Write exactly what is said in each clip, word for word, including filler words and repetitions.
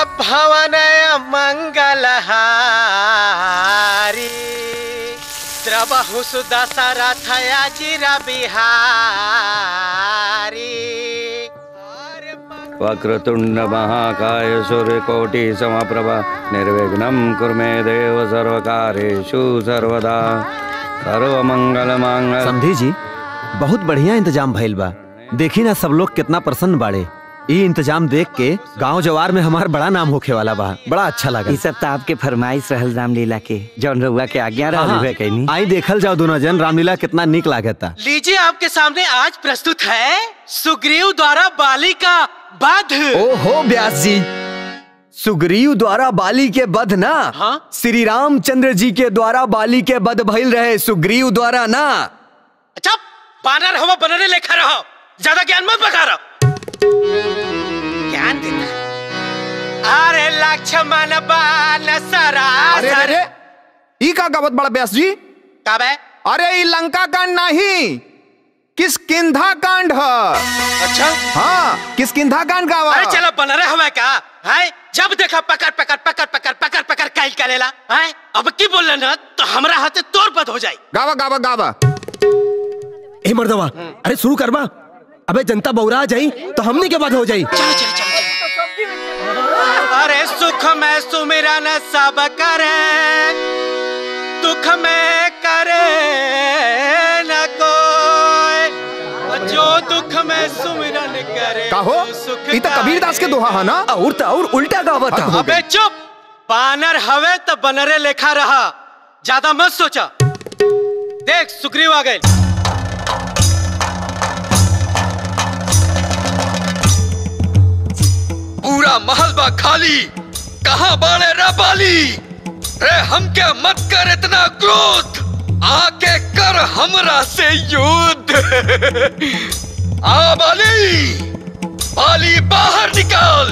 भवन मंगलहारी द्रवहु सुदशरथ अजिर बिहारी। वक्रतुंड महाकाय सूर्यकोटि समप्रभा निर्विघ्नं कुरु मे देव सर्वकार्येषु सर्वदा सर्वमंगल मांगल्ये। समधी जी बहुत बढ़िया इंतजाम भइल बा। देखी ना सब लोग कितना प्रसन्न बाड़े। ये इंतजाम देख के गांव जवार में हमार बड़ा नाम होखे वाला बा। बड़ा अच्छा लगा। ये सब तो आपके फरमाइश रहल रामलीला के जौन रउआ के आज्ञा रहल हुए कहनी। आई देखल जाओ दोनों जन रामलीला कितना निक लागता। लीजिए आपके सामने आज प्रस्तुत है सुग्रीव द्वारा बाली का वध। ओहो व्यास जी, सुग्रीव द्वारा बाली के वध ना, हाँ? श्री रामचंद्र जी के द्वारा बाली के वध भइल रहे, सुग्रीव द्वारा ना। अच्छा बानर हवा बनने लेखा रहो, ज्यादा ज्ञान मत बका रहो। ज्ञान देता अरे लक्ष्मण बाण सरासर। अरे अरे ई का गावत बड़ा व्यास जी? कब है? अरे ई लंका कांड नहीं, किष्किंधा कांड है। अच्छा हाँ किष्किंधा कांड गावा। अरे चलो बनरे हवा का है, जब देखा पकड़ पकड़ पकड़ पकड़ पकड़ पकड़ काइल करेला है। अब की बोल ना तो हमरा हाथे तोड़ पद हो जाए। गावा गावा गावा। ए मर्दवा अरे शुरू करवा। अबे जनता बौरा जाई तो हमने के बाद हो जाई। चलो चलो चलो अरे सुख में सुमिरन सब करे, दुख में करे न कोई, जो दुख में सुमिरन करे कहो ई तो कबीरदास के दोहा है ना। और तो और उल्टा गावत था। अबे चुप, बानर हवे तो बनरे लेखा रहा, ज्यादा मत सोचा। देख सुग्रीव आ गए। पूरा महलबा खाली, कहाँ बाड़े रे बाली? रे हमके मत कर इतना क्रोध, आके कर हमरा से युद्ध। आ बाली, बाली बाहर निकाल।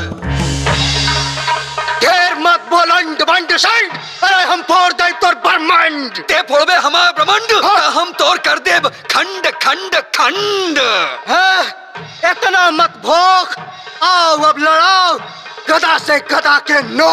ढेर मत बोलो इंडबंड साइड। अरे हम फोड़ दे तोर ब्रह्मांड। ते फोड़बे हमार ब्रह्मांड, हम तोड़ कर देब खंड खंड खंड। हाँ, इतना मत भोग, आओ अब लड़ाओ गदा से गदा के नो।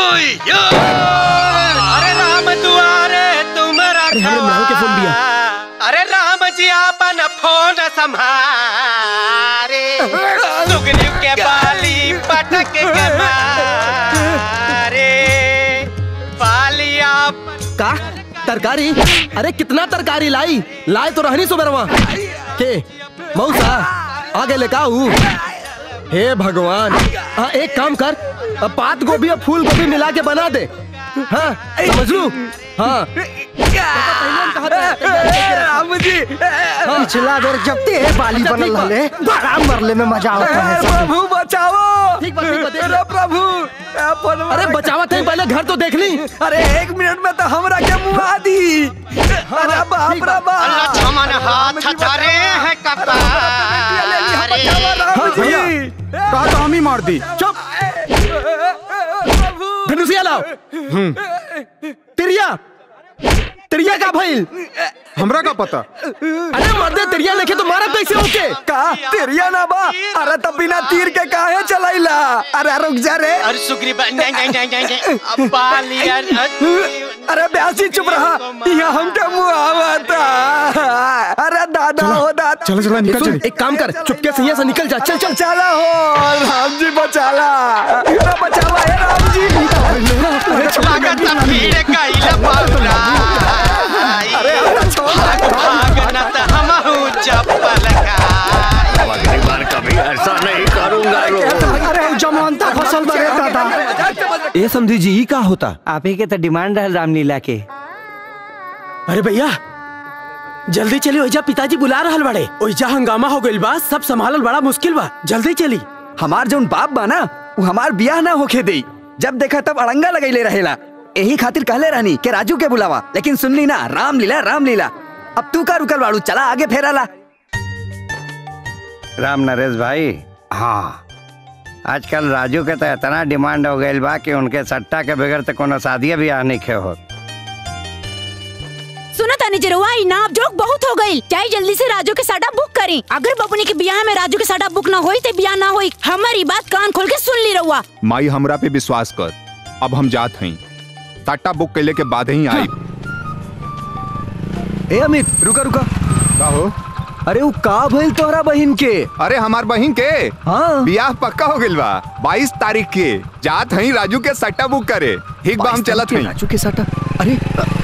अरे राम दुआरे तुम रखवारे, अरे राम जी आपन फोन संभारे, सुग्रीव के बाली पटक के मारे, बाली आप का तरकारी। अरे कितना तरकारी लाई लाई तो रहनी सुबरवा के मौसा आगे ले काऊ। हे भगवान, हाँ एक काम कर, पात गोभी और फूल गोभी मिला के बना दे। हाँ समझ लू। हाँ राम जी पिछला बेर जब ते बाली बनल रहले बड़ा मरले में मजा आता है। प्रभु बचाओ। ठीक बात, ठीक बात, अरे प्रभु अरे बचावत है, पहले घर तो देख ली। अरे एक मिनट में तो हमरा के मुआ दी। अरे बाप रे बाप, लक्ष्मण हाथ हटारे हैं कपारे। कहा तो हम ही मार दी। चुप। धनुषिया लाओ। तिरिया तिरिया का भइल हमरा का पता। अरे मर्दे तिरिया लेके तो मारा कैसे होके? का तिरिया ना बा? अरे तब बिना तीर के काहे चलाइला? अरे रुक जा रे। अरे सुग्रीव नहीं नहीं नहीं नहीं अब बाली। अरे ब्यासी चुप रहा, यहाँ हमके मुआवता। अरे दादा हो दादा। चलो चलो निकल चल। एक काम कर, चुपके से यहाँ से निकल जा। चल चल चला हो राम जी, बचाला। अरे बचावा है राम जी। लागत भीड़ काइला पाउरा। अरे भागना तो हम हूँ चप्पल का। अगली बार कभी ऐसा नहीं करूंगा। अरे जमानता फसल बने दादा। ये समझी जी का होता। आप ही के तो डिमांड है रामलीला के। अरे भैया जल्दी चली, ओइजा पिताजी बुला रहल बड़े। ओइजा हंगामा हो गइल बा, सब संभालल बड़ा मुश्किल बा। जल्दी चली। हमार जौन बाप बा ना, वो हमार बियाह ना होके दे। जब देखा तब अड़ंगा लगैले रहेला। यही खातिर कहले रहनी के राजू के बुलावा, लेकिन सुनली ना, रामलीला रामलीला। अब तू का रुकल बाड़ू, चला आगे फेराला। राम नरेश भाई, हाँ आजकल राजू के तो इतना डिमांड हो गई बा कि उनके सट्टा के बगैर तो कोनो शादी भी नहीं खे हो। सुनो तानी जरुआ, इनाम जोक बहुत हो गई। चाहे जल्दी से राजू के साटा बुक करी। अगर बबुनी के ब्याह में राजू के साटा बुक ना होई तो ब्याह ना होई। हमारी बात कान खोल के सुन ली रहुआ। माई हमरा पे विश्वास कर, अब हम जात हई, सट्टा बुक कैले के बाद ही आई। ए अमित रुका रुका। का हो? अरे वो का भइल तोहरा बहिन के? अरे हमार बहिन के हाँ बियाह पक्का हो गइल बा, बाईस तारीख के जात हई राजू के सट्टा बुक करे। ठीक बा हम चलत हई। राजू के सट्टा? अरे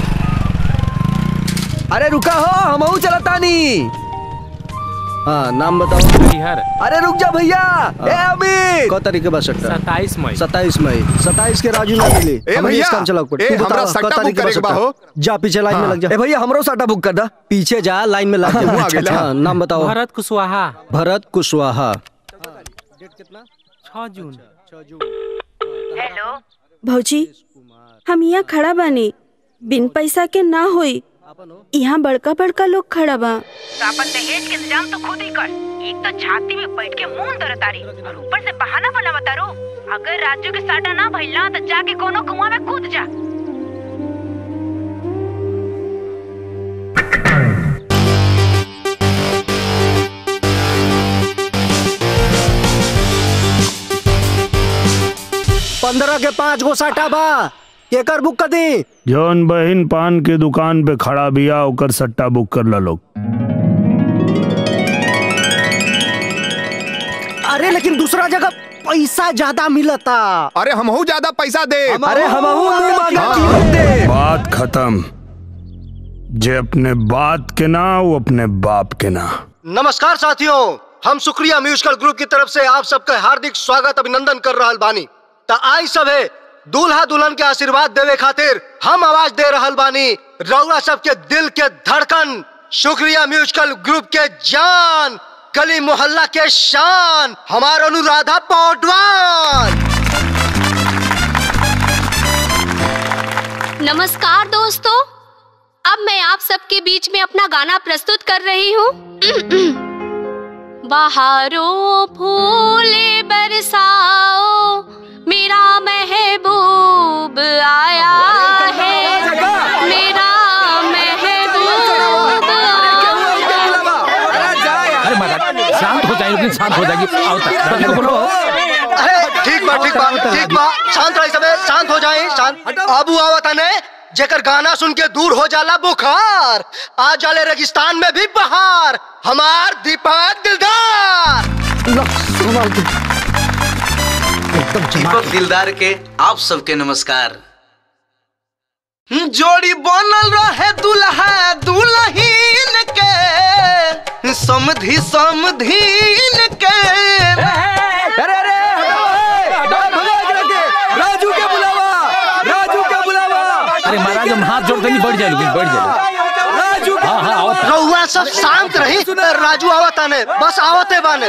अरे रुका हो, हमहू चलतानी। हाँ नाम बताओ। अरे रुक जा भैया। ए अमित को तारीख के बाद सट्टा? सत्ताईस मई। सत्ताईस मई सत्ताईस के राजू ना मिले। ए भैया काम चलाओ। ए हमरा सट्टा बुक करे के बा हो। जा पीछे लाइन में लग जा। ए भैया हमरो सट्टा बुक कर दा। पीछे जा लाइन में लग जा। अच्छा नाम बताओ। भरत कुशवाहा। भरत कुशवाहा। डेट कितना? छह जून। हेलो भौजी, हम यहाँ खड़ा बानी, बिन पैसा के ना होई। यहाँ बड़का बड़का लोग खड़ा बा। अपन दहेज के इंतजाम तो खुद ही कर। एक तो छाती में बैठ के मुंह तरतारी और ऊपर से बहाना बना बतारो। अगर राजू के साटा ना भइला तो जाके कोनो कुआं में कूद जा। पंद्रह के पाँच गो साटा बा, केकर बुक कर दी? जौन बहिन पान के दुकान पे खड़ा बिया ओकर सट्टा बुक कर ला लोग। अरे लेकिन दूसरा जगह पैसा ज्यादा मिलता। अरे हमहू ज्यादा पैसा दे। अरे हमहू दे। बात खत्म। जे अपने बात के ना वो अपने बाप के ना। नमस्कार साथियों, हम शुक्रिया म्यूजिकल ग्रुप की तरफ से आप सबका हार्दिक स्वागत अभिनंदन कर रहल बानी। ता आई सब है दूल्हा दुल्हन के आशीर्वाद देवे खातिर हम आवाज दे रहल बानी रउआ सबके दिल के धड़कन। शुक्रिया म्यूजिकल ग्रुप के जान, गली मोहल्ला के शान, हमार अनुराधा पौडवाल। नमस्कार दोस्तों, अब मैं आप सबके बीच में अपना गाना प्रस्तुत कर रही हूँ। बहारों फूले बरसाओ, मेरा महबूब आया है, मेरा महबूब आया। अरे माता शांत हो जाएगी, शांत हो जाएगी। आओ तक बोलो। अरे ठीक बा ठीक बा ठीक बा, शांत रही सबे, शांत हो जाए शांत। आबू आवता ने जेकर गाना सुन के दूर हो जाला बुखार, आ जाले रेगिस्तान में भी बहार, हमार दीपक दिलदार। दीपक दिलदार के आप सबके नमस्कार। जोड़ी बनल रहे दुल्हा दुल्हीन के, समधी समधीन के। अरे अरे राजू के बुलावा, राजू के बुलावा। अरे महाराज हम हाथ जोड़ देनी, बढ़ जाएगी बढ़ जाएगी। राजू हाँ हाँ आओ। रउआ सब शांत रही, राजू आवता ने, बस आवते बाने।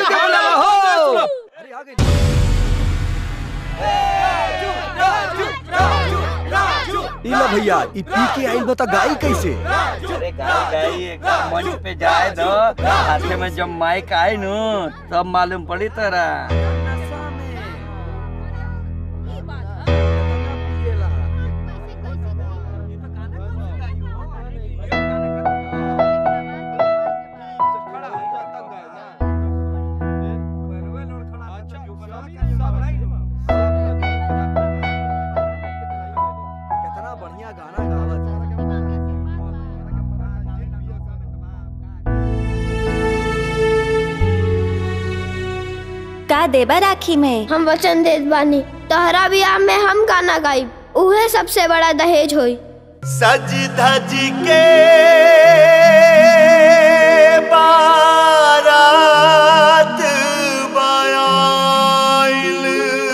इला भैया ई पी के आइल बता गाई कैसे? अरे गाई गाई एकदम मंच पे जाए दो, हाथे में जब माइक आए नु तब मालूम पड़ी तोरा। का देबा राखी में? हम वचन देत बानी तोहरा बियाह में हम गाना गाइब, उहे सबसे बड़ा दहेज होई। सज धज के बारात बायाइल,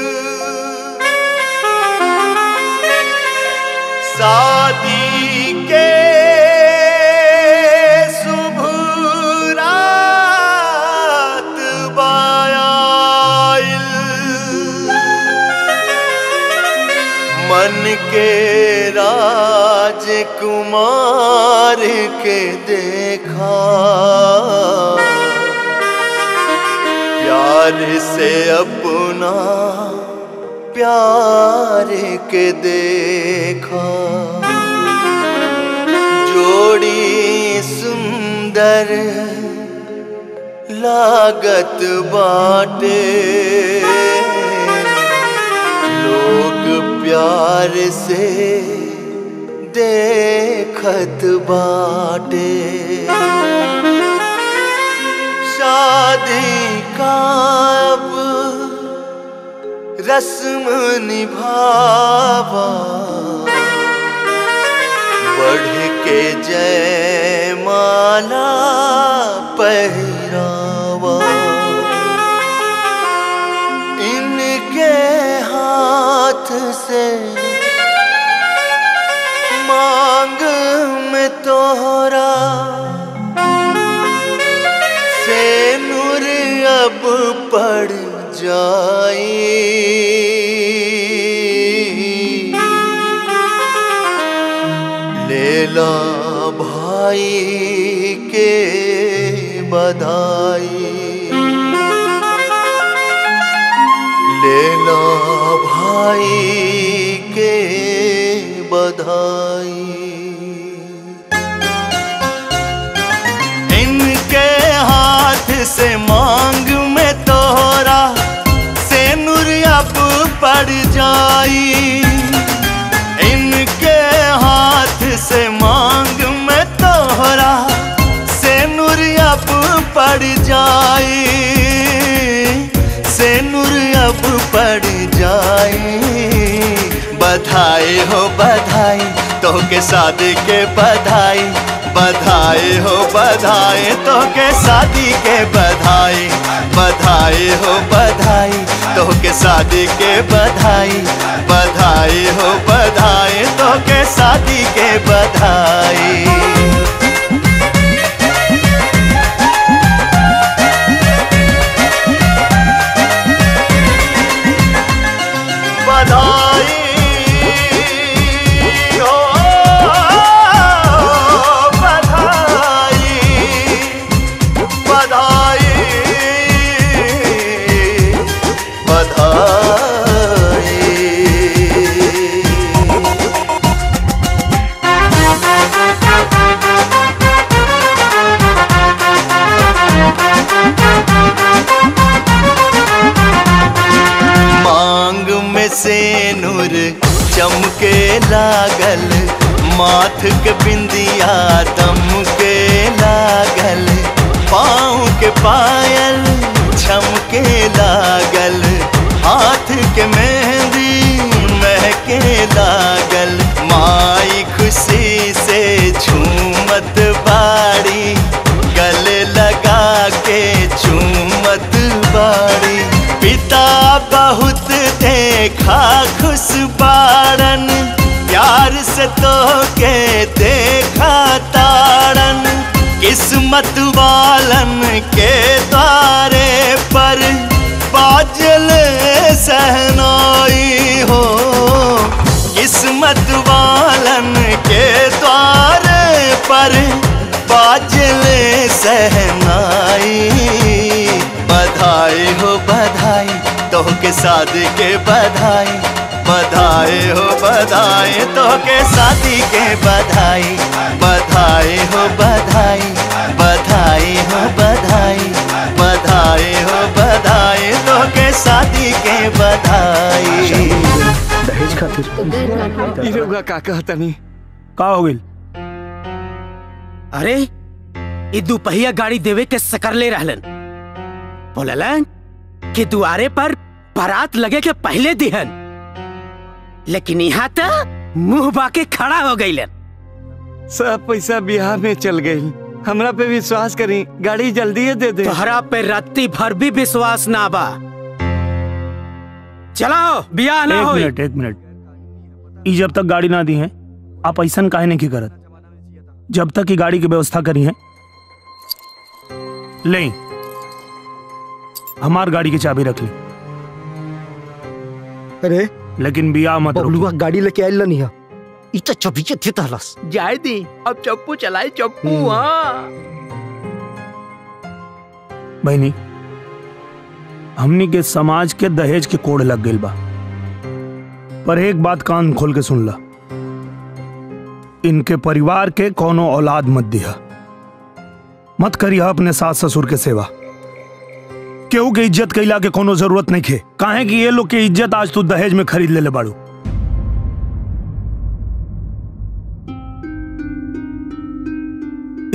शादी के शुभ रात बायाइल, मन के राजकुमार के देखा, प्यार से अपना प्यार के देखा, जोड़ी सुंदर लागत बाटे, प्यार से देखत बाटे शादी का अब रस्म निभावा बढ़ के जय माला पहरावा इनके हाथ से मांग में तोहरा से नूर अब पड़ जाई लेला भाई के बधाई लेला भाई के बधाई इनके हाथ से मांग में तोहरा से नूर अब पड़ जाई इनके हाथ से मांग में तोहरा से नूर अब पड़ जाई से नूर अब पड़ जाई बधाई हो बधाई तो के शादी के बधाई बधाई हो बधाई तो के शादी के बधाई बधाई हो बधाई तो के शादी के बधाई बधाई हो बधाई तो के शादी के बधाई से नूर चमके लागल माथ के बिंदिया दम के लागल पाँव के पायल छमके लागल हाथ के मेहंदी महके लागल माई खुशी से झूमत बाड़ी गले लगा के झूमत बाड़ी पिता बहुत देखा खुश बारन प्यार से तो के देखा तारन किस्मत वालन के द्वारे पर बाजल सहनाई हो किस्मत वालन के द्वारे पर बाजल सहनाई बधाई हो बधाई तो के शादी के बधाई बधाई हो बधाई तो के शादी के बधाई बधाई हो बधाई बधाई हो बधाई बधाई हो बधाई तो के शादी के बधाई दहेज खातिर ई लोग का कहता नहीं का हो गइल अरे ये दुपहिया गाड़ी देवे के सकरले रहलन बोललन कि दुआरे पर बारात लगे के पहले दिहन लेकिन यहाँ तो मुंह बाके खड़ा हो गइलन सब पैसा बिहार में चल गई हमरा पे विश्वास करी गाड़ी जल्दी ही दे दे तोहरा पे रत्ती भर भी विश्वास ना बा चलाओ बियाह ना हो एक मिनट एक मिनट ई जब तक गाड़ी ना दी है आप ऐसा काहे नहीं की करत जब तक की गाड़ी की व्यवस्था करी है ले हमार गाड़ी की चाबी रख ली अरे लेकिन बिया मत बबलुआ गाड़ी लेके आइल नहीं है इतना चपीचे थे तहलस जाए दी अब चप्पू चलाए चप्पू हाँ बहनी हमनी के समाज के दहेज के कोड लग गइल बा पर एक बात कान खोल के सुन ला इनके परिवार के कोनो औलाद मत दिया मत करिया अपने सास ससुर के सेवा केहू के इज्जत कैला के कोनो जरूरत नहीं खे काहे कि ये लोग के इज्जत आज तू दहेज में खरीद ले ले बाड़ू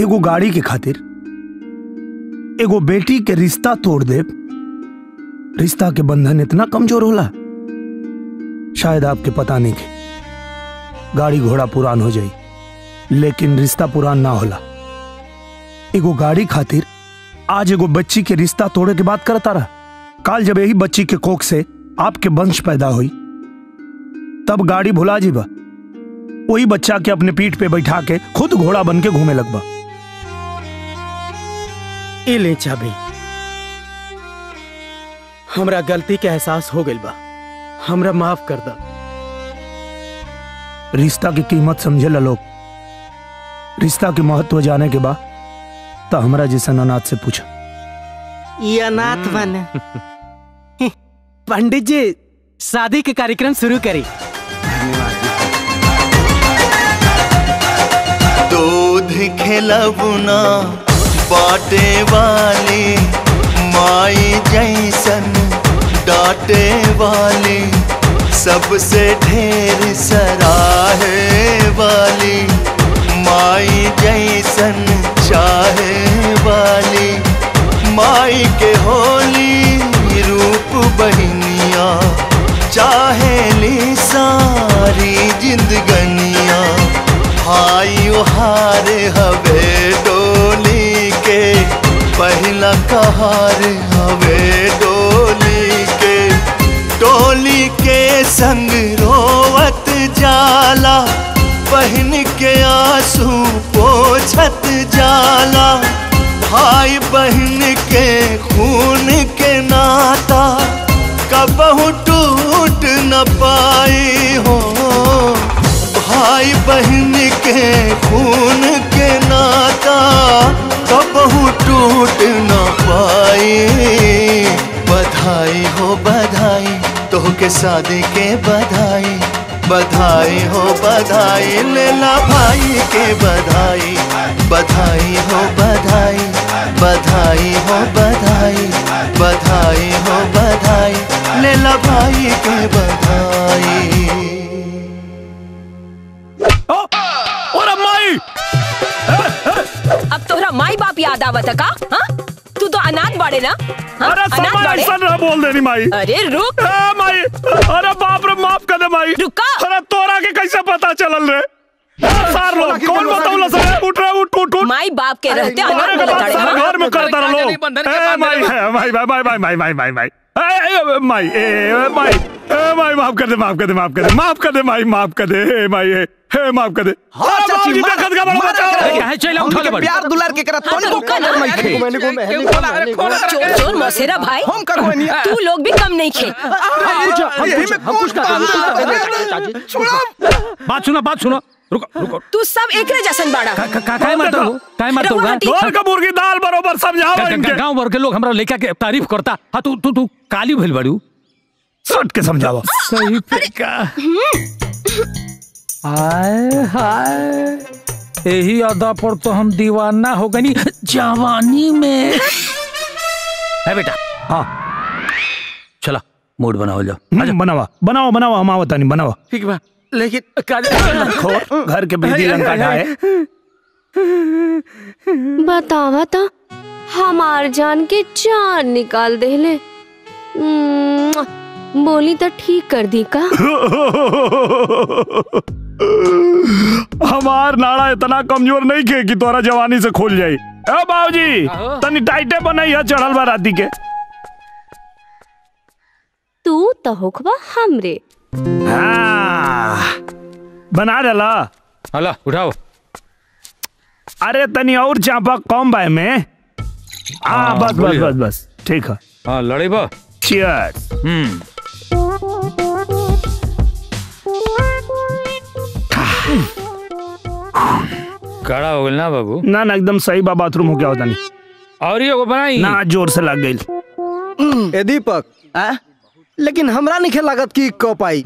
एगो गाड़ी के खातिर एगो बेटी के रिश्ता तोड़ दे। रिश्ता के बंधन इतना कमजोर होला, शायद आपके पता नहीं के। गाड़ी घोड़ा पुरान हो जाई लेकिन रिश्ता पुरान ना होला। एगो गाड़ी खातिर आज एगो बच्ची के रिश्ता तोड़े के बात करता रहा। काल जब यही बच्ची के कोख से आपके वंश पैदा हुई तब गाड़ी भुला जीबा, वही बच्चा के अपने पीठ पे बैठा के खुद घोड़ा बन के घूमे लगबा। ए ले चाबी, हमरा गलती के एहसास हो गइल बा, हमरा माफ कर दा। रिश्ता की कीमत समझे ला लोग, रिश्ता के महत्व जाने के बाद तो हमरा जैसा अनाथ से पूछा। ये अनाथ बने पंडित जी, शादी के कार्यक्रम शुरू करी। दूध खिलौना बाटे वाली माई जैसन डांटे वाली, सबसे ढेर सराहे वाली माई जैसन चाहे वाली। माई के होली रूप बहनिया चाहेली सारी जिंदगनिया। भाई हार हवे डोली के, पहला कहार हवे डोली के। डोली के संग रोवत जाला, बहन के आंसू पोछत जाला। भाई बहन के खून के नाता कबहू टूट न पाई हो। भाई बहन के खून के नाता कबहू टूट न पाई। बधाई हो बधाई, तोहके शादी के बधाई। बधाई हो बधाई, लेला भाई के बधाई। बधाई हो बधाई, बधाई हो बधाई। बधाई हो बधाई, लेला भाई के बधाई। अब तोहरा माई बाप याद आवत का? हाँ? तू तो अनाथ बाड़े ना? हाँ? अरे अनाथ ऐसा ना बोल देनी माई। अरे रुक। ए माई, अरे बाप रे माफ कर दे माई। रुका। अरे तोरा के कैसे पता चलल रे? सार लोग कौन बताऊला सर? उठ रे उठ उठ उठ। माई बाप के रहते अनाथ बोलत ताड़े। सारे घर में करता रह लोग। ए माई माई माई माई माई माई माई माई ए माई ए माई ए माई माफ कर दे माफ कर दे माफ कर दे माफ कर दे माई माफ कर दे। ए माई हे माफ कर दे। हाँ चाची देखत का बड़ा बचाओ। काहे चला उठा ले बड़ी प्यार दुलार के करत तोनी को कर नहीं खे। मैंने को मैंने को चोर चोर मौसेरा भाई, हम करबो नहीं। तू लोग भी कम नहीं खे। हम कुछ कर छोड़ो। बात सुनो बात सुनो, रुको रुको। तू सब एकरे जैसन बाड़ा। का काहे मत हो, काहे मत हो। घर का मुर्गी दाल बरोबर समझाओ इनके। गांव भर के लोग हमरा लेका के तारीफ करता। हां तू तू तू काली भइल बाड़ू, सट के समझावा। सही पे का। हाय हाय, यही अदा पर तो हम दीवाना हो गनी जवानी में। है बेटा, हाँ चला मूड बनाओ जाओ। अच्छा बनावा बनाओ बनाओ, हम आवत नहीं बनावा। ठीक बा, लेकिन घर के बिजली लंका ढाए। बतावा था हमार जान के जान निकाल देले। बोली तो ठीक कर दी का। हमार नाड़ा इतना कमजोर नहीं खे कि तोरा जवानी से खोल जाई। ए बाबूजी तनी टाइटे बनाई है चढ़ल बा राती के। तू तो होखबा हमरे। हाँ, बना डाला। हला उठाओ। अरे तनी और चापा कम बाय में। हाँ बस बस बस बस ठीक है। हाँ लड़ी बा। चीयर्स। हम्म कड़ा हो गया ना बाबू? ना ना एकदम सही बा, बाथरूम हो गया होता नहीं। और ये को बनाई ना जोर से लग गई। ए दीपक आ? लेकिन हमरा नहीं लागत कि कप आई।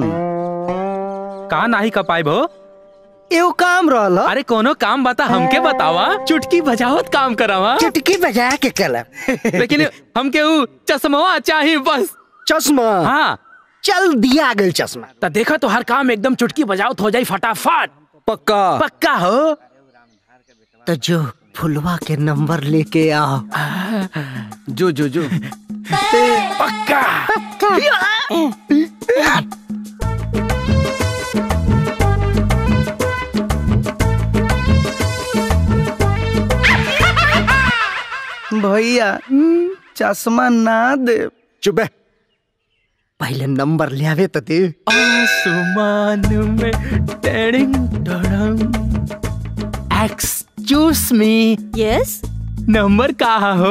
कहा नहीं कपाई भो? एगो काम रहल। अरे कोनो काम बता हमके बतावा। चुटकी बजावत काम करावा। चुटकी बजा के कला। लेकिन हमके ऊ चश्मा चाहिए बस। चश्मा? हाँ चल दिया गल चश्मा। तो देखा तो हर काम एकदम चुटकी बजावत हो जाई फटाफट। पक्का पक्का हो। तो जो फुलवा के नंबर लेके आओ। जो जो जो पक्का भैया चश्मा ना दे। चुप है। पहले नंबर ले आवे तो दे। आसमान में टेडिंग डड़ंग। Excuse me. यस। नंबर कहाँ हो?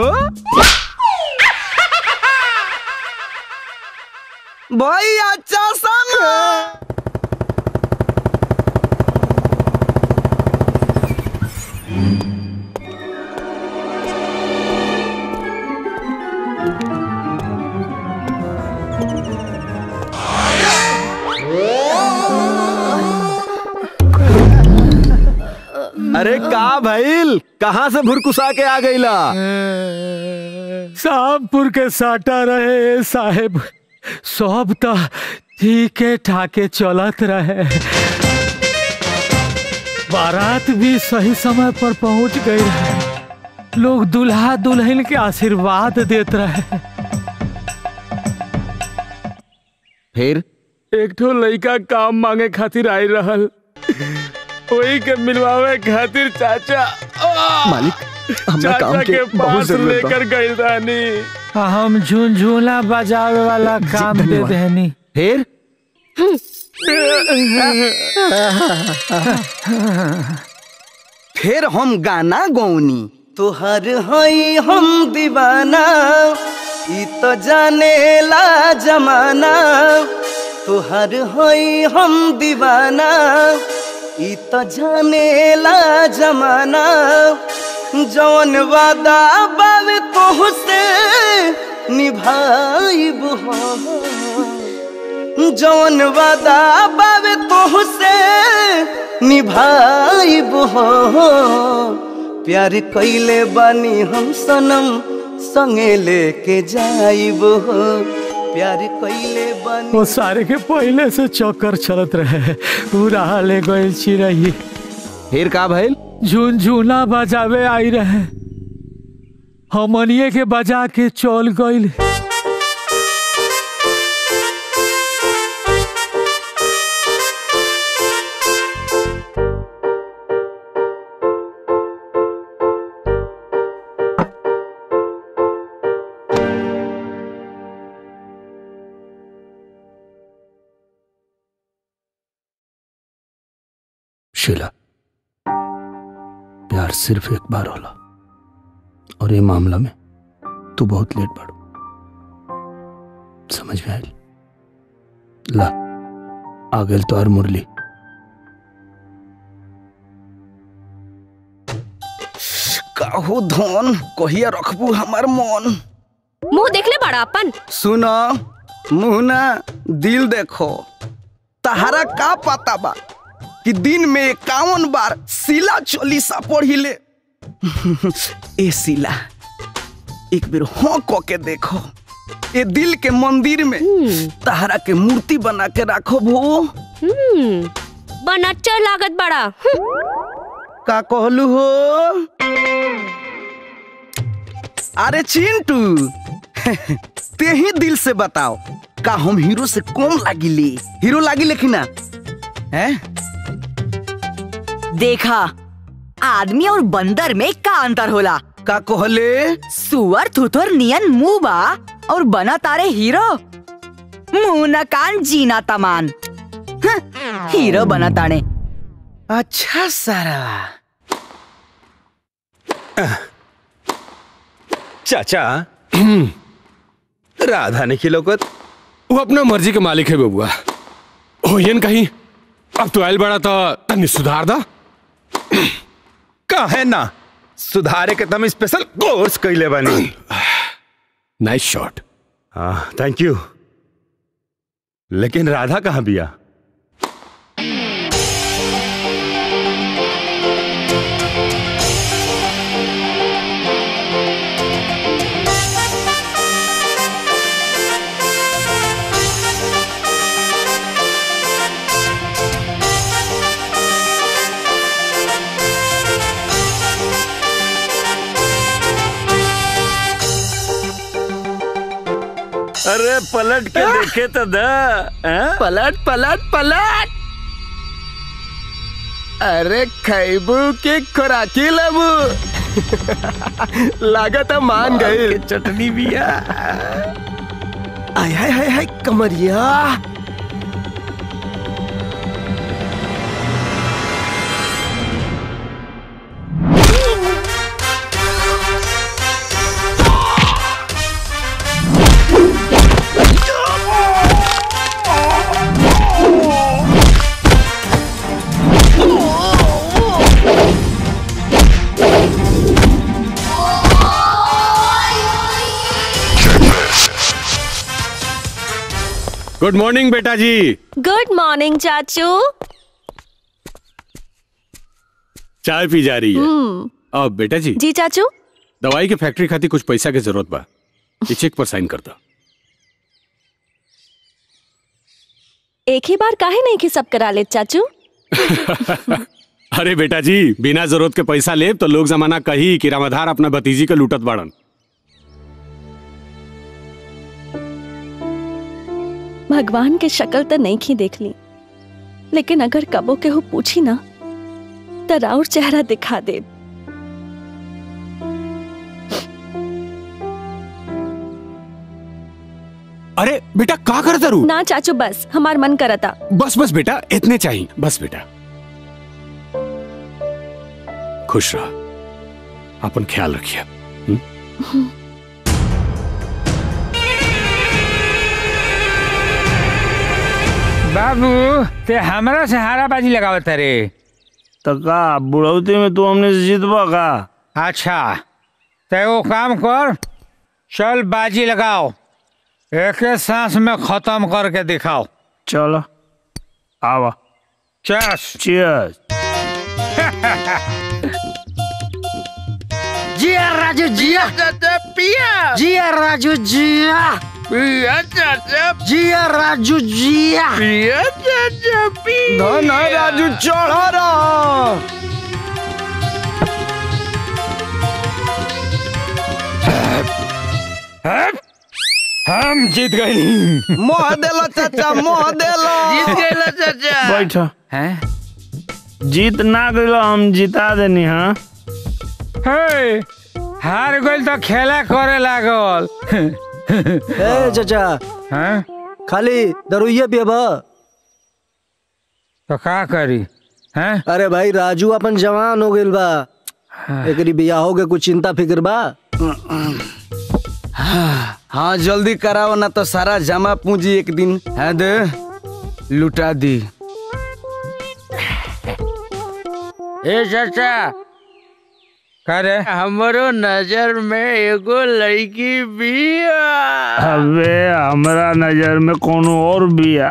भैया चश्मा। अरे का भइल? कहाँ से भुरकुसा के आ गईला? साहबपुर के साटा रहे साहेब, सब तो ठीक ठाके चलत रहे। बारात भी सही समय पर पहुंच गई रहे। लोग दुल्हा दुल्हन के आशीर्वाद देत रहे। फिर एक ठो लड़का काम मांगे खातिर आई रहल, वही के मिलवावे खातिर चाचा मालिक हमरा चाचा काम के के बहुत पास जरूरत लेकर बा। गई रानी। हम झुनझुना बजावे वाला काम दे देनी। फिर फिर हम गाना गौनी। तुहर हई हम दीवाना, ई तो जाने ला जमाना। तुहर हई हम दीवाना, ई तो जाने ला जमाना। जौन वादा बावे तोहसे निभाइब हो, जौन वादा बावे तोहसे निभाइब हो। प्यार कइले बानी हम सनम, संगे लेके जाइब हो। प्यार कइले बानी। वो सारे के पहले से चक्कर चलत रहे, पूरा ले गई चिरई। फिर का भइल? झुनझुना बजावे आई रहे, हमनिए के बजा के चल गई। शीला, प्यार सिर्फ एक बार होला और ये मामला में तू बहुत लेट बढ़ो। समझ में आई? ला आ गई तो और मुरली। काहू धन कहिया रखबू हमार मन। मुंह देख ले बड़ा अपन। सुनो मुंह ना दिल देखो। तहारा का पता बा कि दिन में इक्यावन बार शीला चालीसा पढ़ी ले। ए शीला, एक बेर हाँ कह के देखो। ए दिल के मंदिर में तहारा के मूर्ति बना के रखो भो। बनच्चर लागत बड़ा। का कहलू हो? अरे चिंटू, ते ही दिल से बताओ, का हम हीरो से कम लागिले? हीरो लागिले कि ना? हैं? देखा, आदमी और बंदर में का अंतर होला? का कहले? सुअर थुथुर नियन मुंह बा और बना तारे हीरो। मुंह न कान जीना तमान। हाँ, हीरो बना ताने। अच्छा सारा। चाचा, राधा ने की लोकत। वो अपना मर्जी के मालिक है बबुआ। होयन कहीं अब तो आयल बड़ा तो तनी सुधार दा। का है ना सुधारे के तम स्पेशल कोर्स कइले बानी। Nice shot. हाँ थैंक यू। लेकिन राधा कहाँ बिया? के पलट के देखे तो द पलट पलट पलट। अरे खैबू के खुराकी लेबू। लागत है मान गई। चटनी भी है। आय हाय हाय हाय कमरिया। गुड मॉर्निंग बेटा जी। गुड मॉर्निंग चाचू। चाय पी जा रही है। हम्म। अब बेटा जी। जी चाचू। दवाई की फैक्ट्री खाती कुछ पैसा की जरूरत बा, ये चेक पर साइन कर दो। एक ही बार काहे नहीं कि सब करा ले चाचू। अरे बेटा जी, बिना जरूरत के पैसा ले तो लोग जमाना कही कि रामाधार अपना भतीजी के लूटत बाड़न। भगवान के शक्ल तो नहीं खी देख ली, लेकिन अगर कबो के हो पूछी ना तो राउर चेहरा दिखा दे। अरे बेटा का कर जरूर ना चाचू, बस हमार मन करता। बस बस बेटा, इतने चाहिए बस बेटा। खुश रह, अपन ख्याल रखिए। बाबू ते हमरा से हाराबाजी लगावत रे। तो का बुढ़ौती में तू हमने से जीतबा का? अच्छा ते वो काम कर, चल बाजी लगाओ, एक सांस में खत्म करके दिखाओ। चलो आवा। चस चीयर्स। जिया राजू जिया पिया। जिया राजू जिया पिया चाचा। जिया राजू जिया पिया चाचा पिया। ना ना राजू चढ़ा रहा। हम जीत गए। मोह देलो चाचा, मोह देलो। जीत गए चाचा। बैठ। हैं? जीत ना गइलो, हम जिता देनी। हाँ हे, हार गइल तो खेला करे लागल। ए चाचा, हैं? खाली दरुइया पियबा तो का करी? हैं? अरे भाई राजू अपन जवान हो गइल बा, एकरी बियाह हो गए, कुछ चिंता फिक्र बा? हाँ जल्दी कराओ ना तो सारा जमा पूंजी एक दिन है दे लुटा दी। ए चाचा, करे हमरो नजर में एगो लड़की बिया। अबे हमरा नजर में कोनो और बिया।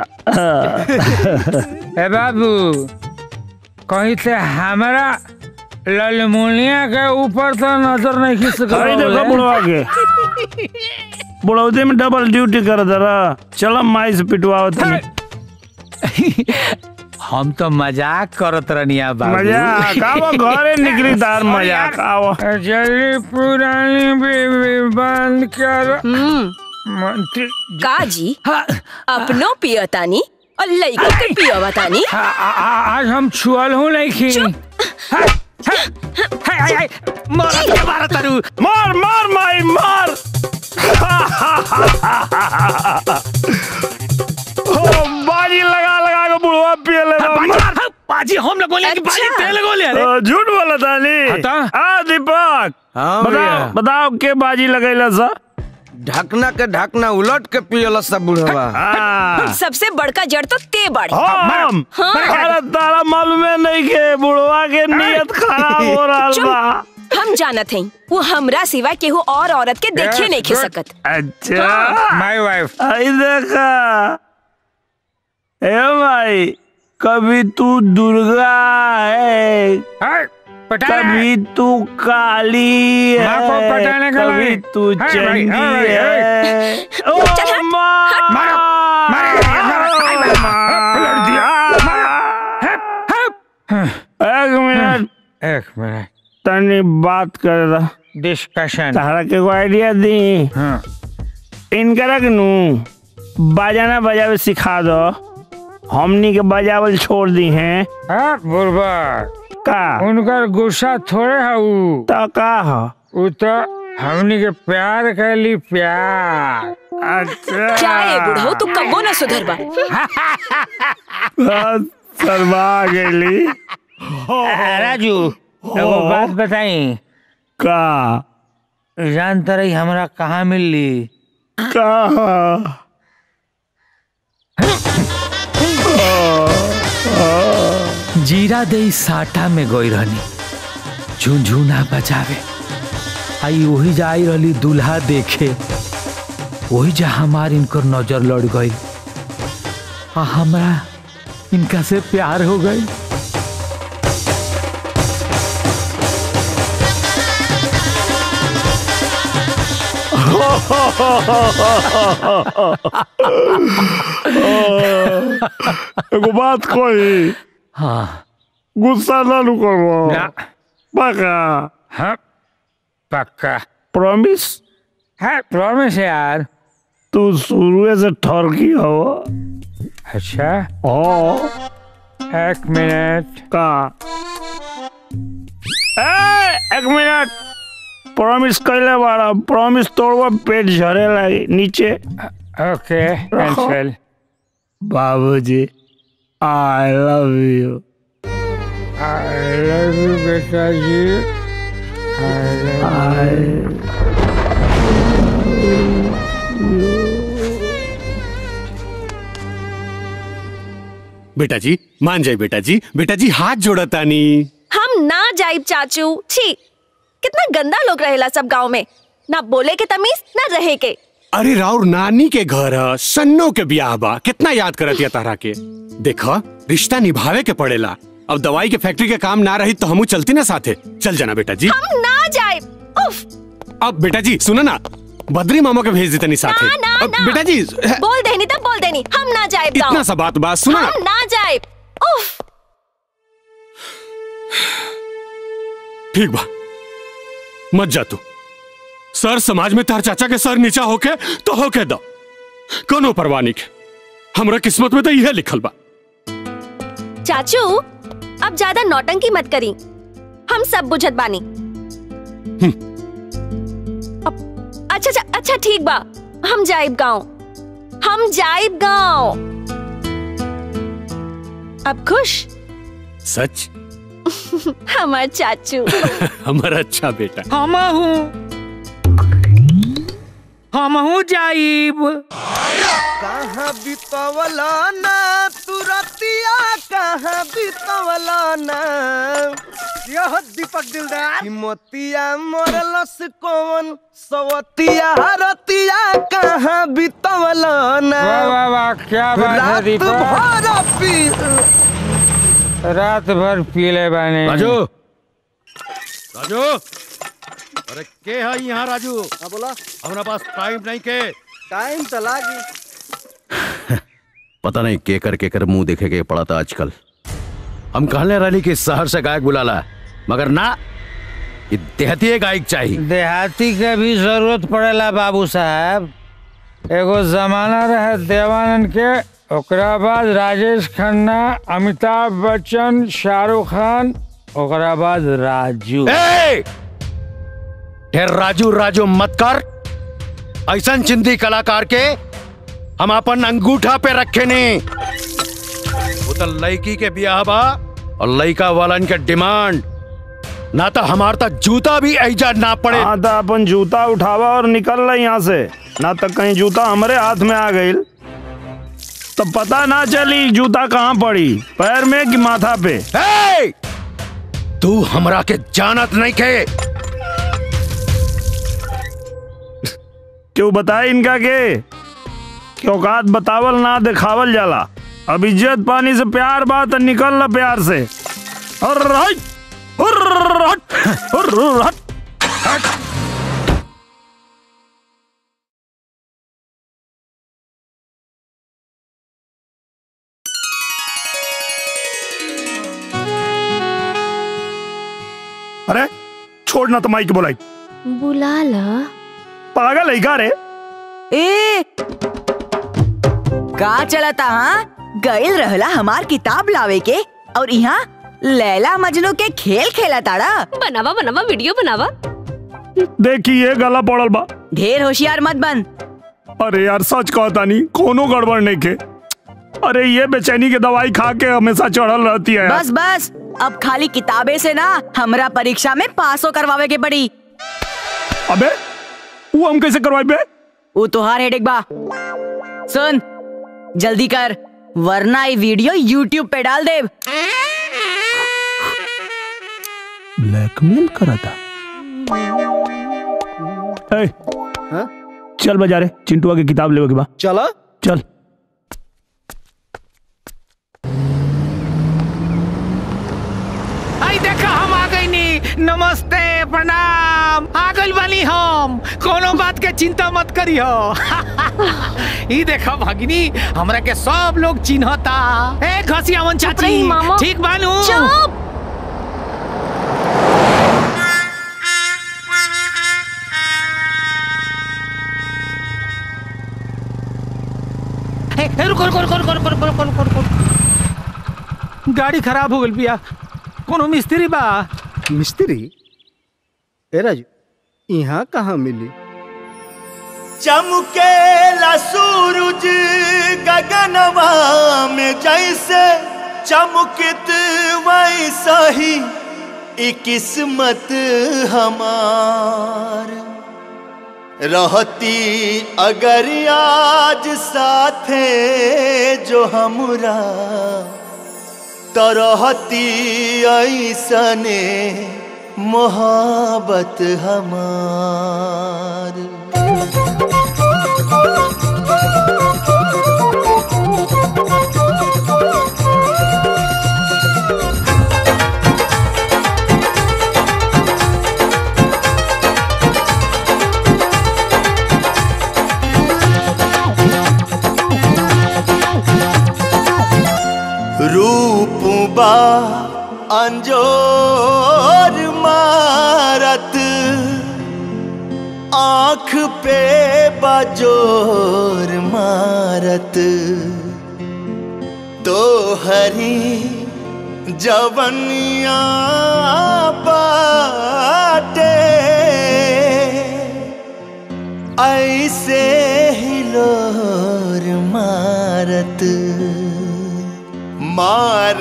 ए बाबू, कहीं से हमारा ललमुनिया के ऊपर तो नजर नहीं खींच कहीं देखो बुढ़वा के बुढ़ौती में डबल ड्यूटी कर दरा। चलो माई से पिटवाओ तुम्हें। हम तो मजाक करत रनिया बाबू। मजाक आवो, घरे निकली तार मजाक आवो। जल्दी पुरानी बीवी बंद कर। मंत्री का जी अपनो पियतानी और लइको के पियवतानी। आज हम छुअल हूँ नहीं खी। मार के मार तारू, मार मार माई मार। ओ बाजी लगा लगा के बुढ़वा पिए ले। बाजी हम लोग बोले कि बाजी तेल गोले। अरे झूठ बोला ताली। आ दीपक बताओ बताओ के बाजी लगैला सा? ढकना के ढकना उलट के पियला सब बुढ़वा। सबसे बड़का जड़ तो ते बड़। हम अरे तारा मालूम नहीं के बुढ़वा के नियत खराब हो रहा बा। हम जानत हई वो हमरा सिवा केहू और औरत के देखे नहीं खे सकत। अच्छा माय वाइफ। आई देखा ए भाई, कभी तू दुर्गा है, कभी तू काली है, कभी तू चंडी है। ओ एक मिनट एक मिनट तनी बात कर रहा। डिस्कशन तारा के को आइडिया दी। हाँ। इनकरा के नू बजाना बजावे सिखा दो, हमनी के बजावल छोड़ दी हैं। हाँ बुरबा का उनका गुस्सा थोड़े है उ तो का है उ तो हमनी के प्यार कैली प्यार। अच्छा क्या है बुढ़ऊ तू कबो ना सुधरबा। शर्मा गेली। राजू एगो बात बताई का जानता रही हमरा कहाँ मिली का जीरा दे साटा में गई रहनी झुनझुना बजावे आई वही जाई रहली दूल्हा देखे वही जा हमार इनकर नजर लड़ गई आ हमरा इनका से प्यार हो गई। एगो बात कोई हाँ गुस्सा ना नु करबो ना पक्का हाँ पक्का प्रॉमिस है प्रॉमिस यार तू शुरू से ठरकी हो। अच्छा ओ एक मिनट का ए, एक मिनट प्रॉमिस कैले बारा प्रॉमिस तोड़वा पेट झरे लगी नीचे। Okay cancel. बाबूजी I love you. I love you बेटा जी। आई बेटा जी मान जाए बेटा जी बेटा जी हाथ जोड़ता नहीं। हम ना जाइब चाचू छी कितना गंदा लोग रहेला सब गांव में ना बोले के तमीज ना रहे के। अरे राउर नानी के घर है सन्नो के ब्याह बा कितना याद करत या तारा के देखा रिश्ता निभावे के पड़ेला। अब दवाई के फैक्ट्री के काम ना रही तो हमू चलती ना साथे चल जाना बेटा जी। हम ना जाइब उफ। अब बेटा जी सुनो ना बद्री मामा के भेज देते नहीं साथे। ना, ना, अब ना। बेटा जी बोल देनी तब बोल देनी हम ना जाइब गांव। इतना सा बात बात सुनो ना। हम ना जाइब उफ। ठीक बा मत जा तू सर समाज में तार चाचा के सर नीचा होके तो होके दो कोनो परवाह नहीं के हमरा किस्मत में तो यह लिखल बा। चाचू अब ज्यादा नौटंकी मत करी हम सब बुझत बानी। अच्छा अच्छा अच्छा ठीक बा हम जाइब गांव हम जाइब गांव। अब खुश सच हमार चाचू हमारा अच्छा बेटा। हम हूँ हम हूँ जाइब। कहाँ बितवला ना तुरतिया कहाँ बितवला ना यह दीपक दिलदार मोतिया मोरलस कौन सवतिया रतिया कहाँ बितवला ना। वाह वाह वाह क्या बात है दीपक। रात भर पी रात भर पीले बाने। राजू राजू अरे के है यहाँ राजू। हाँ बोला हमारा पास टाइम नहीं के। टाइम तो लागी पता नहीं के कर के कर मुंह देखे के पड़ा था आजकल। हम कहने रही कि शहर से गायक बुला ला मगर ना ये देहाती गायक चाहिए। देहाती के भी जरूरत पड़ेला बाबू साहब। एगो जमाना रहे देवानंद के ओकरा बाद राजेश खन्ना अमिताभ बच्चन शाहरुख खान ओकरा बाद राजू। ढेर राजू राजू मत कर। ऐसा चिंदी कलाकार के हम अपन अंगूठा पे रखे नहीं। वो तो लड़की के ब्याह बा और लड़का वालन के डिमांड ना तो हमार तक जूता भी ऐजा ना पड़े। हाँ तो अपन जूता उठावा और निकल रहा यहाँ से ना तो कहीं जूता हमारे हाथ में आ गई तो पता ना चली जूता कहाँ पड़ी पैर में कि माथा पे। hey! तू हमरा के जानत नहीं के। क्यों बताए इनका के कि औकात बतावल ना दिखावल जाला। अब इज्जत पानी से प्यार बात निकल ला प्यार से। और हट, और हट, और हट, हट। अरे छोड़ना तो माइक बोलाई बुला ला पागल है का रे। ए का चलता हाँ गइल रहला हमार किताब लावे के और यहाँ लैला मजनू के खेल खेला ताड़ा। बनावा बनावा वीडियो बनावा। देखिए गला पड़ल बा। ढेर होशियार मत बन। अरे यार सच कहता नहीं कोनो गड़बड़ नहीं के। अरे ये बेचैनी के दवाई खा के हमेशा चढ़ल रहती है। बस बस अब खाली किताबे से ना हमरा परीक्षा में पासो करवावे के पड़ी। अबे वो हम कैसे करवाई बे? वो तुहार हेडेक बा। सुन जल्दी कर वरना ये वीडियो यूट्यूब पे डाल दे। ब्लैकमेल करा था। ए, चल बाजारे चिंटुआ की किताब लेवे के बा। चला चल। आई देखा हम आ गई नी। नमस्ते प्रणाम आ गई वाली हम। कोनो बात के चिंता मत करियो। ई देखा भगिनी हमरा के सब लोग चिन्हता। ए घसियावन चाची ठीक बानू? चुप। रुको रुको रुको रुको रुको रुको रुको रुको रुको। गाड़ी खराब हो गई बिया। कोनो मिस्त्री बा? मिस्त्री ए राजू यहाँ कहाँ मिली? चमकेला सूरज गगनवा में जैसे चमकित वैसा ही ई किस्मत हमार रहती अगर आज साथे जो हमरा तो रहती ऐसने मोहब्बत हमार। रूप बा अंजोर मारत आँख पे बजोर मारत तो हरी जवनिया बाटे ऐसे हिलोर मारत मार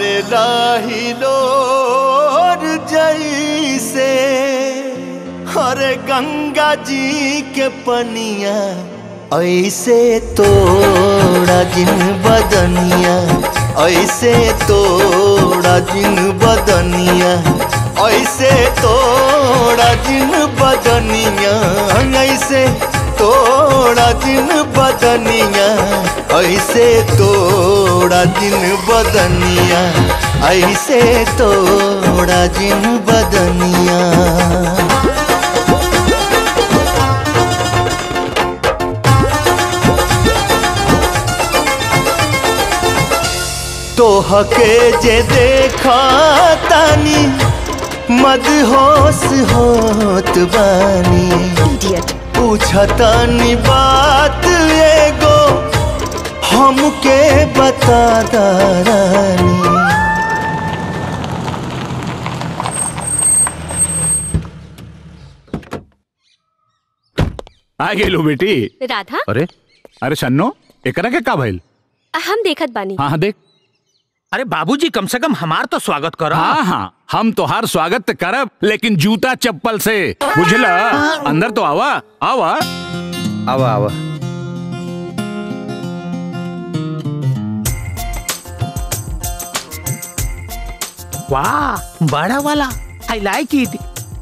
लाहिलोर जैसे हर गंगा जी के पनिया ऐसे तोड़ा जिन बदनिया ऐसे तोड़ा जिन बदनिया ऐसे तोड़ा जिन बदनिया ऐसे तोड़ा जिन बदनिया ऐसे तोड़ा जिन बदनिया ऐसे तोड़ा जिन बदनिया। तोहके जे देखा तानी मदहोश होत बानी पूछतानी बात एगो हमके बता दारानी। आ गेलू बेटी। राधा अरे अरे सन्नो एकरा के का भइल? हम देखत बानी। हाँ हाँ देख। अरे बाबूजी कम से कम हमार तो स्वागत करो। हाँ हाँ हम तोहार स्वागत करब लेकिन जूता चप्पल से बुझला। अंदर तो आवा आवा आवा आवा। वाह बड़ा वाला आई लाइक इट।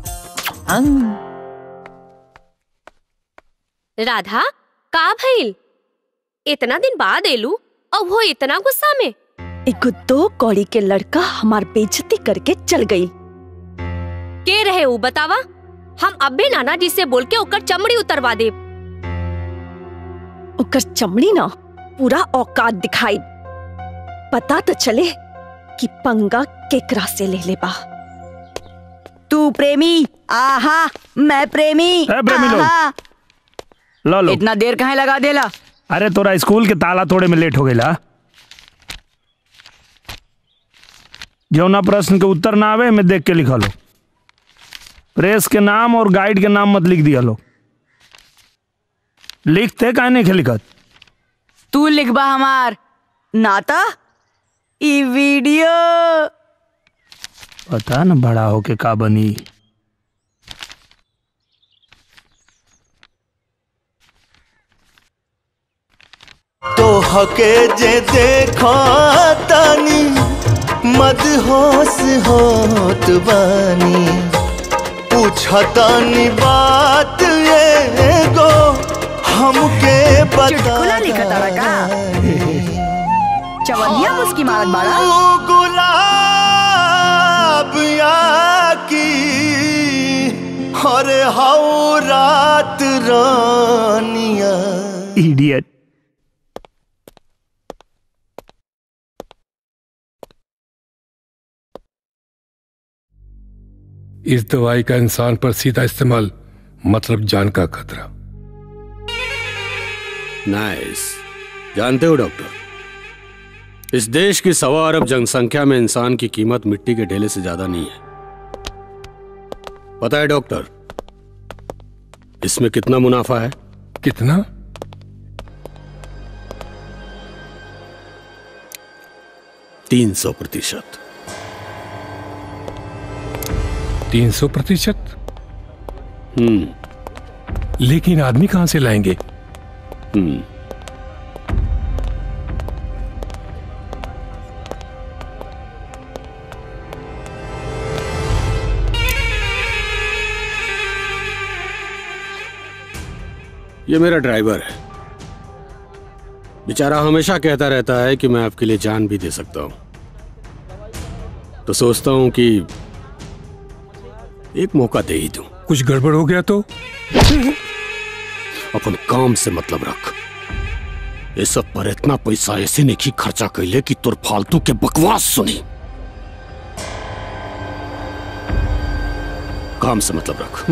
राधा का भइल? इतना दिन बाद एलू और वो इतना गुस्सा में? एक दो कौड़ी के लड़का हमार बेइज्जती करके चल गई। के रहे वो बतावा? हम अबे नाना जी से बोल के ओकर चमड़ी उतरवा दे। ओकर चमड़ी ना पूरा औकात दिखाई। पता तो चले कि पंगा केकरा से ले ले बा। तू प्रेमी आहा मैं प्रेमी, प्रेमी आहा। लो लो। इतना देर कहाँ लगा देला? अरे तोरा स्कूल के ताला तोड़े में लेट हो गया। जौना प्रश्न के उत्तर ना आवे में देख के लिखा लो। प्रेस के नाम और गाइड के नाम मत लिख दिया लो। लिखते काहे नहीं लिखत? तू लिखबा हमार नाता ई वीडियो। पता न बड़ा होके का बनी। तो हके जे देखा तानी मदहोश होत बानी, पूछतानी बात ये गो हमके बता। चुटकुला लिखा तारा का चवनिया मुस्की मारत बाड़ा। गुलाब की हरे हाउ रात रानिया। इडियट। इस दवाई का इंसान पर सीधा इस्तेमाल मतलब जान का खतरा। नाइस। जानते हो डॉक्टर, इस देश की सवा अरब जनसंख्या में इंसान की कीमत मिट्टी के ढेले से ज्यादा नहीं है। पता है डॉक्टर, इसमें कितना मुनाफा है? कितना? तीन सौ प्रतिशत। तीन सौ प्रतिशत? हम्म। लेकिन आदमी कहां से लाएंगे? हम्म। ये मेरा ड्राइवर है। बेचारा हमेशा कहता रहता है कि मैं आपके लिए जान भी दे सकता हूं, तो सोचता हूं कि एक मौका दे ही दूं। कुछ गड़बड़ हो गया तो? अपन काम से मतलब रख। ये सब पर इतना पैसा ऐसे नहीं खर्चा कैले कि तोर फालतू के बकवास सुनी। काम से मतलब रख।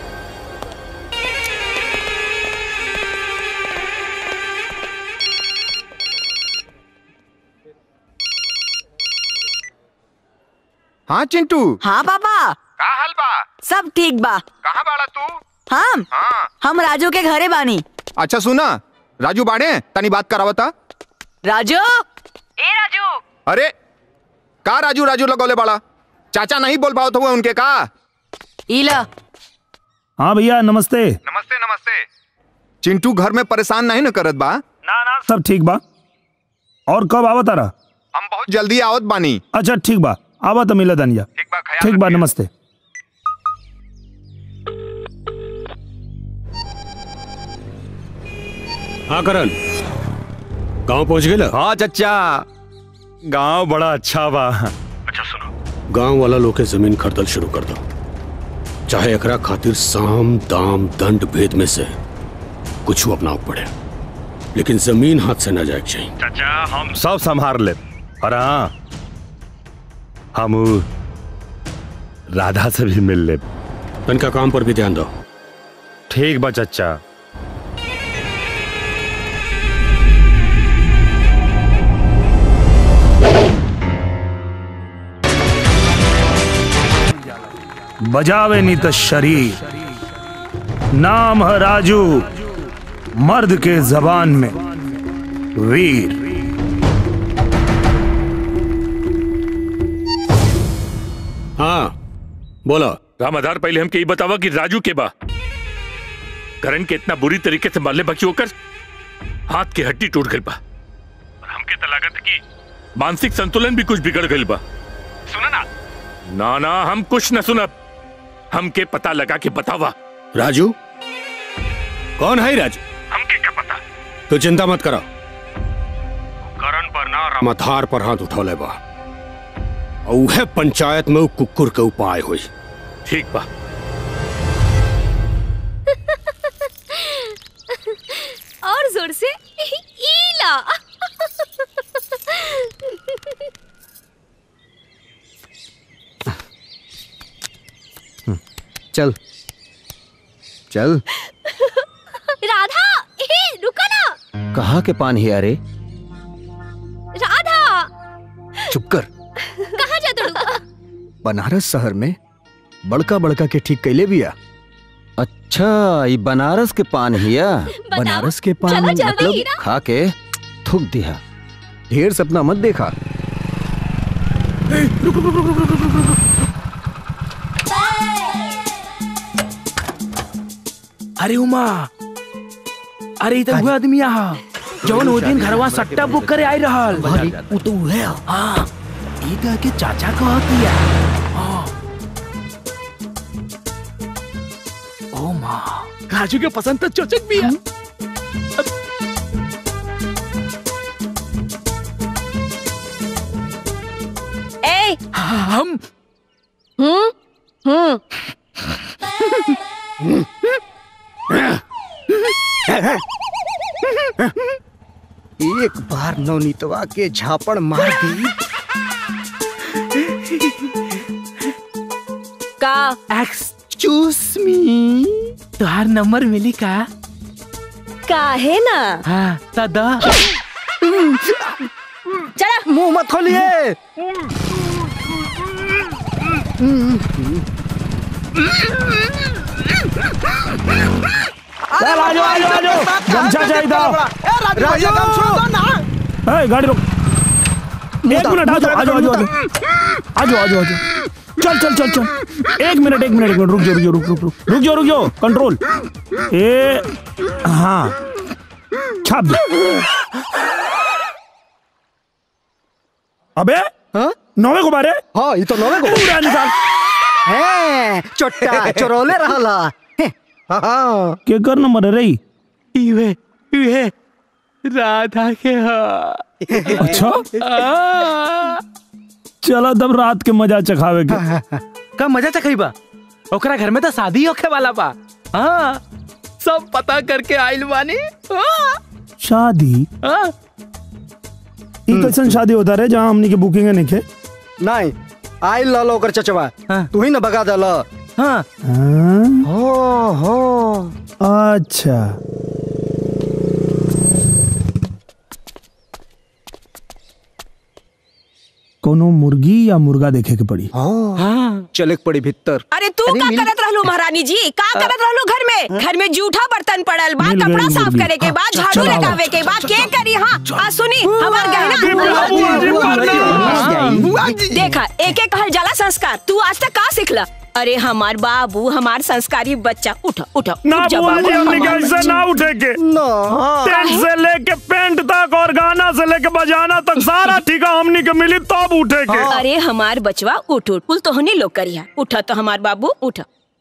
हाँ चिंटू। हाँ पापा। का हाल बा? सब ठीक बा। कहाँ बाड़ा तू? हम हाँ। हम राजू के घरे बानी। अच्छा सुना, राजू बाड़े तनी बात करावता। राजू, ए राजू। अरे का राजू राजू लगौले बाड़ा? चाचा नहीं बोल पाओ तो वो उनके का? इला। हाँ भैया नमस्ते। नमस्ते नमस्ते। चिंटू घर में परेशान नहीं न करत बा? ना ना सब ठीक बा। और कब आवत तारा? हम बहुत जल्दी आवत बानी। अच्छा ठीक बा, आवा तो मिला दनिया। ठीक बा, ख्याल ठीक बा, नमस्ते। हाँ करण, गांव पहुंच गए? हाँ चचा, गांव बड़ा अच्छा बा। अच्छा सुनो, गांव वाला लोग के जमीन खरीदल शुरू कर दो। चाहे एकरा खातिर साम दाम दंड भेद में से कुछ अपनाव पड़े, लेकिन जमीन हाथ से न जाए चाहिए। चाचा हम सब संभाल ले। और हाँ, हम राधा से भी मिल ले। इनका काम पर भी ध्यान दो। ठीक बा चचा। बजावे नी तो शरीर, नाम है राजू, मर्द के जबान में वीर। हाँ बोलो। रामाधार, पहले हमके ये बतावा कि राजू के बा करण के इतना बुरी तरीके से मारले बाकी होकर हाथ की हड्डी टूट गई बा, और हमके तो लागत कि मानसिक संतुलन भी कुछ बिगड़ गई बा। सुना ना? ना ना हम कुछ न सुनब, हमके पता लगा के बतावा। राजू कौन है? राजू हमके क्या पता। तो चिंता मत करो, करण पर ना रामाधार पर हाथ उठौले बा, और पंचायत में कुकुर के उपाय हुई। ठीक बा। और जोर से ईला। चल चल। राधा, ए, रुको ना। कहाँ के पान ही अरे? राधा चुप कर। कहाँ जाता हूँ? बनारस शहर में बड़का बड़का के ठीक कैले बिया। अच्छा ये बनारस के पान हिया? बनारस के पान चलो जल्दी मतलब हीरा। खा के थूक दिया। ढेर सपना मत देखा। अरे उमा, अरे इधर हुआ आदमी यहाँ जौन वो दिन घरवा सट्टा बुक करे आई रहल। वो तो है। हाँ ई कह के चाचा कह दिया। हाँ। ओ माँ, राजू के पसंद तो चोचक भी है। ए हम हम्म हम्म एक बार नवनीतवा के झापड़ मार दी। का एक्सक्यूज मी, तुहार नंबर मिली का? काहे ना? हाँ तदा। चला मुंह मत खोलिए। राजू आजो आजो गमछा चाहिए था। राजू काम छोड़ दो ना। ए, गाड़ी रोक। एक मिनट आजो आजो आजो आजो आजो आजो आजो चल चल चल चल एक मिनट एक मिनट एक मिनट रुक जाओ रुक जाओ रुक रुक रुक रुक जाओ रुक जाओ कंट्रोल। ए हाँ छाप दे। अबे हाँ नौवे को बारे। हाँ ये तो नौवे को पूरा निकाल। है चोट्टा चोरोले रहला। हाँ क्या कर नंबर है रही? इवे इवे राधा के हाँ। अच्छा चलो तब रात के मजा चखावे के। का मजा चखाइबा? ओकरा घर में तो शादी होखे वाला बा। हाँ सब पता करके आइल बानी। शादी? हाँ ई कैसन शादी होता रे जहाँ हमनी के बुकिंग नहीं खे? नहीं आई लो ओकर चचवा। तू ही ना भगा दला। हाँ हो हो अच्छा कोनो मुर्गी या मुर्गा देखे के पड़ी। हाँ चले पड़ी भीतर। अरे तू का करत रहलू महारानी जी? का करत रहलू घर में? घर में जूठा बर्तन पड़ल बा, कपड़ा साफ करे के बाद, झाड़ू लगावे के बाद, के करी? हाँ आ सुनी हमार गहना। देखा एक एक कहल जाला संस्कार। तू आज तक का सिखला? अरे हमार बाबू हमार संस्कारी बच्चा। उठा उठा ना बुआ जी हमने कैसे ना उठे के। टेंट से लेके पेंट तक और गाना से लेके बजाना तक सारा ठीका हमनी के मिली तब उठे के। अरे हमार बचवा उठ उठ कुल तो होनी लोग करिया। उठा तो हमार बाबू उठा।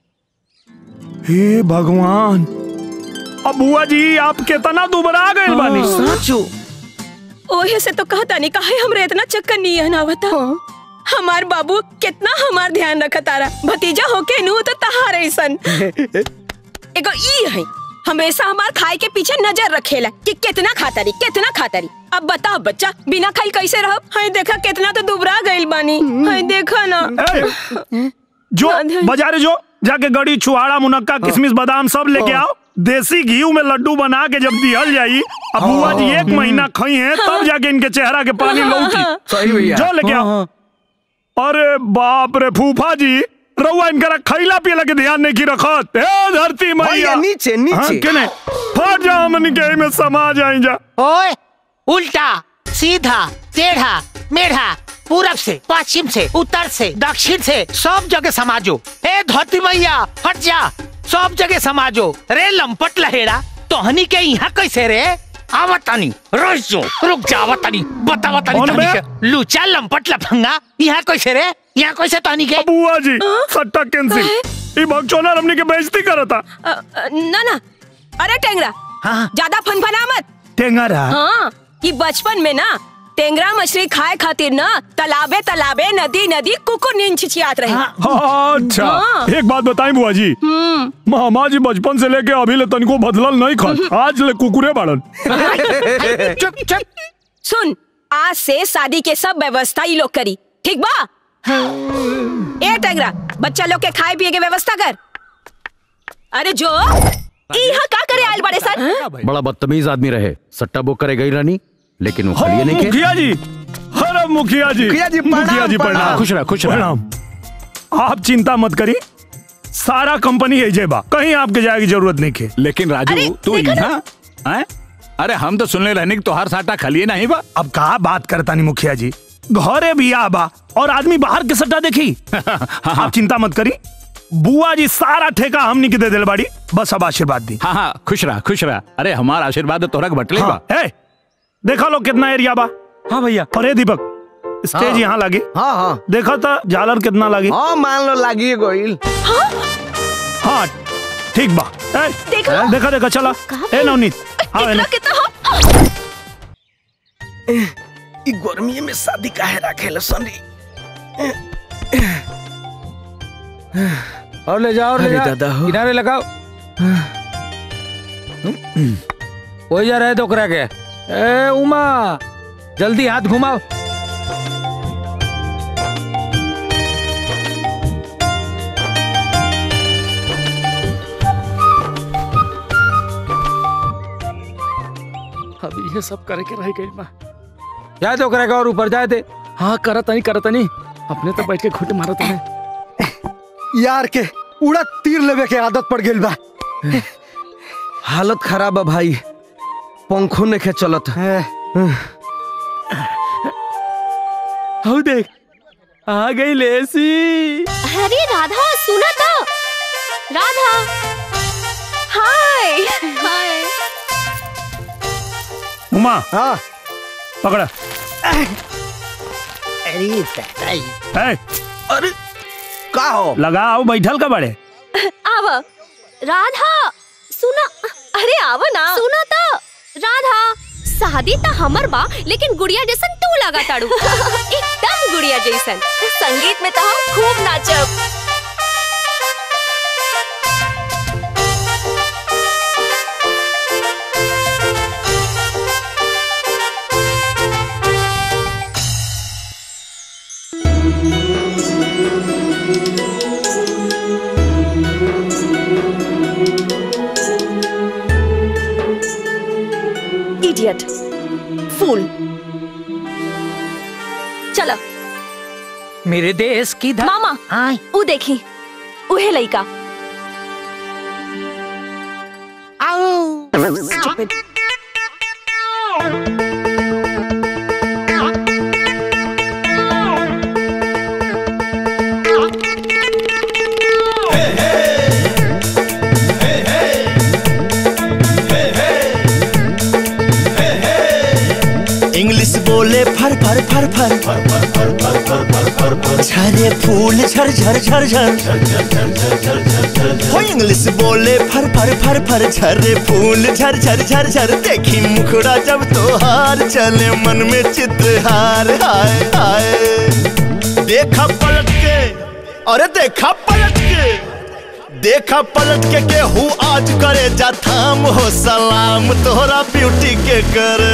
हे भगवान, अब बुआ जी आप कितना दुबरा गए बानी। सचो ओहे से तो कहता नहीं काहे हमरे इतना चक्कर नहीं है ना बता। हमार बाबू कितना हमार ध्यान रखा तारा। भतीजा होके नू तो तहार ऐसन। एगो ई है हमेशा हमार खाए के पीछे नजर रखेला कि कितना खातारी कितना खातारी। अब बताओ बच्चा बिना खाई कैसे रहो? हाय देखा कितना तो दुबरा गइल बानी। हाय देखा ना। जो बाजारे जो जाके गड़ी छुआड़ा मुनक्का किशमिश बादाम सब लेके आओ। देसी घी में लड्डू बना के जब दिहल जाई। अब बुआ जी एक महीना खाई है तब जाके इनके चेहरा के पानी लौटी। सही भैया जो लेके आओ। अरे बाप रे फूफा जी रउआ इनका खैला पियला के ध्यान नहीं की रखत। ए धरती मैया नीचे नीचे हाँ, केने फट जा हमन के में समा जाई जा। ओए उल्टा सीधा टेढ़ा मेढ़ा पूरब से पश्चिम से उत्तर से दक्षिण से सब जगह समाजो। ए धरती मैया हट जा सब जगह समाजो। रे लंपट लहेड़ा तोहनी के यहाँ कैसे रे? आवतानी रोज जो रुक जा आवतानी बतावतानी तोहनी के लूचा लंपट लफंगा यहाँ कैसे रे? यहाँ कैसे तोहनी के? बुआ जी सट्टा कैंसिल। ई भगचोना हमनी के बेइज्जती करता। ना ना अरे टेंगरा हाँ ज्यादा फनफना मत। टेंगरा हाँ ये बचपन में ना टेंगरा मछली खाए खातिर ना तालाबे तालाबे नदी नदी कुकुर नींद छिछियात रहे। हाँ, अच्छा हाँ। एक बात बताई बुआ जी मामा जी बचपन से लेके अभी ले तनिको बदलल नहीं खत। आज ले कुकुरे बाड़न। चुप चुप सुन आज से शादी के सब व्यवस्था ये लोग करी ठीक बा? ए टेंगरा बच्चा लोग के खाए पिए के व्यवस्था कर। अरे जो यहाँ का करे आयल बड़े सर? बड़ा बदतमीज आदमी रहे, सट्टा बुक करे गई रानी, लेकिन वो खड़िए नहीं के। मुखिया जी, अरे मुखिया जी, मुखिया जी, प्रणाम, मुखिया जी प्रणाम। प्रणाम। खुश रह, खुश रह। प्रणाम। आप चिंता मत करिए, सारा कंपनी है जेबा, कहीं आपके जाए की जरूरत नहीं है। लेकिन राजू तू यहाँ हैं? अरे हम तो सुनने रहने की तोहार साटा खलिए नहीं बा। अब कहा बात करता नहीं मुखिया जी, घरे भी आबा और आदमी बाहर के सट्टा देखी। आप चिंता मत करी, बुआ जी सारा ठेका हमनी के दे दिल बाड़ी, बस अब आशीर्वाद दी। हाँ हाँ खुश रहा, खुश रहा। अरे हमारा आशीर्वाद तोहरा के बटले बा। ए, देखा लो कितना एरिया बा। हाँ भैया। अरे दीपक, स्टेज हाँ। यहाँ लगी। हाँ हाँ देखा था झालर कितना लगी। हाँ मान लो लगी गोइल। हाँ ठीक बा। ए, देखा देखा देखा चला। ए नवनीत, हाँ गर्मी में शादी काहे रखेला सनी। और ले जाओ, और ले अरे जाओ। दादा हो। किनारे लगाओ। वही जा रहे तो करा के। ए उमा, जल्दी हाथ घुमाओ। अभी ये सब करे के रह गई माँ। जाए तो करेगा और ऊपर जाए थे। हाँ करत नहीं करत नहीं, अपने तो बैठ के घुट मारत है। यार के उड़ा तीर लेवे के आदत पड़ गई बा। हालत खराब है भाई, पंखों ने के चलत है। हो देख आ गई लेसी। अरे राधा सुना तो। राधा हाय हाय। उमा, हाँ पकड़ा। अरे दादाई। ए, अरे का हो लगाओ, बैठल का बड़े। आव राधा सुना। अरे आव ना। सुना तो राधा, शादी तो हमर बा, लेकिन गुड़िया जैसन तू लगा ताड़ू। एकदम गुड़िया जैसन। संगीत में तो हम खूब नाचब। इडियट, फूल। चलो मेरे देश की धा... मामा, ऊ देखी, उहे लइका। Stupid. इंग्लिश बोले फर फर फर फर झरे फूल झर झर झर झर हो इंग्लिश बोले फर फर फर फर झरे फूल झर झर झर झर देखी मुखड़ा जब तोहार चले मन में चित्रहार हाय हाय देखा पलट के अरे देखा पलट के देखा पलट के केहू आज करे जा थाम हो सलाम तोहरा ब्यूटी के करे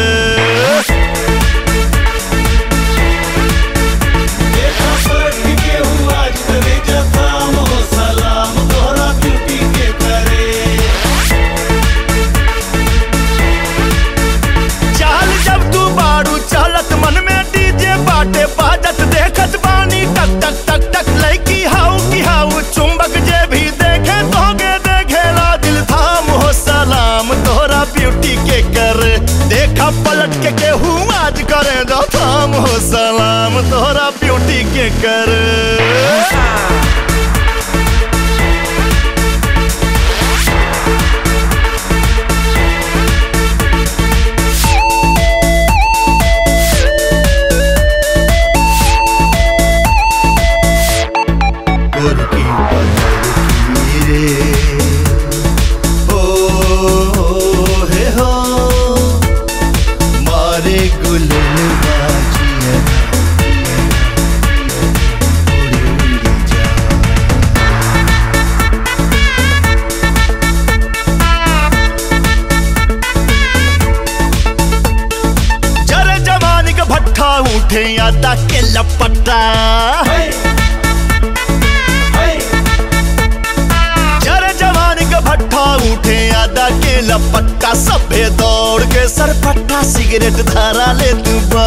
देखा पलट के केहू आज करे जा थाम हो सलाम तोहरा ब्यूटी के करे चल जब तू बारू चलत मन में डीजे बाटे बाजत देखत बानी टक टक टक टक लड़की हाउ की हाउ चुंबक जे भी देखे तोगे देखेला दिल थाम हो सलाम तोहरा ब्यूटी के करे देखा पलट के केहू आज करे दो थाम हो सलाम तोहरा ब्यूटी के करे उठे आता के लपटा जरे जवान का भट्ठा उठे आदा के लपट्टा सभे दौड़ के सरपट्टा सिगरेट धारा ले तू बा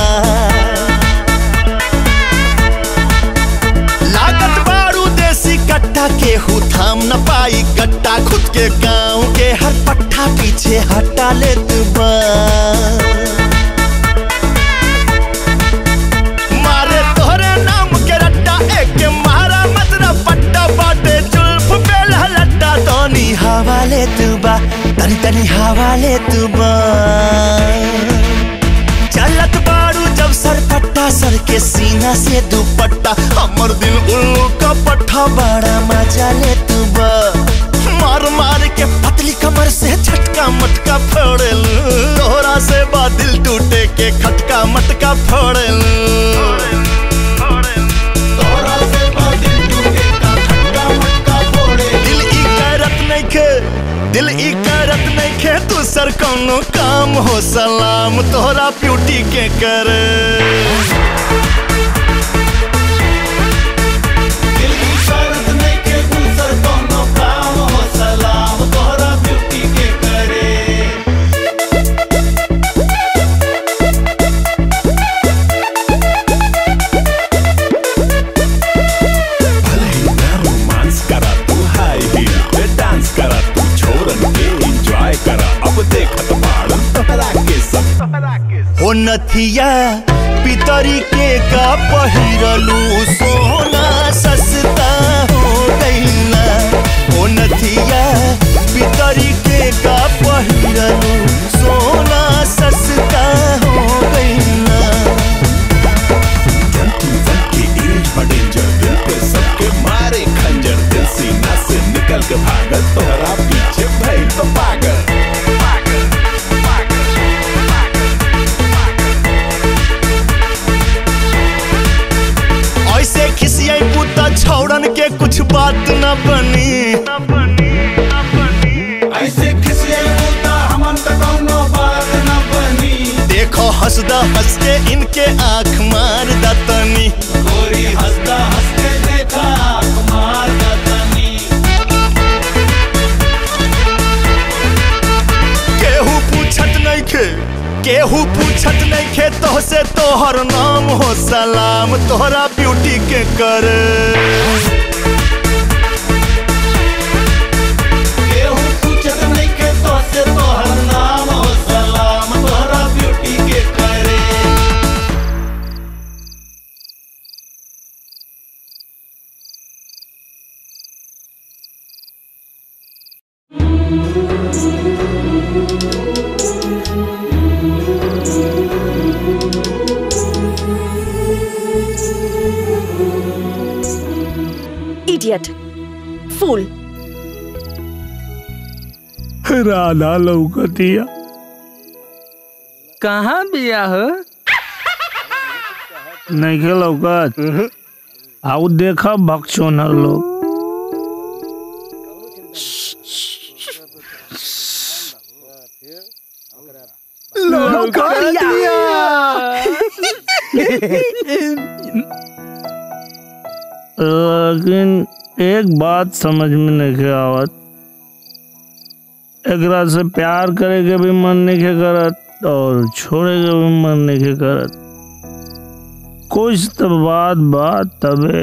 लागत बारू देसी कट्टा के हु थाम न पाई कट्टा खुद के गांव के हर पट्टा पीछे हटा ले तू बा मारे तोहरे नाम के रट्टा एक के मारा मतरा पट्टा बाटे जुल्फ पे लहलट्टा तनी हवा ले तू बा तनी तनी हवा ले तू बा चलत बारू जब सर पट्टा सर के सीना से दुपट्टा हमर दिल उल्लू का पट्टा बड़ा मजा ले तू बा मार मार के पतली कमर से झटका मटका फोड़ल तोहरा से बा दिल टूटे के खटका मटका फोड़ल तोहरा से बा दिल टूटे का खटका मटका फोड़े दिल ई करत नइखे दिल ई करत नइखे तू सर कोनो काम हो सलाम तोहरा ब्यूटी के करे दिल ई करत नइखे तू सर कोनो काम हो सलाम तोहरा ब्यूटी के करे भले ही ना रोमांस करा तू हाई हील पे डांस करा तू छोरन के एंजॉय करा अब देखत बाड़न तोहरा के सब ओ नथिया पितरी के का पहिरलू सोना सस्ता हो गइला ओ नथिया पितरी के का पहिरलू सोना सस्ता हो गइला डेंजर दिल पे सबके मारे खंजर दिल सीना से निकल के भागल तोहरा पीछे भइल तो पागल ऐसे खिसियाई पुता छौड़न के कुछ बात न बनी ऐसे खिसियाई पुता हमन त कौनो बात न बनी देखो हंसदा हंस के इनके आंख मार दतनी गोरी हंसदा हंस के देखा आंख मार दतनी केहू पूछत नइखे केहू पूछत नइखे तोहसे तोहर नाम हो सलाम तोहरा ब्यूटी के करे केहू पूछत नइखे तोहसे तोहर नाम हो सलाम तोहरा ब्यूटी के करे इडियट फूल राधा लौकतिया कहाँ बिया हो नहीं के लौकत आउ देखा भक्षोनर लोग लेकिन एक बात समझ में नहीं आवत एकरा से प्यार करे के भी मन नहीं करत और छोड़े के भी मन नहीं करत कुछ तो बात बात तबे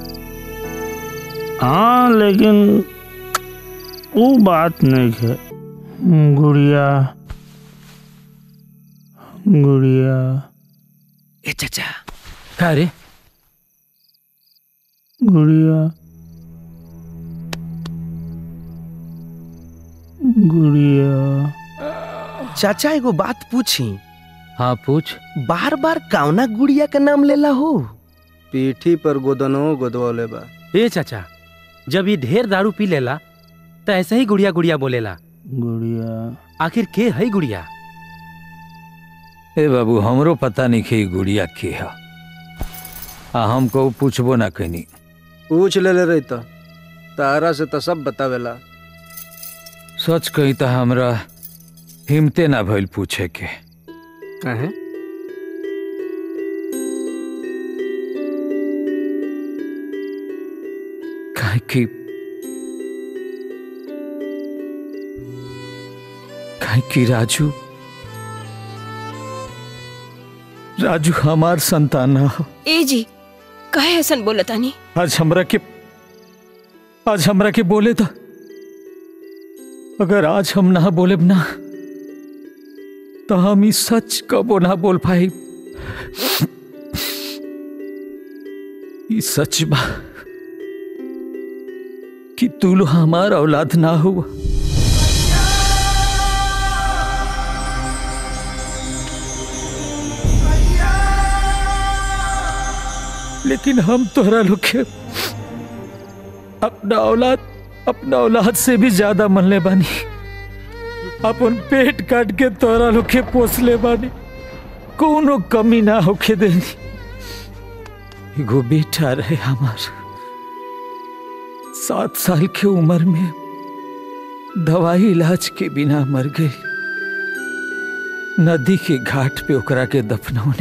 हाँ लेकिन वो बात नहीं है गुड़िया गुड़िया ए चाचा का रे गुड़िया गुड़िया चाचा एगो बात पूछी हाँ पूछ बार बार कावना गुड़िया का नाम लेला हो पीठी पर गोदनो गोदवले बा ए चाचा जब ये ढेर दारू पी लेला तो ऐसे ही गुड़िया गुड़िया बोलेला गुड़िया आखिर के है गुड़िया ए बाबू हमरो पता नहीं खे गुड़िया के है आ हमको पूछबो ना कहीं पूछ ले ले रही तो तारा से तो सब बतावेला सच कही तो हमरा हिम्मते ना भइल पूछे के काहे काहे कि काहे कि राजू राजू हमार संतान हो। ए जी काहे ऐसन बोलतानी? आज हमरा के आज हमरा के बोले था, अगर आज हम ना बोले ना तो हम इस सच कबो ना बोल पाए। इस सच बा कि तू लो हमार औलाद ना हुआ। लेकिन हम तोहरा लोग के अपना औलाद अपना औलाद से भी ज्यादा मनले बानी। अपन पेट काट के तोहरा लोग के पोसले बानी, कोनो कमी ना होके देनी। एगो बेटा रहे हमार, सात साल के उम्र में दवाई इलाज के बिना मर गई। नदी के घाट पे ओकरा के दफनौनी।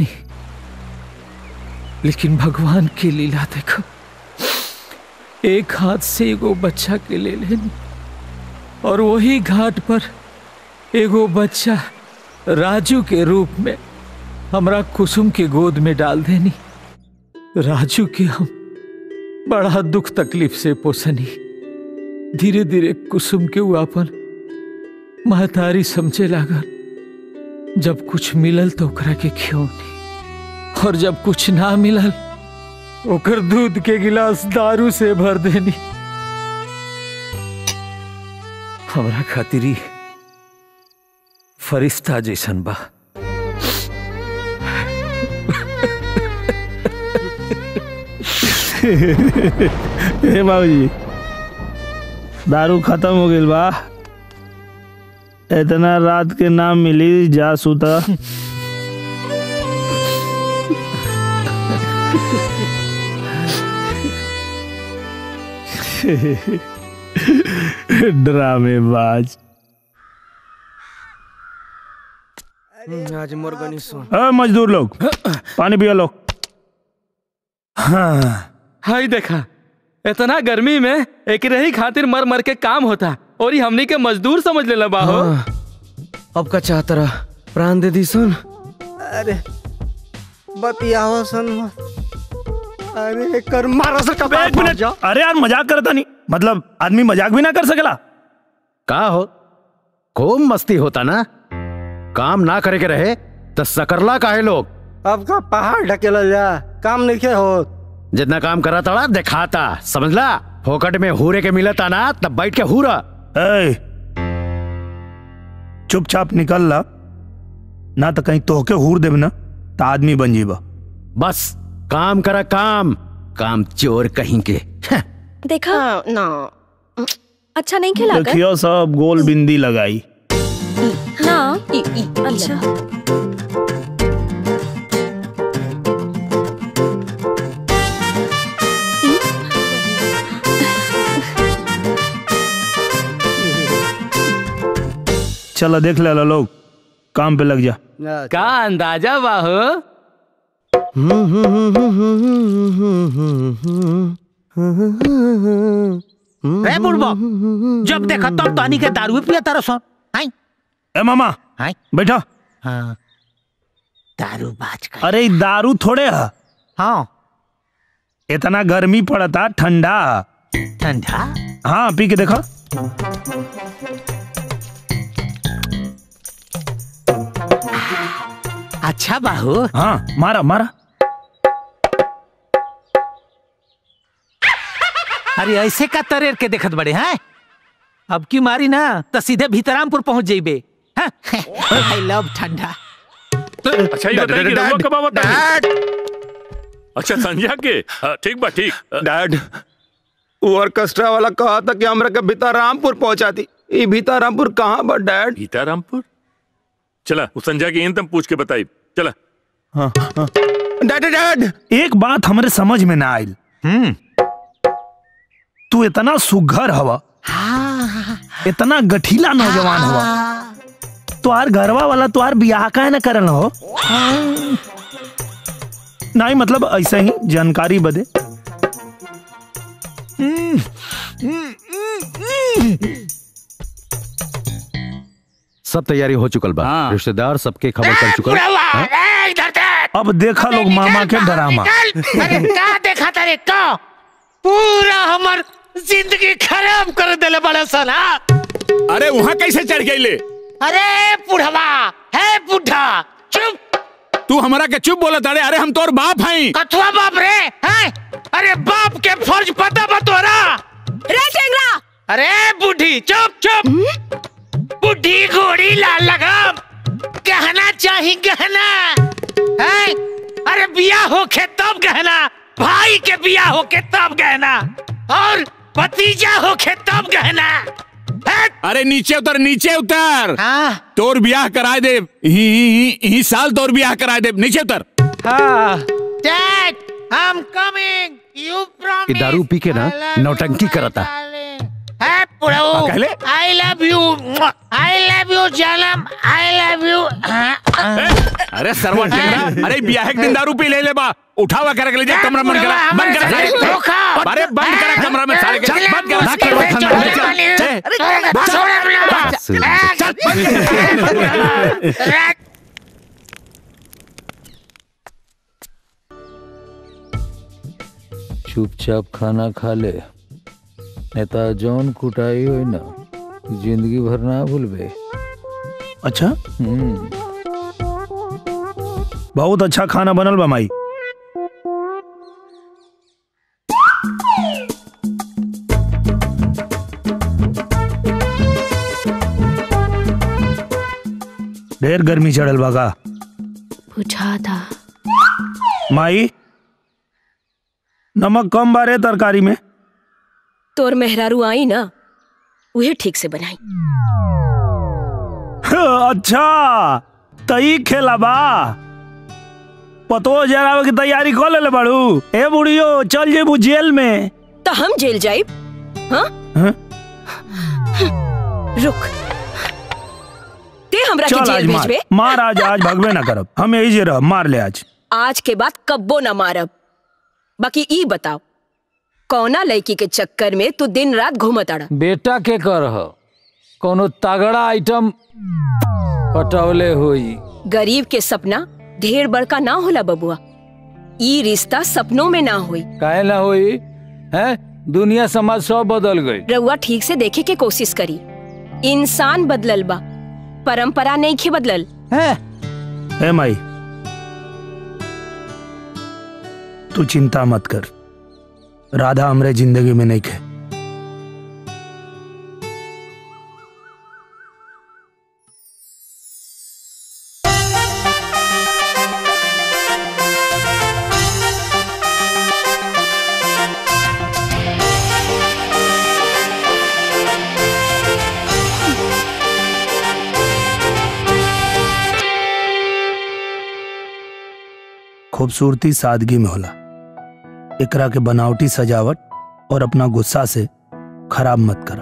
लेकिन भगवान की लीला देखो, एक हाथ से एगो बच्चा के ले लेनी और वही घाट पर एगो बच्चा राजू के रूप में हमरा कुसुम के गोद में डाल देनी। राजू के हम बड़ा दुख तकलीफ से पोसनी। धीरे धीरे कुसुम के वो अपन महतारी समझे लागल। जब कुछ मिलल तो ओकरा के खियौनी, और जब कुछ ना मिलल ओकर दूध के गिलास दारू से भर देनी। हमरा खातिरी फरिश्ता जैसन बा। हे बाबूजी, दारू खत्म हो गई बा। इतना रात के नाम मिली, जा सुता। ड्रामेबाज। आज मुर्गनी सुन। अ मजदूर लोग पानी पिया लो। हाँ हाय देखा, इतना गर्मी में एक रही खातिर मर मर के काम होता और ये हमनी के मजदूर समझ लेला बाहो। हाँ, अब का चाहता रहा प्राण दे दी सुन। अरे बतियावा सन। अरे कर मारा सर कब। एक मिनट। अरे यार मजाक करता नहीं, मतलब आदमी मजाक भी ना कर सकेला। का हो खूब मस्ती होता ना, काम ना करे के रहे तो सकरला काहे लोग। अब का पहाड़ ढकेला जा, काम नहीं के हो। जितना काम करा तड़ा दिखाता, समझला। फोकट में हूरे के मिलता ना तब बैठ के हूरा। ए, चुपचाप निकल ला, ना तो कहीं तोहके हूर देव ना तो आदमी बन जीबा। बस काम करा काम, काम चोर कहीं के। देखा ना अच्छा नहीं खिला देखियो सब गोल बिंदी लगाई ना। इ, इ, अच्छा चलो देख ले लोग, काम पे लग जा। का अंदाजा बाहो। रे बुढ़बा, जब देखा तब तानी के दारू पिया तारा सन। हाय ए मामा, हाय बैठा। हाँ दारू बाज का। अरे दारू थोड़े है। हाँ इतना गर्मी पड़ता, ठंडा ठंडा। हाँ पी के देखो। अच्छा बाहू। हाँ मारा मारा। अरे ऐसे का तरेर के देखत बड़े हैं। अब की मारी ना तो सीधे भीतरामपुर पहुंच जाइबे। आई लव ठंडा। अच्छा ये बताइए कि रउआ कब आवत है? अच्छा संध्या के ठीक बा ठीक। डैड वो ऑर्केस्ट्रा वाला कहा था कि हमरा के भीतरामपुर पहुंचाती। ये भीतरामपुर कहाँ बा डैड? भीतरामपुर चला उस संध्या की तुम पूछ के बताई। चला। हाँ, हाँ। डैड डैड एक बात हमारे समझ में ना आई। हम्म तू इतना सुघर हवा, इतना गठीला नौजवान हवा, तुहार घरवा वाला तुहार बियाह का है ना करल हो? नहीं मतलब ऐसे ही जानकारी बदे। सब तैयारी हो चुकल बा। रिश्तेदार सबके खबर कर चुकल। अब देखा लोग मामा के ड्रामा। अरे का देखा तारे का पूरा हमर जिंदगी खराब कर देले बड़ा सन। अरे वहाँ कैसे चढ़ गईले? अरे बुढ़वा है बुढ़ा चुप। तू हमारा के चुप बोला तारे? अरे हम तोर बाप हैं। कथुआ बाप रे हैं? अरे बाप के फर्ज पता बतोरा रे टेंगरा। अरे बूढ़ी चुप चुप। बूढ़ी घोड़ी लाल लगाम गहना चाहिए गहना है। अरे बिया होके तब गहना, भाई के बिया होके तब गहना, और भतीजा होके तब गहना। अरे नीचे उतर नीचे उतर। हाँ। तोर ब्याह कराए दे ही, ही, ही, ही साल तोर ब्याह कराए दे। नीचे उतर। हाँ। Dad, I'm coming. You promise. ये दारू पी के ना नौटंकी करता। है पुराओ। I love you. I love you जानम। I love you. अरे सरवन टेंगरा, अरे ब्याह के दिन दारू पी ले ले बा। उठावा कर ले जा कमरा बंद करा बंद करा। अरे बंद करा कमरा में सारे के बंद करा। चुपचाप खाना खा ले, नेता जौन कुटाई हो ना जिंदगी भर ना भूलबे। अच्छा बहुत अच्छा खाना बनल बा माई। ढेर गर्मी चढ़ल बा का? पूछा था माई नमक कम बारे तरकारी में। तोर मेहरारू आई ना उहे ठीक से बनाई। अच्छा तई खेला बा। पतो जरावे की तैयारी कर ले बाड़ू। ए बुढ़ियो चल जेबू जेल में। तो हम जेल जाइब? हाँ? हाँ? रुक ते हमरा के जेल भेजबे? मार आज आज भगवे ना करब। हम यही जे रह मार ले आज। आज के बाद कब्बो ना मारब। बाकी ई बताओ कौना लड़की के चक्कर में तू दिन रात घूमत आड़ा? बेटा के कर कोनो तगड़ा आइटम पटौले हुई। गरीब के सपना ढेर बड़का ना होला बबुआ। ई रिश्ता सपनों में ना हुई। काहे ना हुई है? दुनिया समाज सब बदल गई। रउआ ठीक से देखे के कोशिश करी। इंसान बदलल बा, परंपरा नहीं खे बदलल है। ए माई तू चिंता मत कर, राधा हमरे जिंदगी में नहीं खे। खूबसूरती सादगी में होला। एकरा के बनावटी सजावट और अपना गुस्सा से खराब मत करा।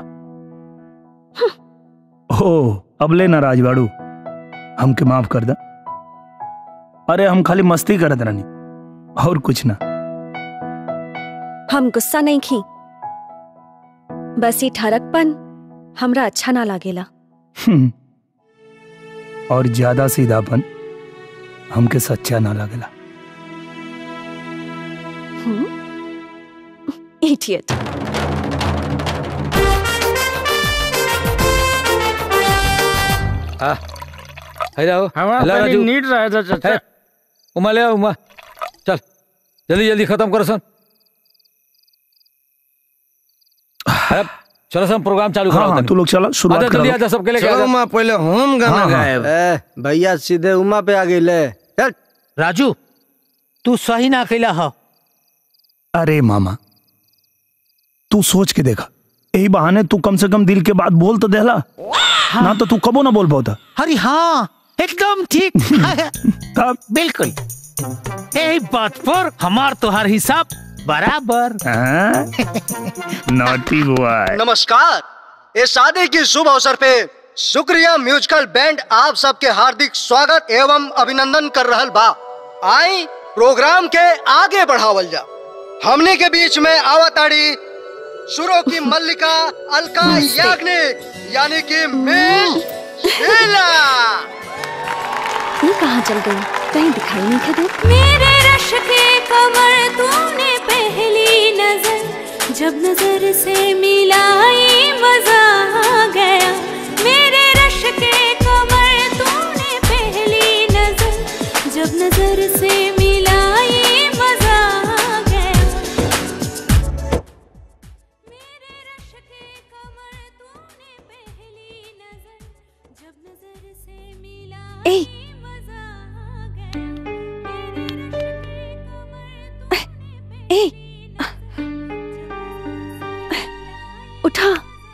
ओह अब ले ना राजवाड़ू, हमके माफ कर दा। अरे हम खाली मस्ती करत रहनी और कुछ ना। हम गुस्सा नहीं की, बस ये ठरकपन हमरा अच्छा ना लागेला। और ज्यादा सीधापन हमके सच्चा ना लागेला। Idiot. आ, है जाओ। हमारा पहले नीट रहा था चाचा। उमा ले आओ उमा, चल जल्दी जल्दी खत्म करो सन। अब चलो सब प्रोग्राम चालू करो। हाँ, तू लोग चलो शुरुआत करो। जल्दी आजा सबके लेके। उमा पहले हम गाना हाँ, गाएब। ए, भैया सीधे उमा पे आ गई ले। राजू तू सही ना कैला हो। अरे मामा तू सोच के देखा, यही बहाने तू कम से कम दिल के बात बोल तो देला। हाँ। ना तो तू कबो ना बोल पाता। अरे हाँ एकदम ठीक। बिल्कुल यही बात पर हमार तोहार हिसाब बराबर। Naughty boy. नमस्कार। इस शादी की शुभ अवसर पे शुक्रिया म्यूजिकल बैंड आप सबके हार्दिक स्वागत एवं अभिनंदन कर रहल बा। आई प्रोग्राम के आगे बढ़ावल जा। हमने के बीच में आवताड़ी सुरों की मल्लिका अलका याग्निक यानी कि मिस शीला। ये कहाँ चल गई? कहीं दिखाई नहीं दे। मेरे रश के कमर तूने पहली नजर जब नजर से मिलाई मजा आ गया। मेरे रश के कमर तूने पहली नजर जब नजर से मिलाई मजा आ गया। मेरे रश के कमर तूने पहली नजर जब नजर से मिलाई ए ए उठा।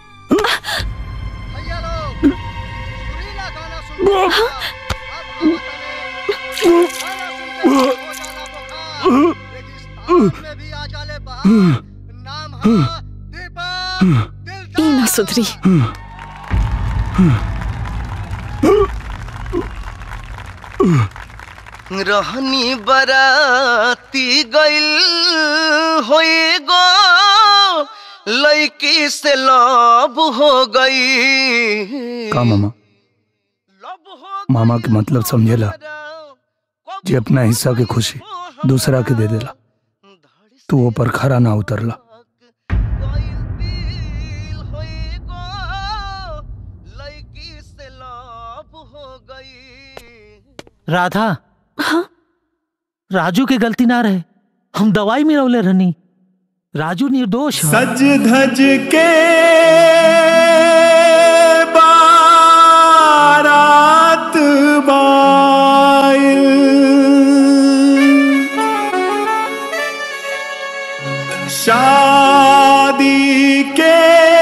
ई ना सुधरी। रहनी बराती गइल होए गो लड़की से लब हो गई। का मामा मामा के मतलब समझेला जे अपना हिस्सा के खुशी दूसरा के दे देला तू वो पर खरा ना उतरला। राधा हाँ? राजू के गलती ना रहे, हम दवाई में रौले रहनी। राजू निर्दोष है। सज धज के बारात बाइल शादी के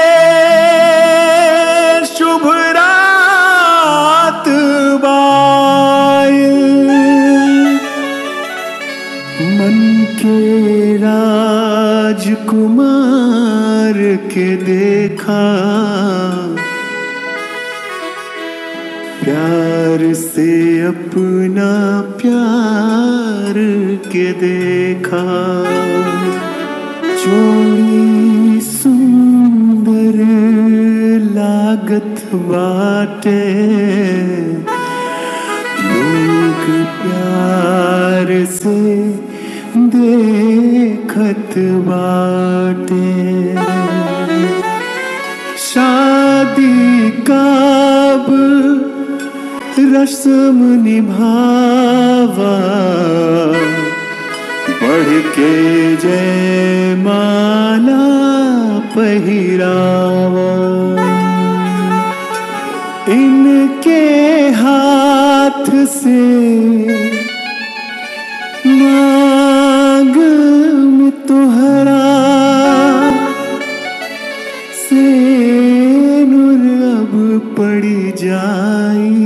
शुभ रात बाइल मन के राजकुमार के देखा प्यार से अपना प्यार के देखा जोड़ी सुंदर लागत बाटे लोग प्यार से देखत बाटे शादी काब रस्म निभावा बढ़ के जय माला पहिरावा इनके हाथ से मांग में तुहरा से नूर अब पड़ी जाई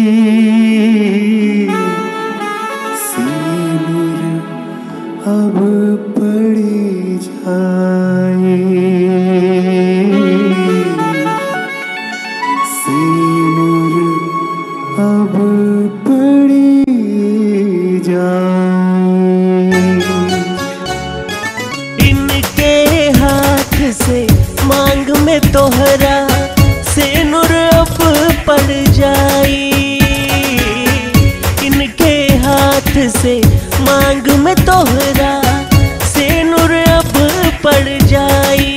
से नूर अब पड़ी जाई से नूर अब पड़ी इनके हाथ से मांग में तोहरा से नूर अब पड़ जाई इनके हाथ से मांग में तोहरा से नूर अब पड़ जाई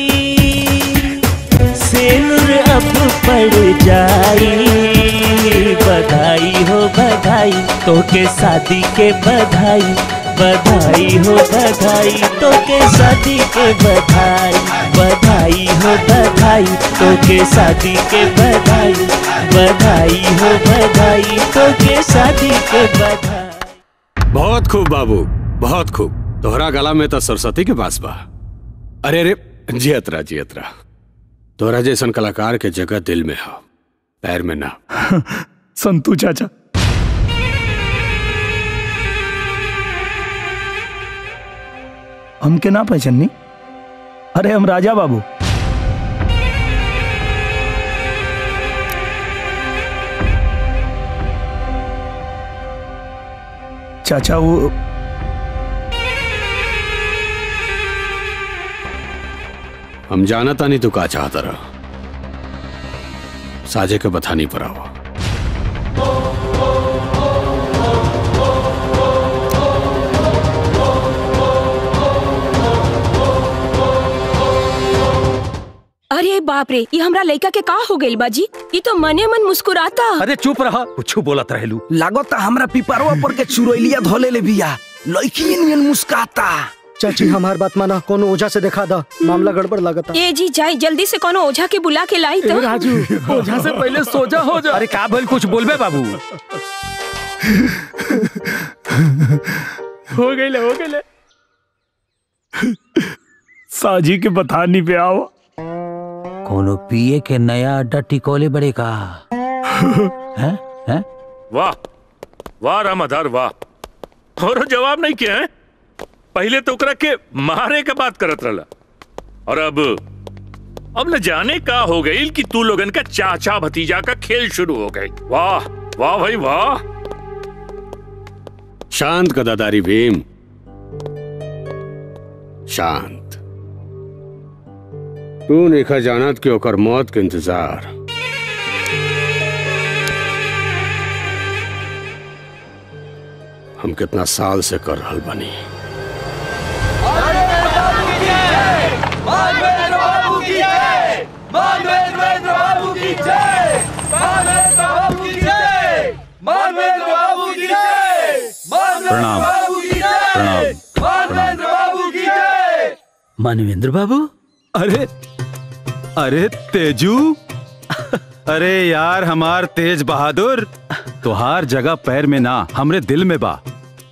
से नूर अब पड़ जाई बधाई हो बधाई तो के शादी के बधाई बधाई हो बधाई तो के शादी के बधाई बधाई हो बधाई तो के शादी के बधाई बधाई हो बधाई तो के शादी के बधाई। बहुत खूब बाबू बहुत खूब। तोहरा गला में तो सरस्वती के पास बा। अरे अरे जियतरा जियतरा तोहरा जैसन कलाकार के जगह दिल में हो पैर में ना। संतू चाचा हमके ना पहचानी? अरे हम राजा बाबू। चाचा वो हम जानता नहीं तू का चाहता रहा साजे के बता नहीं पड़ा हुआ। अरे बाप रे, ये हमरा लड़का के का हो गइल बाजी? ये तो मने मन मुस्कुराता। अरे चुप रहा, कुछ बोलत रहेलू। लागता हमरा पिपरवा पर के चुरैलिया धोले ले बिया, लड़की नियन मुस्काता। चाची हमार बात माना, कोनो ओझा से दिखा दा, मामला गड़बड़ लगता। ए जी जाई जल्दी से कोनो ओझा के बुला के लाई तो। राजू, ओझा से पहले सोजा हो जा। अरे का भइल, कुछ बोलबे बाबू? हो गइले हो गइले। साजी के पथानी पे आओ। कोनो पिए के नया अड्डा टिकोले बड़े का? हैं हैं? वाह वाह रामाधार वाह। और जवाब नहीं किया है? पहले तो ओकरा के मारे का बात करत रहला, और अब अब न जाने का हो गई कि तू लोगन का चाचा भतीजा का खेल शुरू हो गई। वाह वाह भाई वाह। शांत गदाधारी भीम, शांत। तू नेखा जानत कि ओकर मौत के इंतजार हम कितना साल से कर रहल बनी। प्रणाम प्रणाम। मानवेंद्र बाबू, अरे अरे तेजू, अरे यार हमार तेज बहादुर, तुहार जगह पैर में ना हमरे दिल में बा।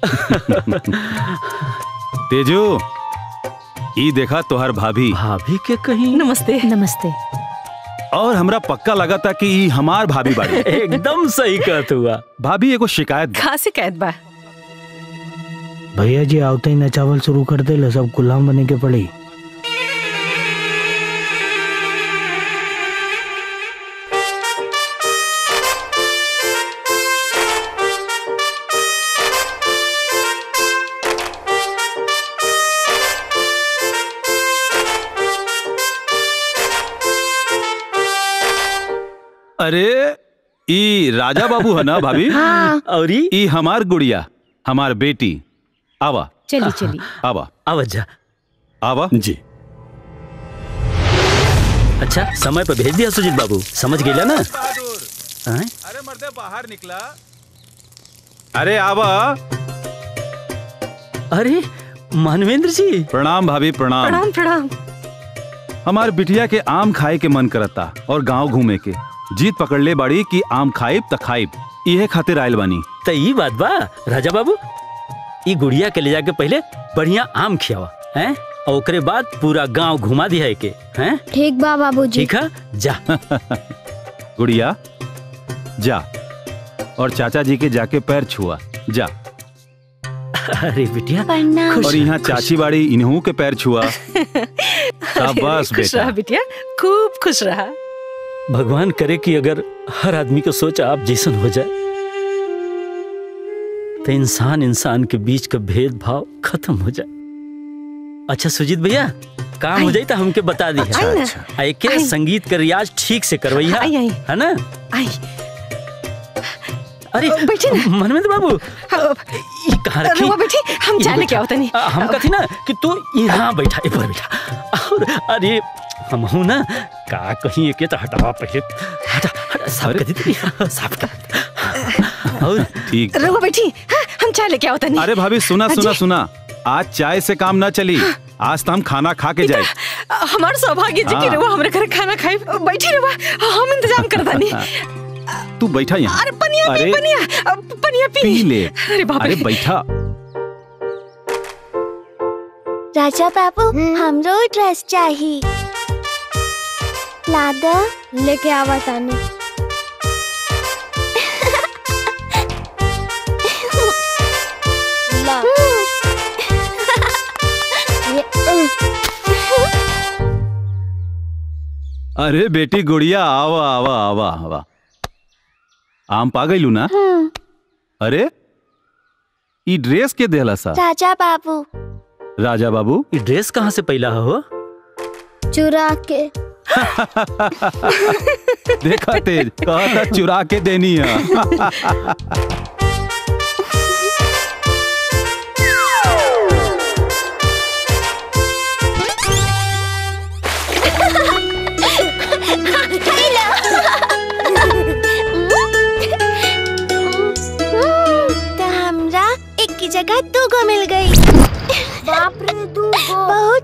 तेजू, ई देखा तुहार भाभी। भाभी के कहीं? नमस्ते नमस्ते। और हमरा पक्का लगा था कि ई हमार भाभी बाड़ी। एकदम सही कहत हुआ। भाभी एगो शिकायत बा। कहाँ शिकायत बा? भैया जी आवते ही नचावल शुरू कर दे, सब गुलाम बने के पड़ी। अरे ई राजा बाबू है ना भाभी? हाँ। और ई हमार गुड़िया, हमार बेटी। आवा चली चली आवा आवा जा आवा जी। अच्छा समय पर भेज दिया सुजीत बाबू, समझ गया ना? अरे मर्दे बाहर निकला। अरे आवा। अरे मानवेंद्र जी, प्रणाम भाभी प्रणाम। प्रणाम प्रणाम। हमार बिटिया के आम खाए के मन करता और गांव घूमे के। जीत पकड़ ले बाड़ी कि आम खाइब त खाइब, इहे खातिर आयल बानी। त ई बात बा राजा बाबू, ई गुड़िया के ले जाके पहले बढ़िया आम खियावा हैं, और ओकरे बाद पूरा गांव घुमा दिया के हैं। ठीक बा बाबूजी। ठीक है, जा। गुड़िया जा, और चाचा जी के जाके पैर छुआ जा। अरे बिटिया, और यहाँ चाची बाड़ी, इन्हों के पैर छुआ। शाबाश खुश रहा बिटिया, खूब खुश रहा। भगवान करे कि अगर हर आदमी का सोच आप जैसन हो जाए तो इंसान इंसान के बीच का भेदभाव खत्म हो जाए। अच्छा सुजीत भैया, काम हो जाए तो हमके बता दी। अच्छा, अच्छा। एक के संगीत का रियाज ठीक से करवाई है ना? आई। अरे बैठे ना मनमेंद्र बाबू, ये कहाँ रखी? रुआ बैठी, हम जाने क्या होता नहीं। हम कहती ना कि तू यहाँ बैठा, एक बार बैठा। और अरे हम हूँ ना का कहीं एक तो हटावा पहले, हटा हटा साफ कर दी, साफ कर। और ठीक रुआ बैठी, हाँ, हम चाय लेके होता नहीं। अरे भाभी सुना सुना सुना, आज चाय से काम ना चली, आज तो हम खाना खा के जाए। हमार सौभाग्य जी के रुआ हमरे घर खाना खाए। बैठी रुआ, हम इंतजाम कर दानी। तू बैठा यहाँ। अरे पनिया पी, पनिया पनिया पी, पी ले। अरे बाप रे, अरे बैठा। राजा बाबू, हमरो ड्रेस चाहिए। लादा लेके आवा तानी। ला। अरे बेटी गुड़िया, आवा आवा आवा आवा। आम पा गई लू ना? अरे ई ड्रेस के देला सा? राजा बाबू। राजा बाबू, ये ड्रेस कहाँ से पहला हो? चुरा के। देखा तेज, कहा था चुरा के देनी है।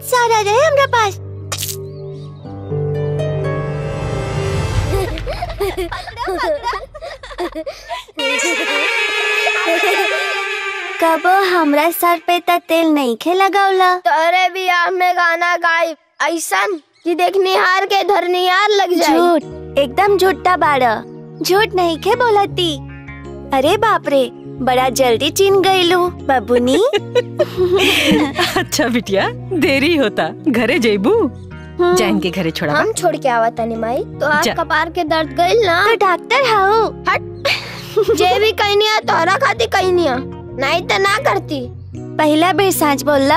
सारा रहे हमरा पास। कबो हमरा सर पे त तेल नहीं खे लगावला। तोरे बियाह में गाना गाई ऐसन कि देखनी हार के धरनी हार लग जाए। झूठ, एकदम झूठा बाड़ा। झूठ नहीं खे बोलती। अरे बाप रे, बड़ा जल्दी चिन गईलू बबुनी। अच्छा बिटिया, देरी होता, घरे जेबू। जान के घरे छोड़ा। हम छोड़ के आवा तनी माई। तो आज कपार के दर्द गइल ना तो डॉक्टर हाउ। हट, जे भी कहनिया तोरा खाती कहनिया, नहीं तो ना करती। पहला बेर सांच बोलला।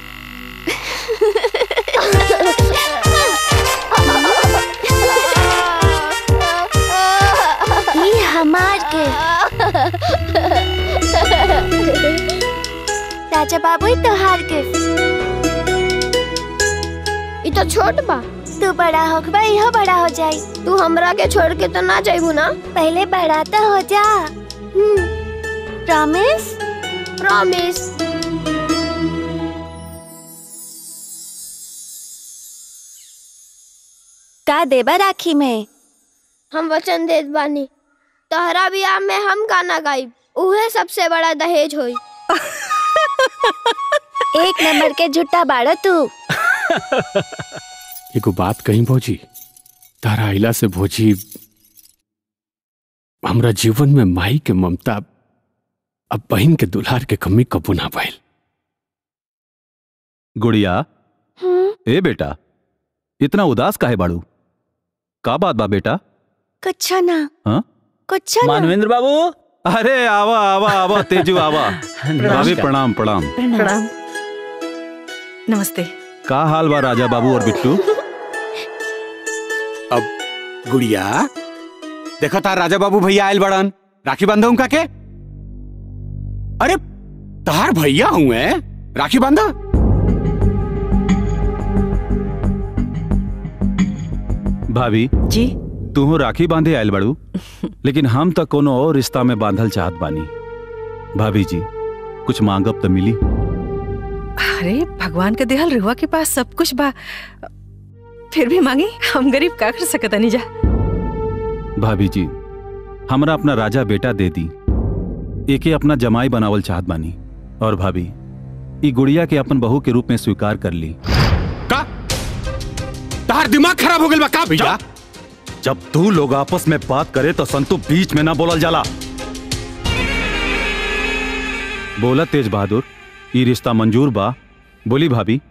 ये हमार के राजा बाबू तोहार के। ये तो छोट बा। तू बड़ा होगा, इहो बड़ा हो जाई। तू हमरा के छोड़ के तो ना जाइबू ना। पहले बड़ा तो हो जा। प्रॉमिस? प्रॉमिस। का देबा राखी में? हम वचन देत बानी, तोहरा बियाह में हम गाना गाइब, उहे सबसे बड़ा दहेज होई। एक नंबर के झूठा बाड़ा तू। एगो बात कहीं भौजी, तारा आइला से भौजी हमरा जीवन में माई के ममता अब बहन के दुल्हार के कमी कबू ना पाइल। गुड़िया, ए बेटा, इतना उदास काहे बाड़ू? का बात बा बेटा? कुछ ना। हाँ? कुछ ना। मानवेंद्र बाबू, अरे आवा आवा आवा तेजू आवा। भाभी प्रणाम प्रणाम। प्रणाम। नमस्ते। का हाल बा राजा बाबू और बिट्टू? अब गुड़िया देखो तार राजा बाबू भैया आयल बड़न, राखी बांधो उनका के। अरे तार भैया हुए, राखी बांधा। भाभी जी, तू राखी बांधे आयल बड़ू, लेकिन हम तक कोनो और रिश्ता में बांधल चाहत बानी। भाभी जी कुछ मांगब तो मिली। अरे भगवान के देहल रुआ के पास सब कुछ बा, फिर भी मांगी, हम गरीब का कर सकत नहीं जा। भाभी जी हमरा अपना राजा बेटा दे दी, एके अपना जमाई बनावल चाहत बानी। और भाभी ई गुड़िया के अपन बहू के रूप में स्वीकार कर ली। का तार दिमाग खराब हो गया का भैया? जब दो लोग आपस में बात करे तो संतु बीच में ना बोलल जाला। बोला तेज बहादुर, ई रिश्ता मंजूर बा? बोली भाभी।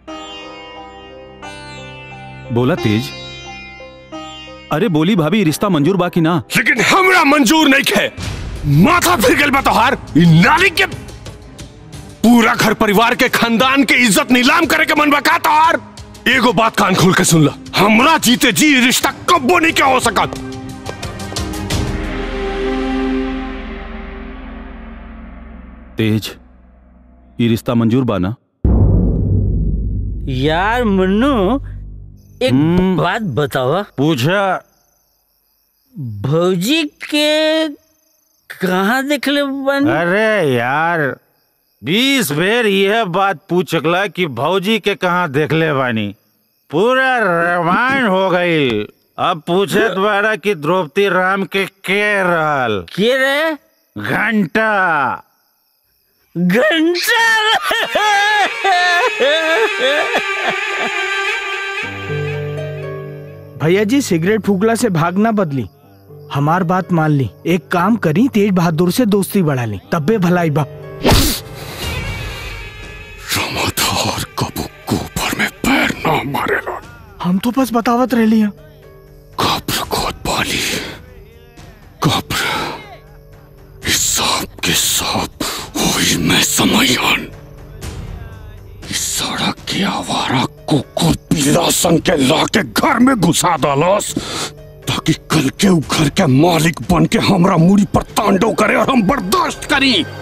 बोला तेज। अरे बोली भाभी, रिश्ता मंजूर बा कि ना? लेकिन हमरा मंजूर नहीं खे। माथा फिर गल बा तोहार। इ नाली के पूरा घर परिवार के खानदान के इज्जत नीलाम करे के मन बा का तोहार? एगो बात कान खोल के सुन ला, हमरा जीते जी रिश्ता कब्बो नहीं क्या हो सकत। तेज, ये रिश्ता मंजूर बा ना? यार मुन्नू, एक बात बतावा। पूछा। भौजी के कहाँ देखले बन? अरे यार, बीस बेर यह बात पूछला कि भौजी के कहाँ देखले बानी। पूरा रामायण हो गई। अब पूछत बारा कि द्रौपदी राम के के रहल? के रे? घंटा। घंटा। भैया जी सिगरेट फूकला से भागना बदली, हमार बात मान ली। एक काम करी, तेज बहादुर से दोस्ती बढ़ा ली, तब्बे भलाई बा। रमाधार कबू गोबर में पैर ना मारेला। हम तो बस बतावत रह लिया। कब्र खोद पाली, कब्र इस सांप के सांप वही में समयान। इस सड़क के आवारा कुकुर पीला संग के लाके घर में घुसा डालस, ताकि कल के उ घर के मालिक बन के हमरा मुड़ी पर तांडव करे और हम बर्दाश्त करी। ये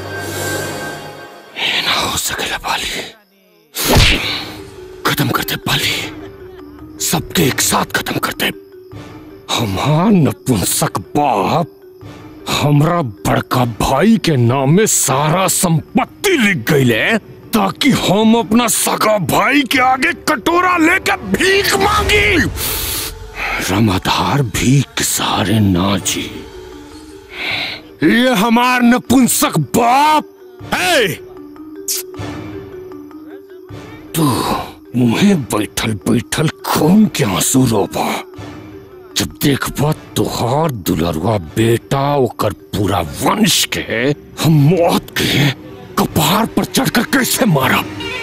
ना हो सकेला पाली। खत्म करते पाली, सबके एक साथ खत्म करते। हमार नपुंसक बाप हमरा बड़का भाई के नाम में सारा संपत्ति लिख गई ले, था कि हम अपना सगा भाई के आगे कटोरा लेकर भीख मांगी। रमाधार भीख के सहारे ना जी। ये हमार नपुंसक बाप है। तू मुहे बैठल बैठल खून के आंसू रोबा। जब देखबा तुहार दुलरुआ बेटा ओकर पूरा वंश के हम मौत के कपार पर चढ़कर कैसे मारा।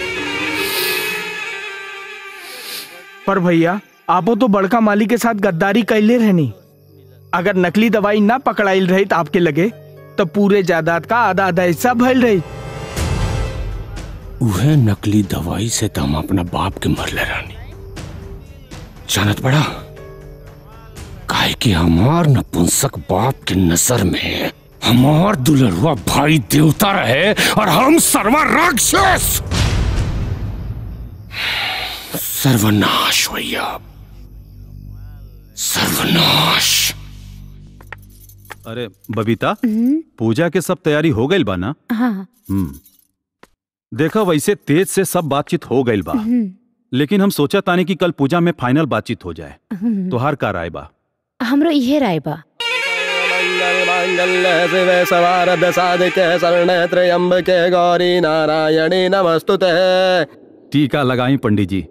पर भैया आपो तो बड़का माली के साथ गद्दारी कैले रहनी। अगर नकली दवाई ना पकड़ाइल रही तो आपके लगे तो पूरे जायदाद का आधा आधा हिस्सा भइल रही। उहे नकली दवाई से तो हम अपना बाप के मरले रानी। जानत पड़ा काहे कि हमार नपुंसक बाप के नजर में हमार दुलरुआ भाई देवता रहे और हम सर्वा राक्षस। सर्वनाश भैया, सर्वनाश। अरे बबीता, पूजा के सब तैयारी हो गई बा ना? हाँ। हम्म देखा वैसे तेज से सब बातचीत हो गई बा, लेकिन हम सोचा तानी कि कल पूजा में फाइनल बातचीत हो जाए। तोहार का राय बा? हमरो इहे राय बा। मंगल शिवे सवारद साधिके शरणे त्र्यंबके गौरी नारायणी नमस्तुते। टीका लगाई पंडित जी।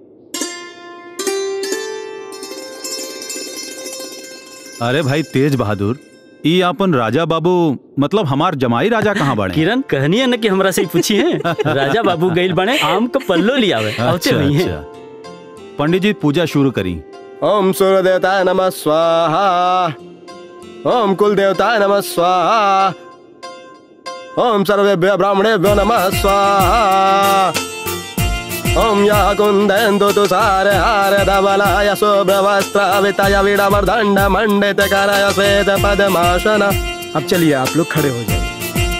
अरे भाई तेज बहादुर, ई अपन राजा बाबू मतलब हमार जमाई राजा कहाँ बने? किरण कहनी है ना कि हमरा से ही पूछी है। राजा बाबू गइल बने आम का पल्लो लिया है। अच्छा, अच्छा। पंडित जी पूजा शुरू करी। ओम सूर्य देवताय नमः स्वाहा। ओम कुल देवताय नमः स्वाहा। ओम सर्वेभ्यो ब्राह्मणेभ्यो नमः स्वाहा। ओम या कुंदेन्दु तुषार हार धवलाय शुभ्रवस्त्राविताय वीणावर्धंड मंडितकराय श्वेत पद्मासन। अब चलिए आप लोग खड़े हो जाइए।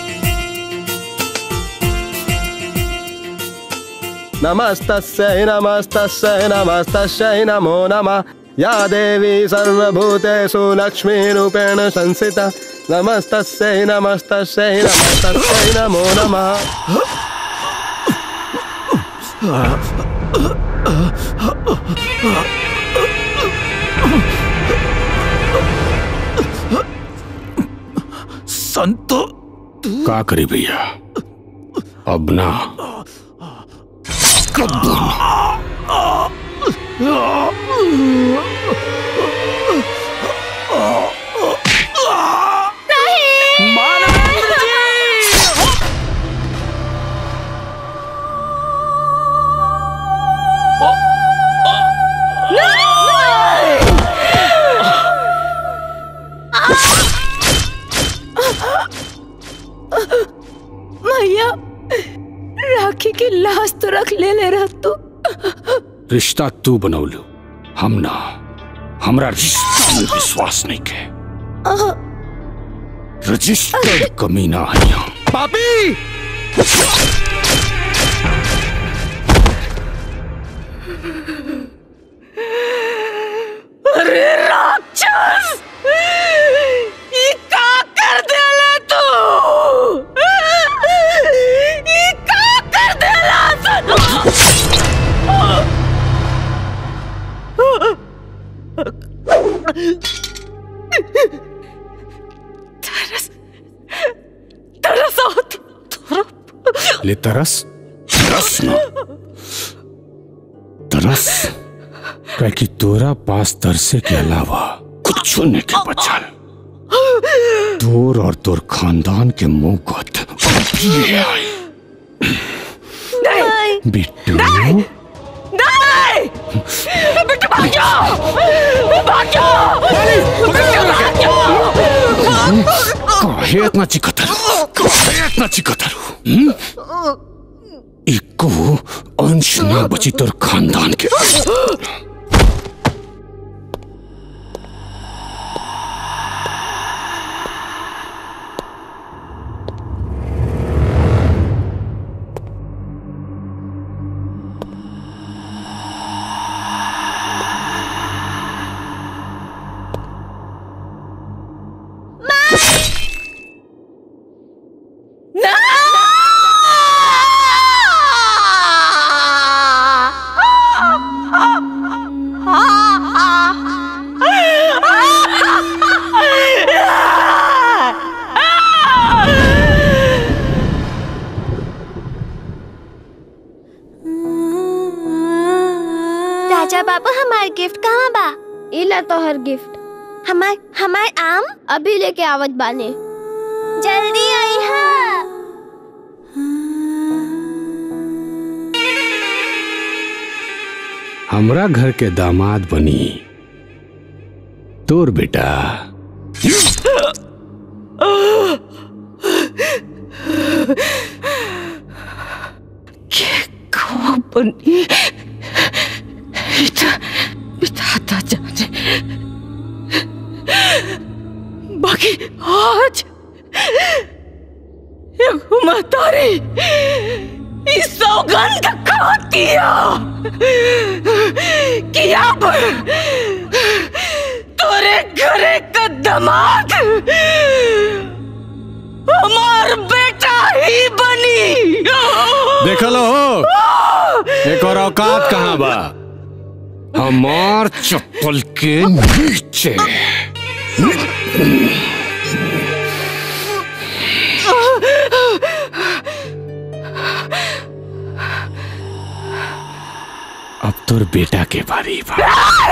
नमस्तस्यै नमस्तस्यै नमस्तस्यै नमो नमः। या देवी सर्वभूतेषु लक्ष्मीरूपेण संस्थिता। नमस्तस्यै नमस्तस्यै नमस्तस्यै नमो नमः। संतो का करी भैया, अब ना भैया राखी की लाश तो रख ले ले रहा तू। रिश्ता तू बनौलू, हम ना। हमरा रिश्ता में विश्वास नहीं के। रजिस्टर कमीना है यहाँ। पापी! अरे राक्षस! ये का कर देला तू? ये का कर देला तरस तरस आओ ले तरस तरस ना तरस कह कि तोरा पास तरसे के अलावा कुछ नहीं के बचल। तोर और तोर खानदान के मुंह गत अभी आई। बिट्टू नहीं! बिट्टू भाग जाओ! भाग जाओ! बिट्टू भाग जाओ! काहे इतना चिकतर? काहे इतना चिकतर? इको अंश ना बची तोर खानदान के। राजा बाबू हमार गिफ्ट कहाँ बा? इला तो हर गिफ्ट। हमार हमार आम अभी लेके आवत बाने। जल्दी आई हाँ। हमरा घर के दामाद बनी तोर बेटा। बनी बिताता जाने बाकी आज महतारी इस सौगंध खातिया कि अब तोरे घरे का दामाद हमार बेटा ही बनी। देख लो एक और औकात कहाँ बा हमार चप्पल के नीचे। अब तोर बेटा के बारी बा।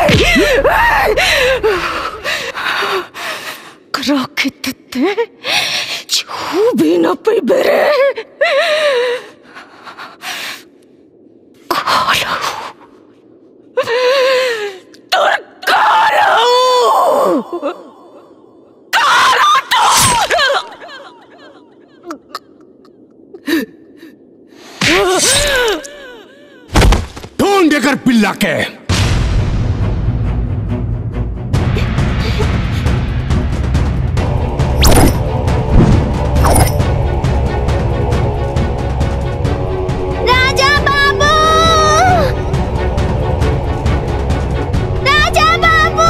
रखते छू भी न पे बेरे तोर ढूंढ देकर पिल्ला के। राजा बाबू, राजा बाबू।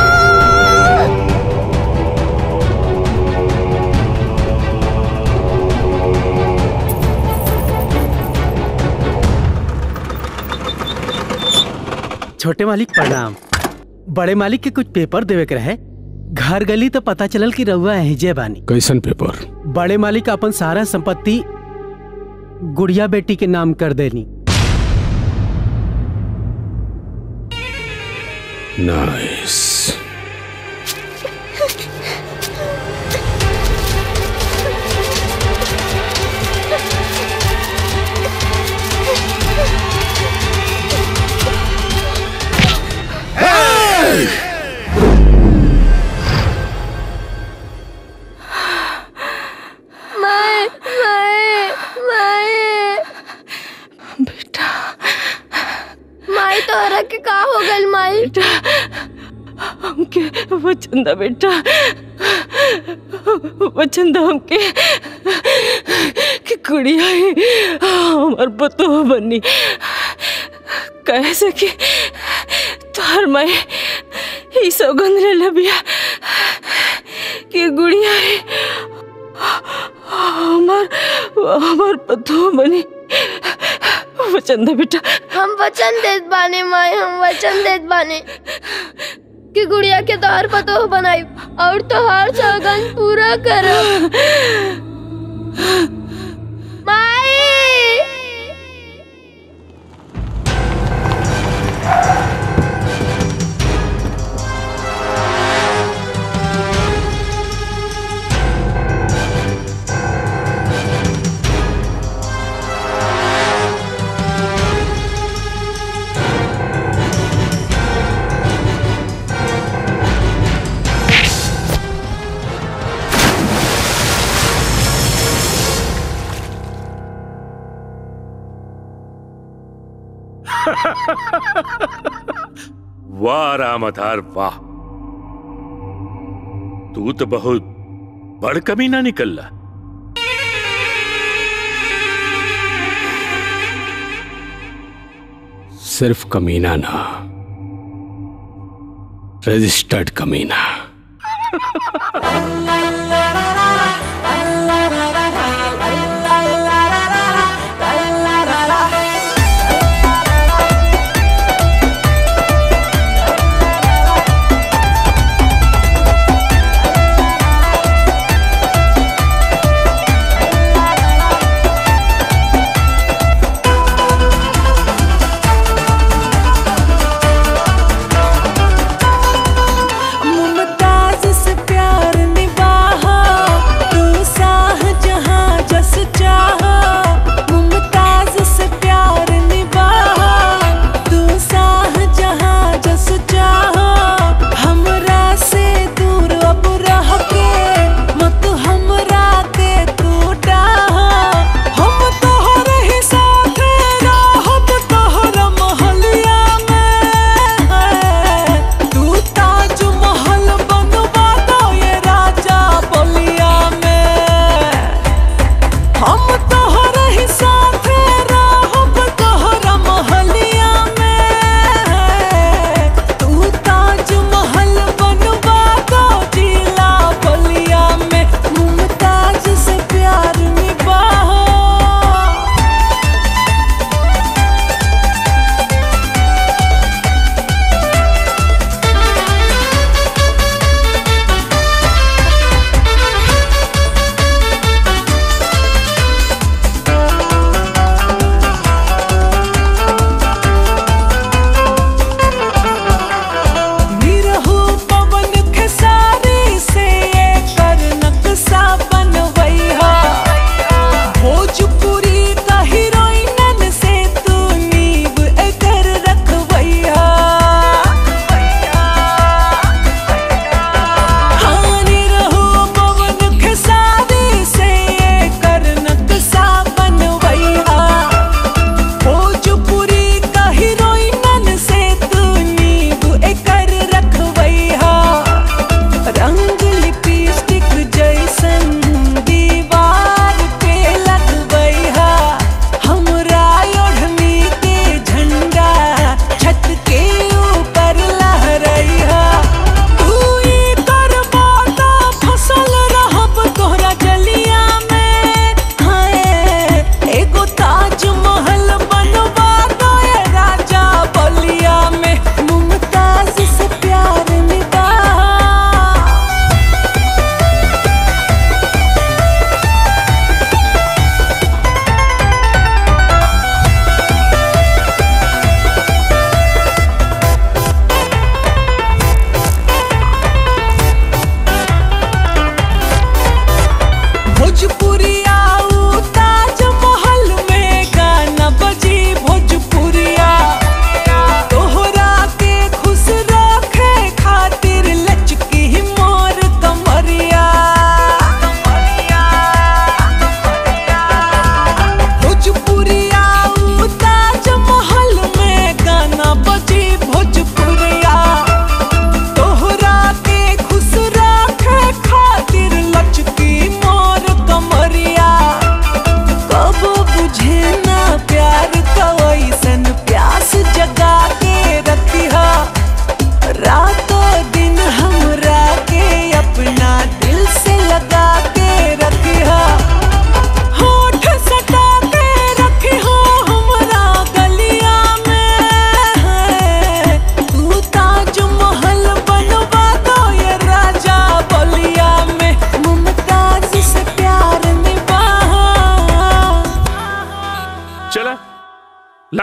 छोटे मालिक प्रणाम। बड़े मालिक के कुछ पेपर देवे के रहे, घर गली तो पता चलल कि रउआ एहिजे बानी। कैसन पेपर? बड़े मालिक अपन सारा संपत्ति गुड़िया बेटी के नाम कर देनी। नाइस। माए माए माए माई तोहरा के का हो गल माई? हमके वचंदा बेटा वचंदा हमके कि कुड़िया ही हमार बतो बनी कैसे कि तोहर माई ही सौगंध ले लबिया कि गुड़िया ही हमार हमार बतो बनी। वचंदा बेटा हम वचन देत बाने माई, हम वचन देत बाने कि गुड़िया के तोहर पतो बनाई और तोहर सौगंध पूरा करब। माई वाह रामधार वाह, तू तो बहुत बड़ कमीना निकल। सिर्फ कमीना ना, रजिस्टर्ड कमीना।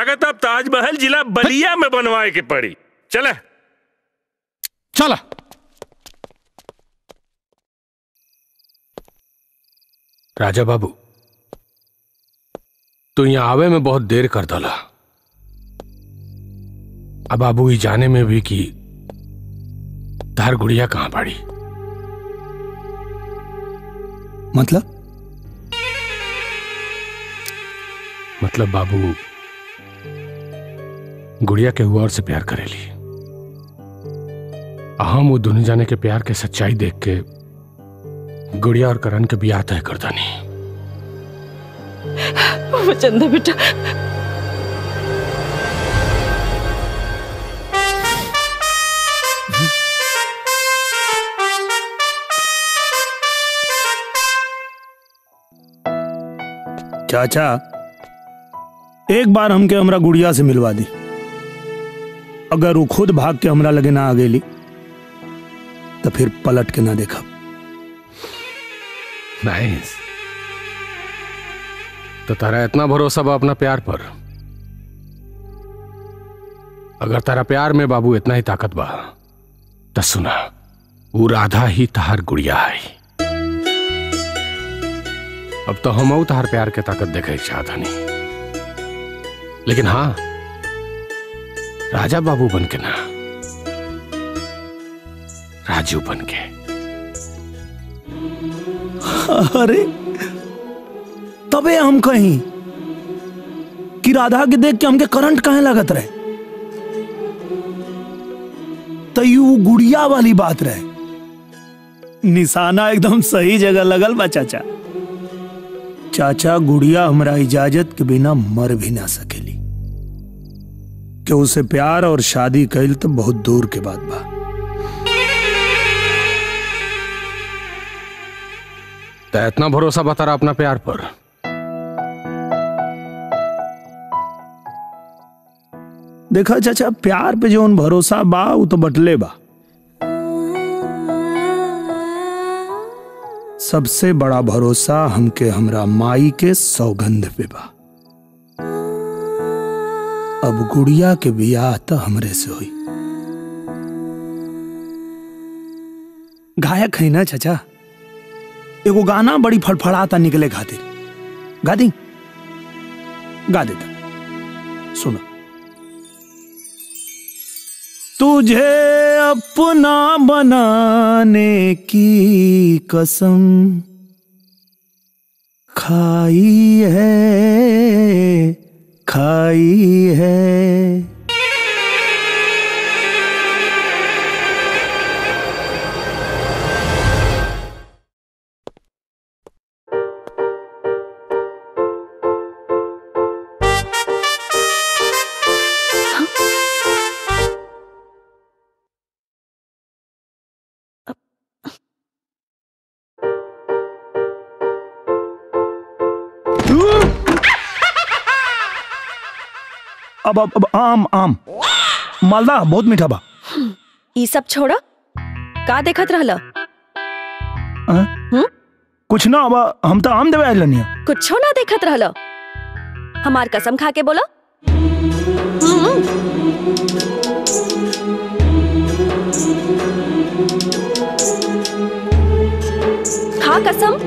लागत अब ताजमहल जिला बलिया में बनवाए के पड़ी। चले चला। राजा बाबू, तू यहाँ आवे में बहुत देर कर दला। अब बाबू ये जाने में भी कि तार गुड़िया कहाँ पड़ी। मतलब मतलब बाबू गुड़िया के हुआ और से प्यार करेली। हम वो दोनों जाने के प्यार के सच्चाई देख के गुड़िया और करण के ब्याह तय करता नहीं। वचन दे बेटा। चाचा, एक बार हमके हमरा गुड़िया से मिलवा दी। अगर वो खुद भाग के हमरा लगे ना आ गेली तो फिर पलट के ना देखा। नाइस। तो तारा इतना भरोसा बा अपना प्यार पर। अगर तारा प्यार में बाबू इतना ही ताकत बा तो सुना, वो राधा ही तहार गुड़िया है। अब तो हम तहार प्यार के ताकत देखे चाहता नहीं, लेकिन हाँ राजा बाबू बन के ना, राजू बन के। अरे तबे हम कहीं कि राधा के देख के हमके करंट कहे लगत रहे, तो यू गुड़िया वाली बात रहे। निशाना एकदम सही जगह लगल बा चाचा। चाचा, गुड़िया हमरा इजाजत के बिना मर भी ना सकेली। कि उसे प्यार और शादी कैल तो बहुत दूर के बात बा। तो इतना भरोसा बता रहा अपना प्यार पर। देखा चाचा, प्यार पे जो भरोसा बा वो तो बटले बा। सबसे बड़ा भरोसा हमके हमरा माई के सौगंध पे बा। अब गुड़िया के बियाह तो हमरे से हुई। गायक है ना चाचा, एगो गाना बड़ी फड़फड़ाता निकले खातिर। गा दी? गा देता, सुनो। तुझे अपना बनाने की कसम खाई है, खाई है। अब अब अब आम आम मालदा बहुत मीठा बा। ई सब छोड़ा, का देखत रहला? हम्म? कुछ ना, अब हम तो आम देवे आइल नहीं। कुछो ना देखत रहला। हमार कसम खा के बोला। खा कसम।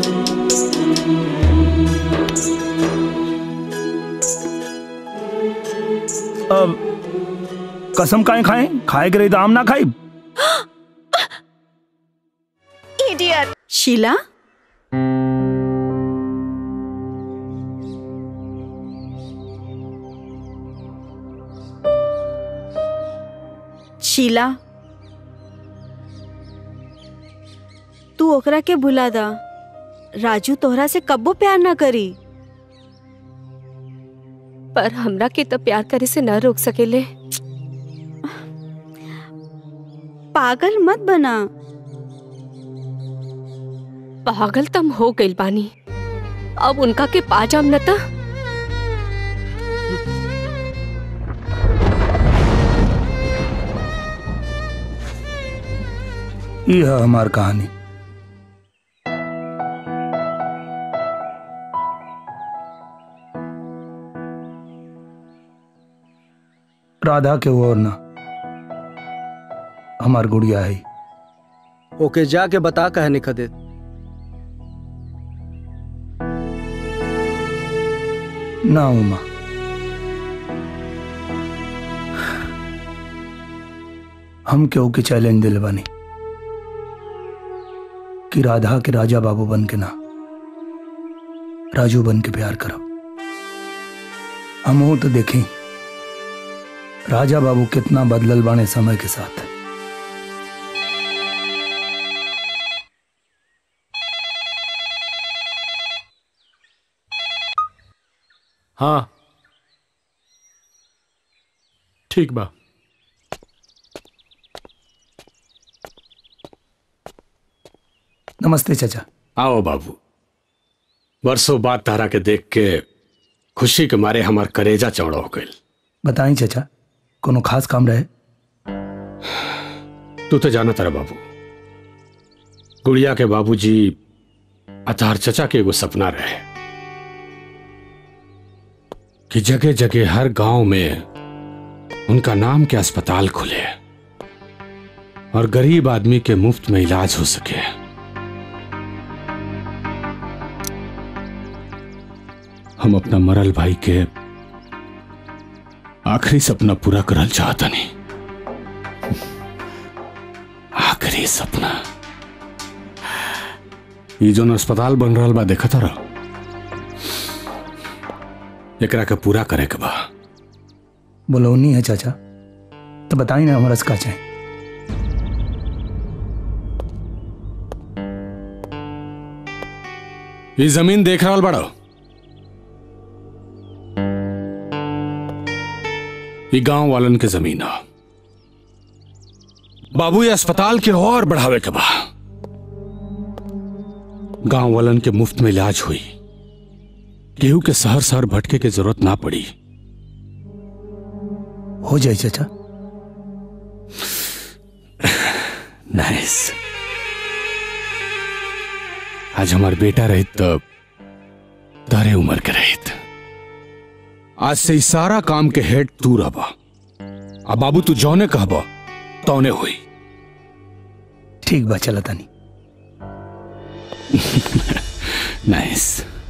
अब कसम काहे खाए? खाए के रही तो आम ना खाई। इडियट। शीला, शीला, तू ओकरा के भुला दा। राजू तोहरा से कब्बो प्यार ना करी। पर हमरा के तो प्यार करे से न रोक सकेले। पागल मत बना। पागल तम हो गइल बानी। अब उनका के पा जाम न ता। यह है हमार कहानी। राधा के और ना हमार गुड़िया है। ओके जाके बता कहने खदे। ना उमा, हम क्यों के चैलेंज दिल बनी कि राधा के राजा बाबू बन के ना राजू बन के प्यार करो। हम हो तो देखें राजा बाबू कितना बदलल बाने समय के साथ। हाँ ठीक बा। नमस्ते चाचा। आओ बाबू। वर्षों बाद तारा के देख के खुशी के मारे हमार करेजा चौड़ा हो गई। बताई चाचा, कोनो खास काम रहे? तू तो जाना तारा बाबू, गुड़िया के बाबूजी अतार चचा के एगो सपना रहे कि जगह जगह हर गांव में उनका नाम के अस्पताल खुले और गरीब आदमी के मुफ्त में इलाज हो सके। हम अपना मरल भाई के आखिरी सपना पूरा करल चाहता नहीं। आखिरी सपना ये जो अस्पताल बन रहा बा देखा था रहा, एकरा के पूरा करे के बा। बोलौनी है चाचा, तो बताई ना हमारा का चाहे। ये जमीन देख रहा बड़ा, ये गांव वालन के जमीन है। बाबू ये अस्पताल के और बढ़ावे के बा। गांव वालन के मुफ्त में इलाज हुई, केहू के शहर शहर भटके की जरूरत ना पड़ी। हो जाए चाचा। नाइस। आज हमार बेटा रहित तो तारे उम्र के रहित। आज से इस सारा काम के हेड तू रहबा। अब बाबू तू जौने कहबा तौने हुई। ठीक बा, चला तानी। नाइस।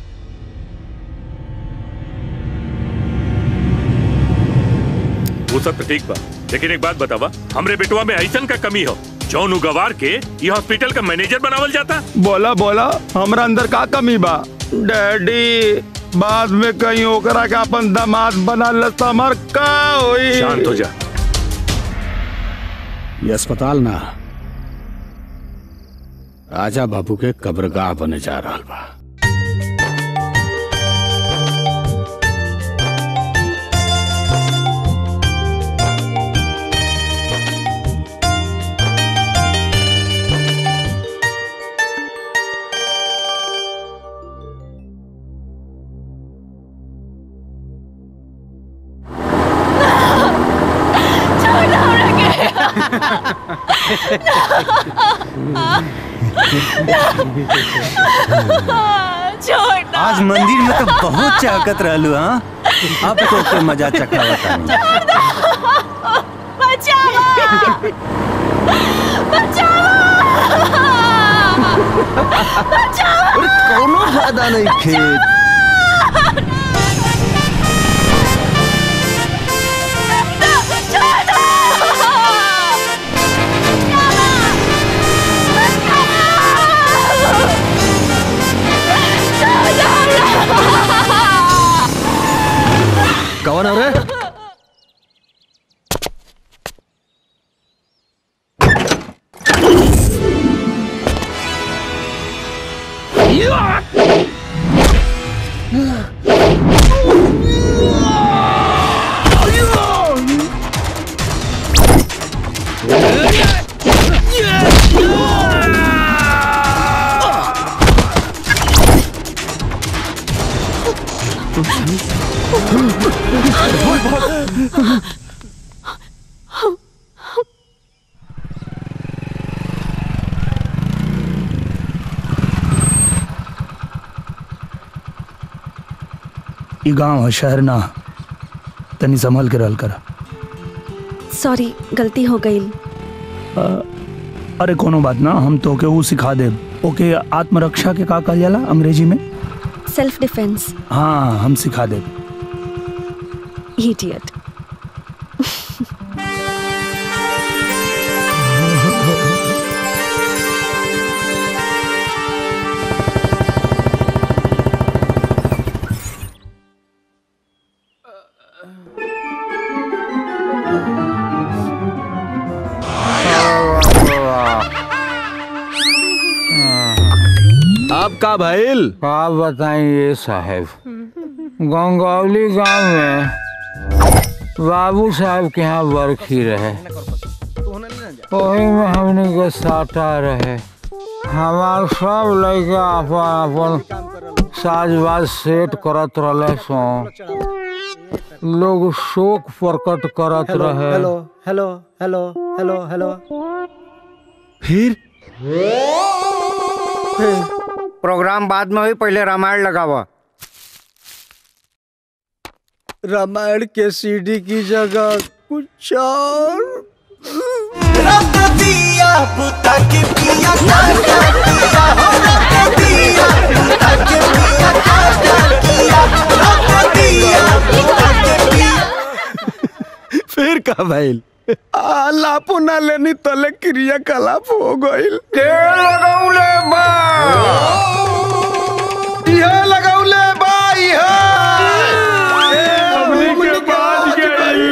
वो सब तो ठीक बा, लेकिन एक बात बतावा, हमरे बेटवा में ऐसन का कमी हो जौन उगवार के ये हॉस्पिटल का मैनेजर बनावल जाता? बोला बोला हमरा अंदर का कमी बा? डैडी बाद में कहीं ओकरा के अपन दामाद बना लेता मर का होई। शांत हो जा। ये अस्पताल ना राजा बाबू के कब्रगाह बने जा रहा बा। आज मंदिर में तो बहुत चाहकत रहलू। हाँ, अब तो के मजा चखावता नहीं। बचाओ! बचाओ! और कोनो फायदा नहीं खेत। कौन हो रे? ये गांव है, शहर ना। तनी संभल के रहल करा। सॉरी, गलती हो गई। अरे कोनो बात ना, हम तो के वो सिखा दे। ओके, आत्मरक्षा के का कहल जाला अंग्रेजी में? Self defence. हाँ, हम सिखा दे। इडियट। आप का भइल? आप बताइए साहब, गंगौली गांव में बाबू साहब के यहाँ बरखी रहे, वही में हमने के साटा रहे। हमार सब लड़का अपन अपन साजबाज सेट करत रहे सो, लोग शोक प्रकट करत हेलो, रहे। Hello hello hello hello hello. फिर प्रोग्राम बाद में हुई, पहले रामायण लगावा। रामायण के सीडी की जगह कुछ और। रख दिया बुता के पिया काटा किया, हो रख दिया बुता के पिया काटा किया, रख दिया बुता के पिया। फिर का भइल? लापो ना लेनी तले क्रिया कलाप हो गइल। के लगाउले बा, ये लगाउले बा, ये हमनी के बाज गई।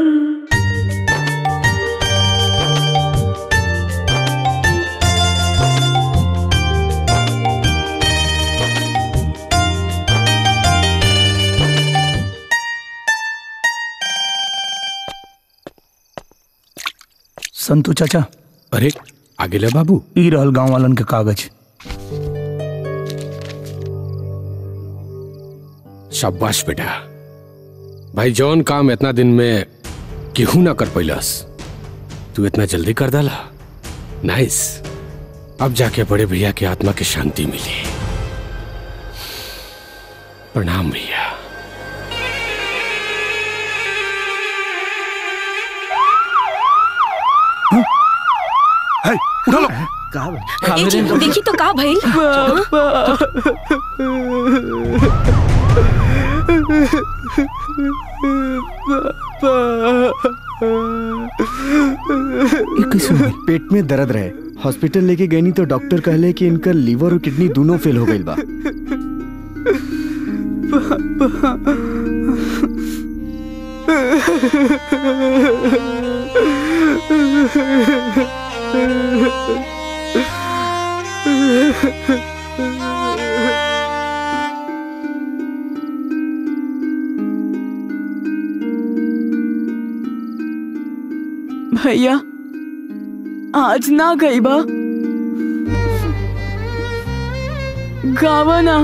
संतू चाचा। अरे आगे ले बाबू। ई रहल गांव वालन के कागज। शाबाश बेटा, भाई जौन काम इतना दिन में केहू ना कर पैलस, तू इतना जल्दी कर डाला। नाइस। अब जाके बड़े भैया की आत्मा की शांति मिली। प्रणाम भैया। उठा लो। ए जी, देखी तो का भइल? पेट में दर्द रहे, हॉस्पिटल लेके गई तो डॉक्टर कहले कि इनका लीवर और किडनी दोनों फेल हो गई बा। भैया आज ना गई बा, गावा ना।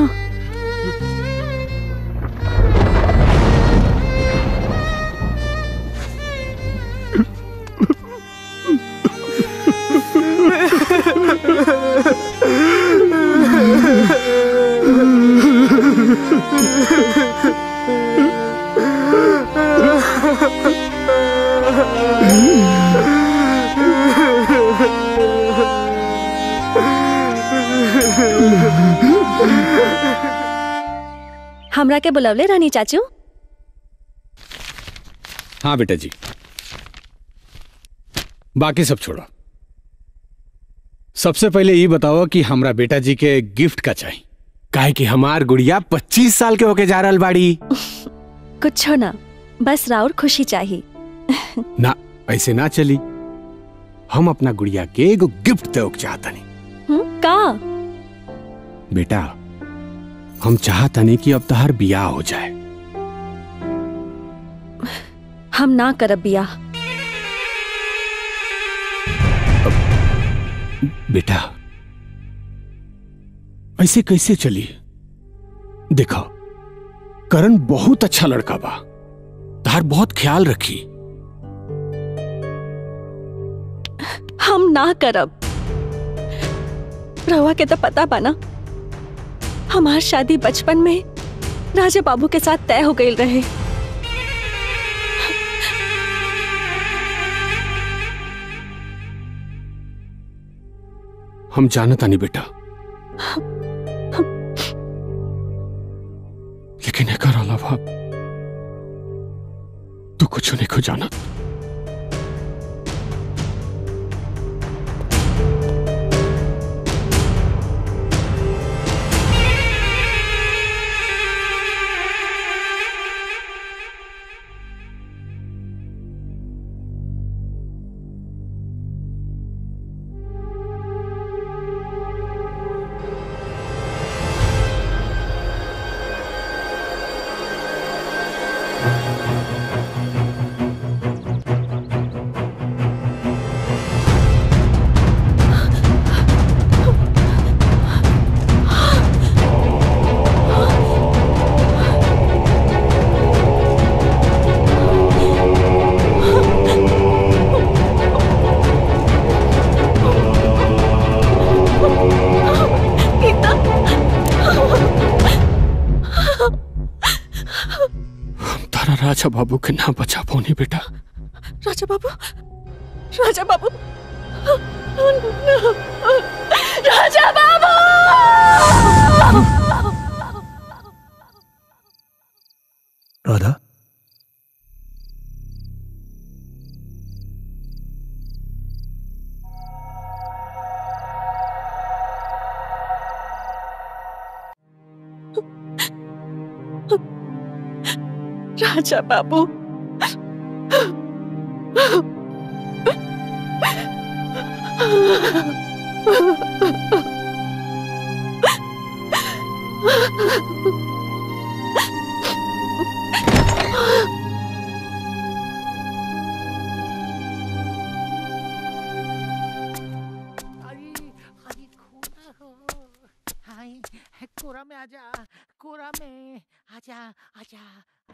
हमरा के बुलावले रानी चाचू। हाँ बेटा जी, बाकी सब छोड़ो। सबसे पहले ये बताओ कि हमरा बेटा जी के गिफ्ट का चाहिए, काहे कि हमार गुड़िया पच्चीस साल के होके जा रहल बाड़ी। कुछ ना, बस राउर खुशी चाहिए। ना ऐसे ना चली, हम अपना गुड़िया के एगो गिफ्ट देवक चाहतनी। का? बेटा हम चाहतनी कि अब तहार बियाह हो जाए। हम ना करब बियाह। बेटा ऐसे कैसे चली? देखो करण बहुत अच्छा लड़का बा, तार बहुत ख्याल रखी। हम ना करब। रहुआ के तो पता बा ना, हमार शादी बचपन में राजा बाबू के साथ तय हो गई रहे। हम जानता नहीं बेटा, लेकिन एकर अलावा तू कुछ नहीं को जानत। राजा बाबू के ना बचा पानी बेटा। राजा बाबू, राजा बाबू, राजा बाबू। राधा, राजा बाबू, कोरा में आजा, कोरा में आजा, आजा।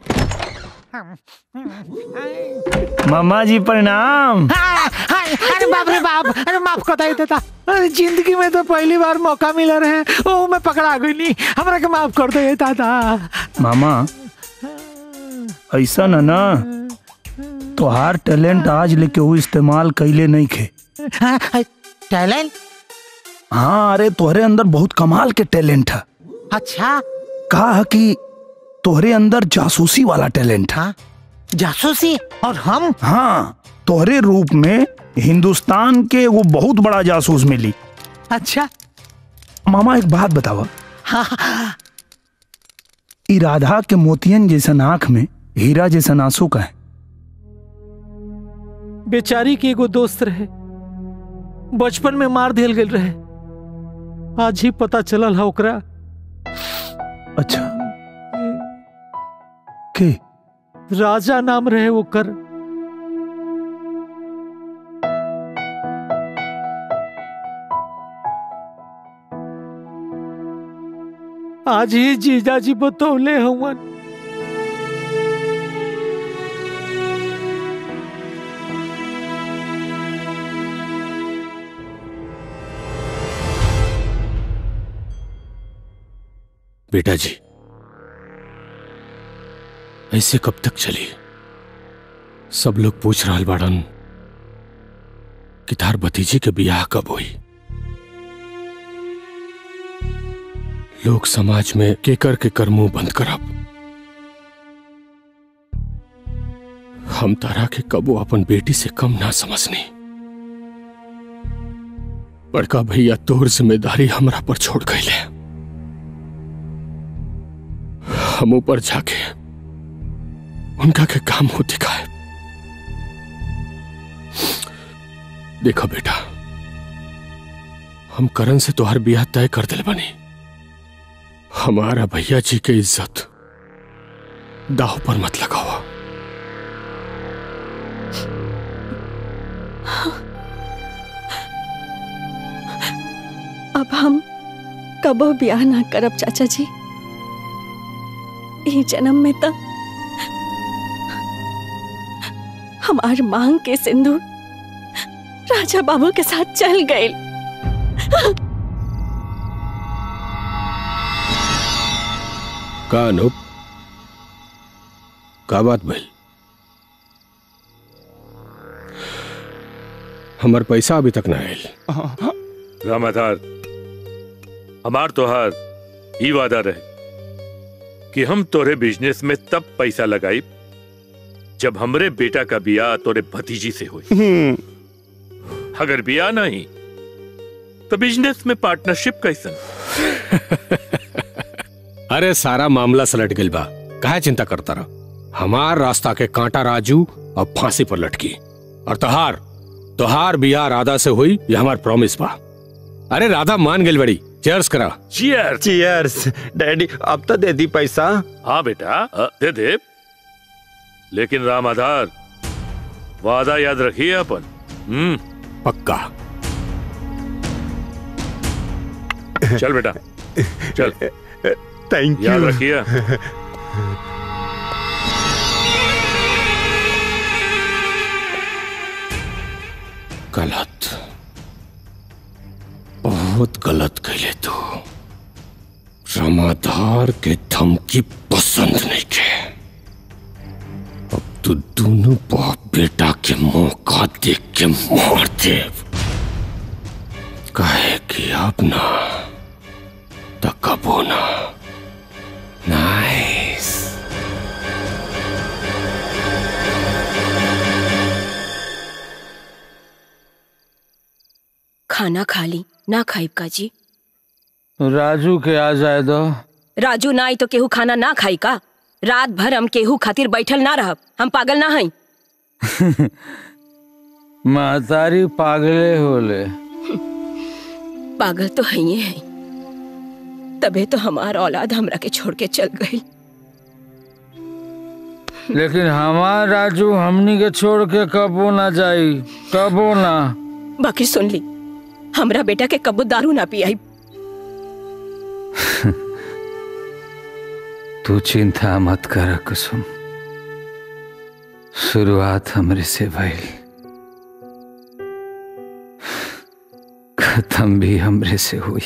मामा जी प्रणाम। अरे बाप रे बाप, अरे माफ कर देता। अरे जिंदगी में तो पहली बार मौका मिला रहे, ओ मैं पकड़ा गई नहीं, हमरा के माफ कर दे दादा। मामा ऐसा ना ना तोहार टैलेंट आज लेके वो इस्तेमाल कैले नहीं खे। टैलेंट? हाँ, अरे तोहरे अंदर बहुत कमाल के टैलेंट है। अच्छा, कहा कि तोहरे अंदर जासूसी वाला टैलेंट है। जासूसी? और हम? हाँ, तोहरे रूप में हिंदुस्तान के वो बहुत बड़ा जासूस मिली। अच्छा मामा एक बात बतावा। हाँ। ई राधा के मोतियन जैसन आंख में हीरा जैसन आंसू का है। बेचारी के एगो दोस्त रहे, बचपन में मार दिल गल रहे, आज ही पता चलल है ओकरा। अच्छा, के राजा नाम रहे ओकर। आज ही जीजाजी बतौले हवन। बेटा जी, ऐसे कब तक चली? सब लोग पूछ रहा बाड़न कि तार भतीजी के बियाह कब हुई। लोग समाज में केकर के कर मुंह बंद करब। हम तारा के कबो अपन बेटी से कम ना समझनी। बड़का भैया तोर जिम्मेदारी हमरा पर छोड़ गए। हम ऊपर जाके उनका के काम हो दिखाए। देखो बेटा, हम करण से तोहर बियाह तय कर दिल बनी। हमारा भैया जी के इज्जत दाव पर मत लगाओ। अब हम कबो ब्याह ना करब चाचा जी। ये जन्म में तो हमार मांग के सिंदूर राजा बाबू के साथ चल गए। का अनूप, का बात भइल? हमार पैसा अभी तक ना आयल। रामाधार, हमार तोहार ई वादा रहे कि हम तोरे बिजनेस में तब पैसा लगाई जब हमरे बेटा का बियाह तोरे भतीजी से हुई। अगर बियाह नहीं तो बिजनेस में पार्टनरशिप कैसन? अरे सारा मामला सलट गइल बा, काहे चिंता करता रहा। हमार रास्ता के कांटा राजू अब फांसी पर लटकी, और तोहार तोहार बियाह राधा से हुई, ये हमार प्रॉमिस बा। अरे राधा मान गई बड़ी। चीयर्स करा। चीयर्स। चीयर्स। डैडी अब तो दे दी पैसा। हाँ बेटा दे दे, लेकिन रामाधार वादा याद रखिए अपन। हम्म पक्का। चल बेटा चल। Thank you. याद रखिए। गलत, बहुत गलत कहले तू। रामाधार के धमकी पसंद नहीं के। अब तू दोनों बाप बेटा के मौका देख के मार दे। कहे कि अब ना तो कबो ना। नाइस। खाना खा ली ना खाइब का जी? राजू के आ जाए दो। राजू ना आई तो केहू खाना ना खाई का? रात भर हम केहू खातिर बैठल ना रहब। हम पागल ना हई। महतारी पागले होले। पागल तो हइये है, तबे तो हमार औलाद हमरा के छोड़ के चल गई। लेकिन हमार राजू हमनी के छोड़ के कबो ना जाई, कबो ना। बाकी सुन ली, हमरा बेटा के कबो दारू ना पियाई। तू चिंता मत कर कुसुम, शुरुआत हमरे से भइल, खत्म भी हमरे से हुई।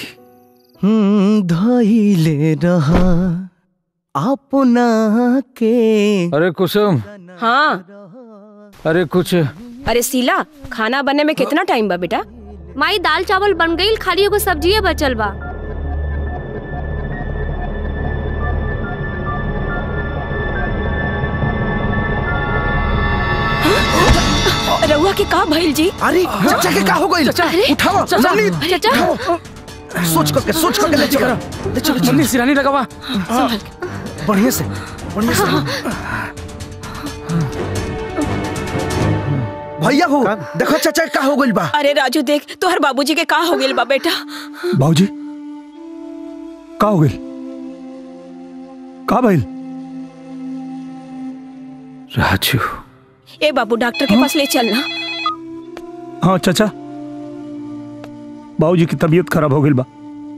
धइले रहा अपना के। अरे कुसुम। हाँ। अरे कुछ। अरे शीला, खाना बनने में कितना टाइम बा बेटा? माई दाल चावल बन गई, खाली एगो सब्जी बचल बा। रउआ के का भइल जी? अरे चाचा के का हो गइल? उठाओ जल्दी। चाचा सोच करके सोच करके ले चलो ले चलो जल्दी सिरानी लगावा। बढ़िया से बढ़िया से। भैया हो देखो चाचा का हो गइल बा। अरे राजू देख, तोहर बाबूजी के का हो गइल बा बेटा? बाबूजी का हो गइल? का भइल? राजू। ए बाबू डॉक्टर के पास ले चलना। हाँ चाचा, बाबूजी की तबीयत खराब हो गई बा।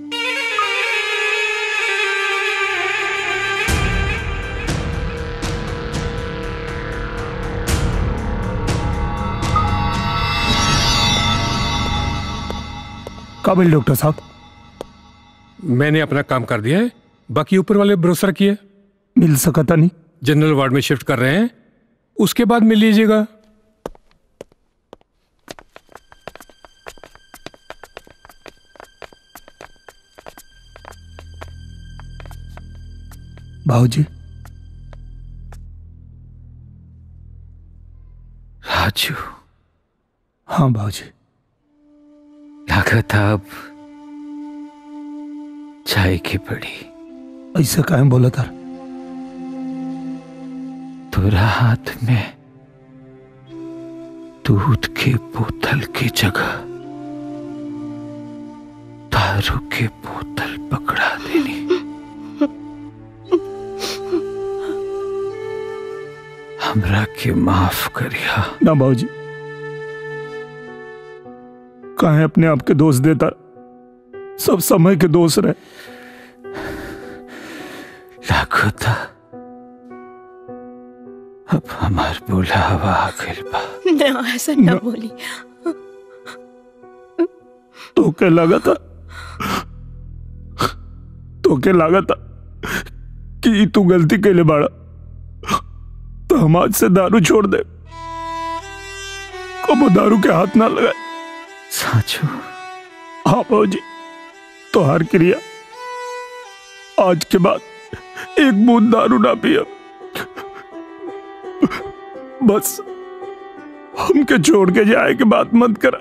का भइल डॉक्टर साहब? मैंने अपना काम कर दिया है, बाकी ऊपर वाले भरोसा किए। मिल सकता नहीं। जनरल वार्ड में शिफ्ट कर रहे हैं, उसके बाद मिल लीजिएगा। बाबूजी। राजू। हाँ बाबूजी। लागत अब चाय की पड़ी। ऐसा काहे बोला था? तोरा हाथ में दूध के बोतल की जगह दारू के बोतल पकड़ा देनी। हमरा के माफ करिया। ना बाबूजी, काहे अपने आप के दोष देता? सब समय के दोष रहे। लागो था अब हमार बुलावा आ गइल बा। ना ऐसा ना बोली। तो के लगा था तो के लगा था कि तू गलती के लिए बाड़ा, तो हम आज से दारू छोड़ दे। कबो दारू के हाथ ना लगाए। साचो हाँ बाबूजी, तो हर क्रिया आज के बाद एक बूंद दारू ना पिया। बस हमके छोड़ के जाए के बात मत करा।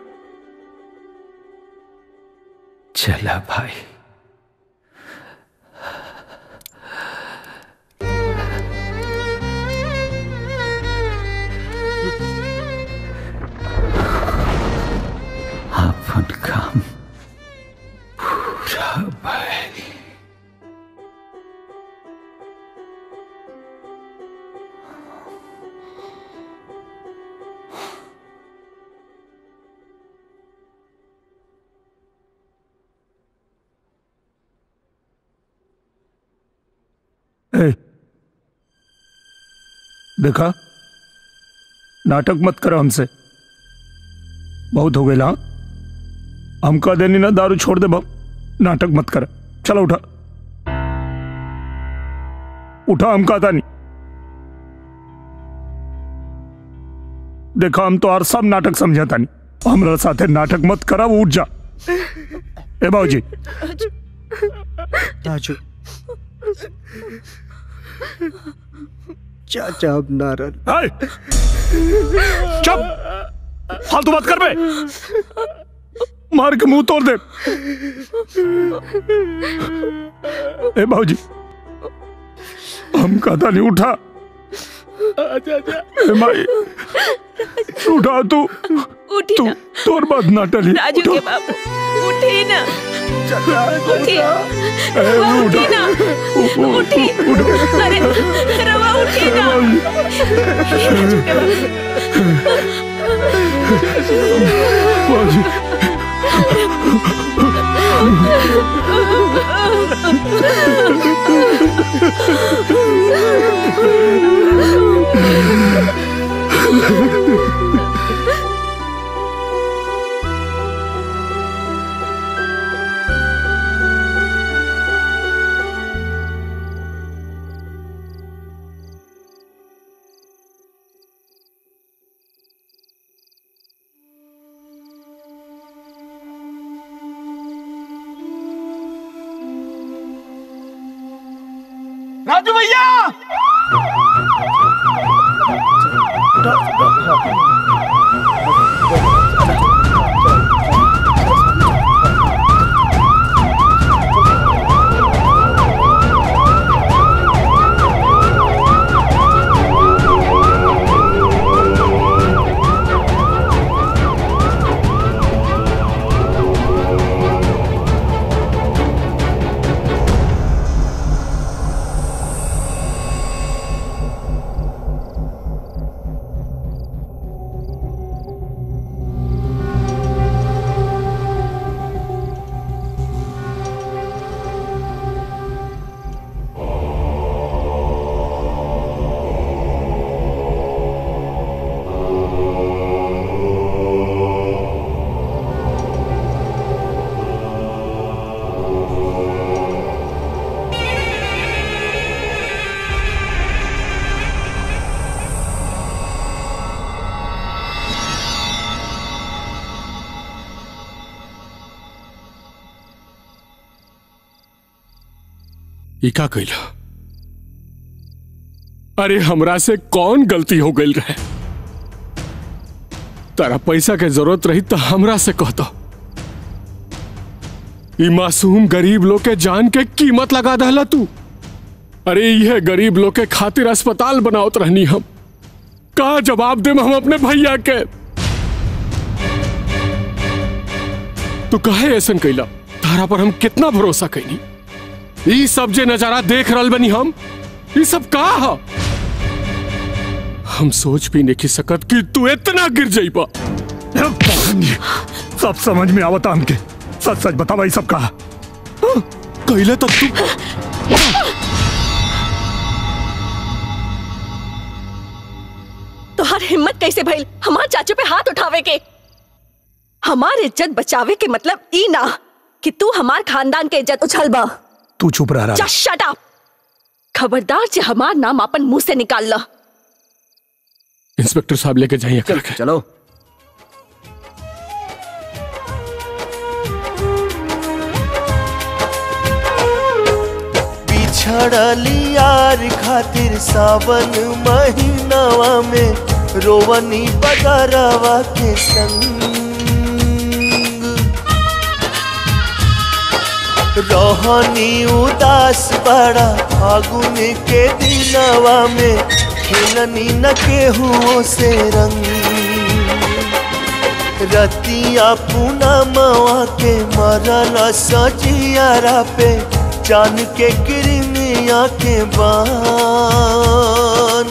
चला भाई। अपन काम पूरा भाई। ए, देखा, नाटक मत करो हमसे, बहुत हो गए। हाँ, हम कह देनी ना दारू छोड़ दे बाप, नाटक मत कर। चलो उठा उठा, हम कहता नहीं। देखा, हम तो हर सब नाटक समझाता नहीं, हमारे साथे नाटक मत करा। वो उठ जा। ए बाबूजी, राजू चाचा अब नाराज। चुप, फालतू बात कर बे, मार के मुंह तोड़ दे। ए बाबूजी, हम कहता नहीं उठा। ए माई, उठा तू, उठी तू ना। तोर बात ना टली। राजू के बाबू उठी ना, उठी, ए, रवा उठा। उठी ना, उठी, अरे रवा उठी ना। राजू के बाबूजी, राजू भैया, इका कैला? अरे हमरा से कौन गलती हो गई रहे? तारा पैसा के जरूरत रही तो हमरा से कहता। ई मासूम गरीब लोग के जान के कीमत लगा दहला तू। अरे यह गरीब लोग के खातिर अस्पताल बनावत रहनी हम। का जवाब दे हम अपने भैया के? तू कहे ऐसा कैला? तारा पर हम कितना भरोसा कैनी। ई सब जे नजारा देख रहल बनी हम, ई सब का है? हम सोच भी नहीं सकत कि तू इतना गिर जाइबा। सब समझ में आवता हमके। सच सच बता भाई, सब कहा कैले तो तू तोहार हिम्मत कैसे भइल हमार चाचू पे हाथ उठावे के? हमार इज्जत बचावे के मतलब ई ना कि तू हमार खानदान के इज्जत उछलबा। तू चुप रह रहा। Just shut up! खबरदार जे हमार नाम अपन मुंह से निकाल ला। इंस्पेक्टर साहब लेके जाइए। चल, चलो। छड़ली यार खातिर सावन महीनावा में रोवनी बगरवा के संग रहनी उदास बड़ा फागुन के दिनवा में खेलनी न केहू से रंग रतिया पूनमवा के मरल सजियारा पे जान के किरनिया के बान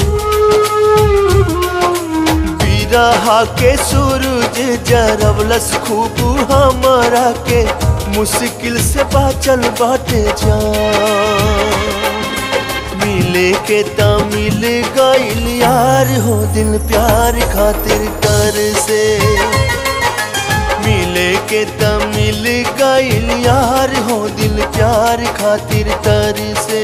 बिरहा के सूरज जरवलस खूब हमरा के मुश्किल से बाचल बाटे जान मिले के ता मिल गइल यार हो दिल प्यार खातिर कर से मिले के ता मिल गइल यार हो दिल प्यार खातिर तर से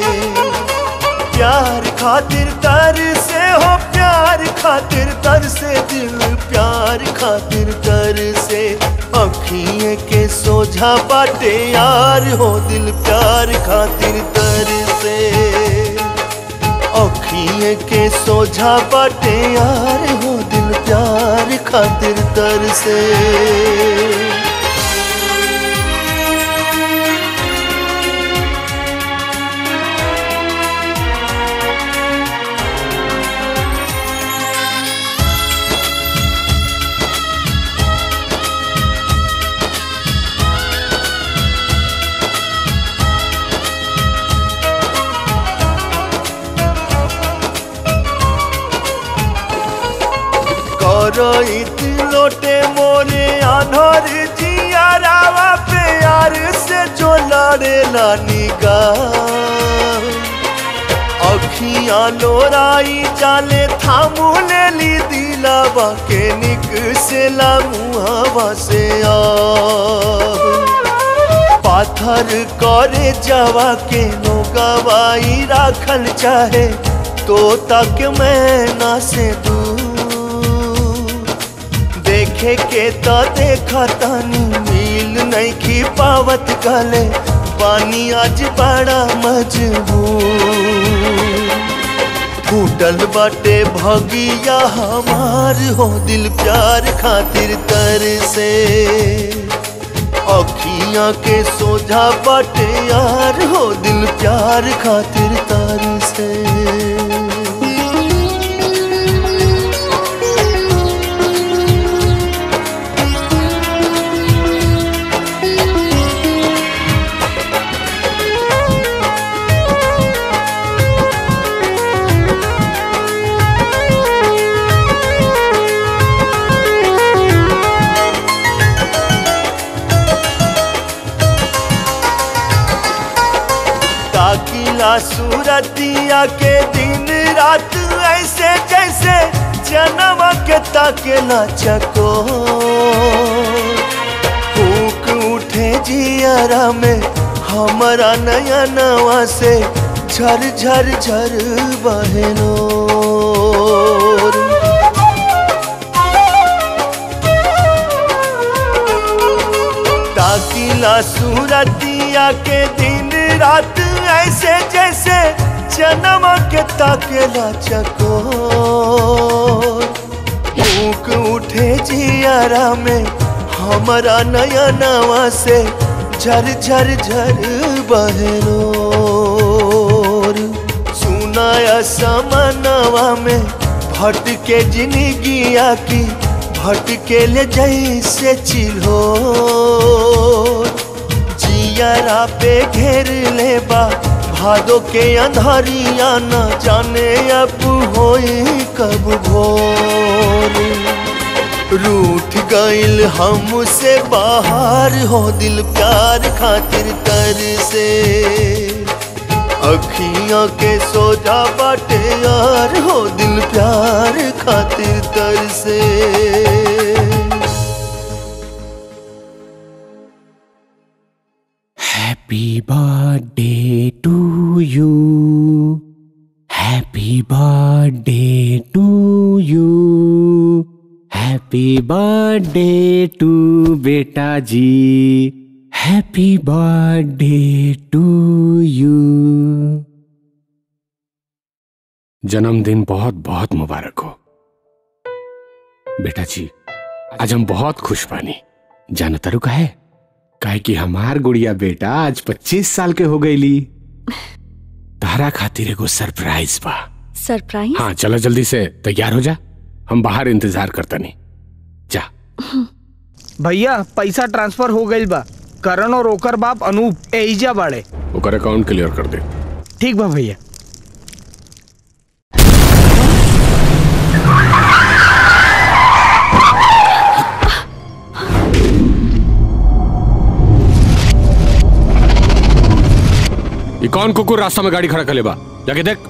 प्यार खातिर तर से हो प्यार खातिर तर से दिल प्यार खातिर तर से अखिए के सोझा बाटे यार हो दिल प्यार खातिर तर से अखिए के सोझा बाटे यार हो दिल प्यार खातिर तर से रोइत लोटे मोरे आनोर जियारावा पे यार से जो लड़े निगाह अखियां लोराई जाले थामू ले ली दिलावा के निक से मुहावा से आ पाथर करे जावा के नो गवाई राखल चाहे तो तक मैं ना से दूर देखे के तो देखा तानी मिल नहीं की पावत गले पानी आज बड़ा मजबूर फूटल बाटे भगिया हमार हो दिल प्यार खातिर तर से अखियां के सोझा बाटे यार हो दिल प्यार खातिर तर से सूरतिया के दिन रात ऐसे जैसे जन्म के ताकेला चको फूक उठे जियारा में हमारा नया नवा से झर झर झर बहनो ताकिला सूरतिया के दिन रात ऐसे जैसे जन्म के ताकेला चको फूक उठे जियारा में हमारा नया नवा से झर झर झर बहनो सुनाया समनवा में भटके जिंदगिया की भटके ले जैसे चिल्हो जियारा पे घेर ले बा भादो के अंधारिया न जाने अब होई कब भोर रूठ गइल हमसे बाहर हो दिल प्यार खातिर तर से अखियां के सोजा बाटे यार हो दिल प्यार खातिर तर से Happy birthday to you. Happy birthday to you. Happy birthday to बेटा जी. Happy birthday to you. जन्मदिन बहुत बहुत मुबारक हो बेटा जी। आज हम बहुत खुश बानी। जाना तारू काहे? काहे कि हमार गुड़िया बेटा आज पच्चीस साल के हो गईली। तारा खातिर एगो सरप्राइज बा। सरप्राइज? हाँ चलो जल्दी से तैयार हो जा, हम बाहर इंतजार करता नहीं। जा भैया पैसा ट्रांसफर हो गई बा। करण और ओकर बाप अनूप एजा बाड़े। ओकर अकाउंट क्लियर कर दे। ठीक बा भैया। ये कौन कुकुर रास्ता में गाड़ी खड़ा कर ले बा? जाके देख।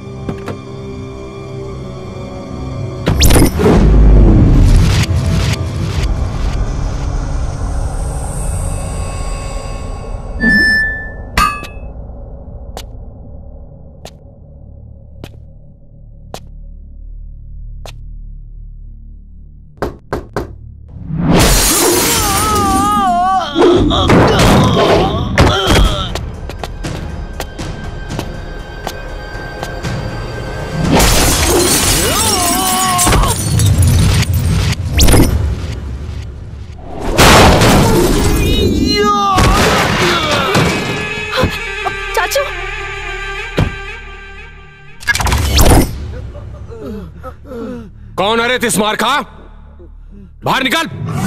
चाचू कौन अरे तिस्मार खा? बाहर निकल।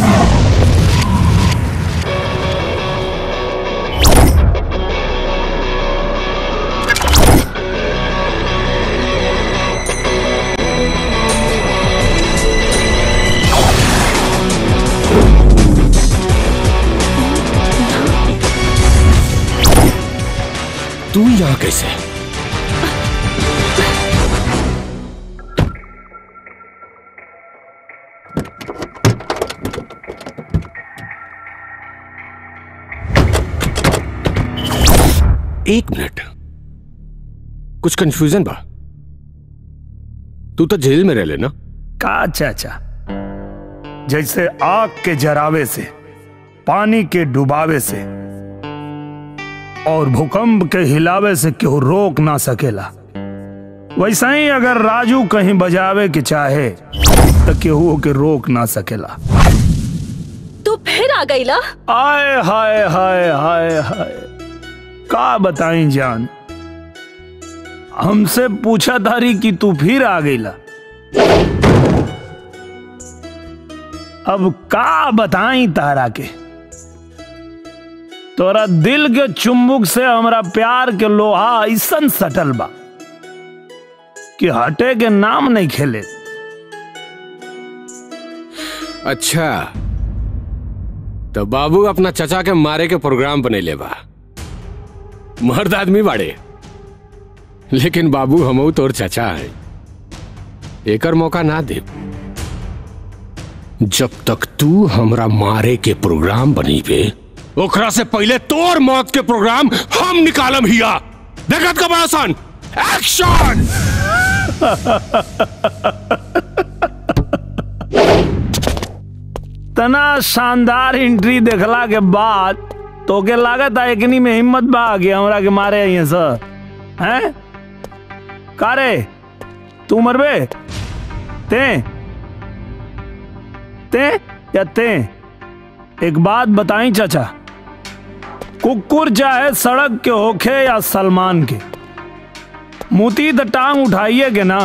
तू यहां कैसे? एक मिनट, कुछ कंफ्यूजन बा। तू तो जेल में रह ले ना? का चाचा, जैसे आग के जरावे से, पानी के डुबावे से और भूकंप के हिलावे से केहू रोक ना सकेला, वैसा ही अगर राजू कहीं बजावे के चाहे तो केहू के रोक ना सकेला। तू फिर आ गई ला? आए हाय हाय हाय हाय, का बताई जान, हमसे पूछा तारी कि तू फिर आ गई ला। अब का बताई तारा के, तोरा दिल के चुंबक से हमरा प्यार के लोहा ऐसन सटल बा कि हटे के नाम नहीं खेले। अच्छा, तो बाबू अपना चचा के मारे के प्रोग्राम बने ले बा। मर्द आदमी बाड़े, लेकिन बाबू हमऊ तोर चचा है, एकर मौका ना दे। जब तक तू हमरा मारे के प्रोग्राम बनी पे, ओकरा से पहले तोर मौत के प्रोग्राम हम निकालम हिया। देखत का बड़ा सन एक्शन। तना शानदार एंट्री देखला के बाद तो के लागत है एकनी में हिम्मत बा कि हमरा के मारे आइए सर हैं? कारे तू मरबे? ते ते या ते? एक बात बताई चाचा, कुकुर चाहे सड़क के होखे या सलमान के, मुती तो टांग उठाइए के ना।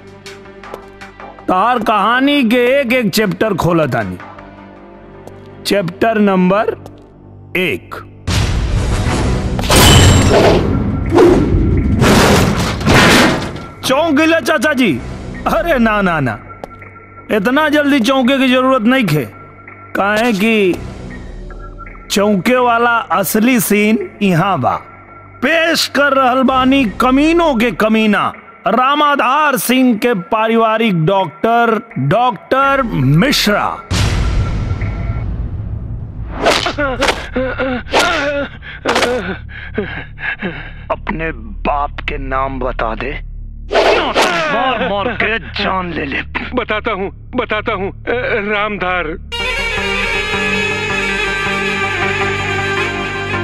तार कहानी के एक एक चैप्टर खोला तानी। चैप्टर नंबर एक, चौंक गिले चाचा जी? अरे ना ना ना, इतना जल्दी चौंके की जरूरत नहीं खे। काहे कि चौंके वाला असली सीन यहाँ बा। पेश कर रहल बानी कमीनों के कमीना, रामाधार सिंह के पारिवारिक डॉक्टर डॉक्टर मिश्रा। अपने बाप के नाम बता दे, मार मार के जान ले ले। बताता हूँ बताता हूँ, रामधार।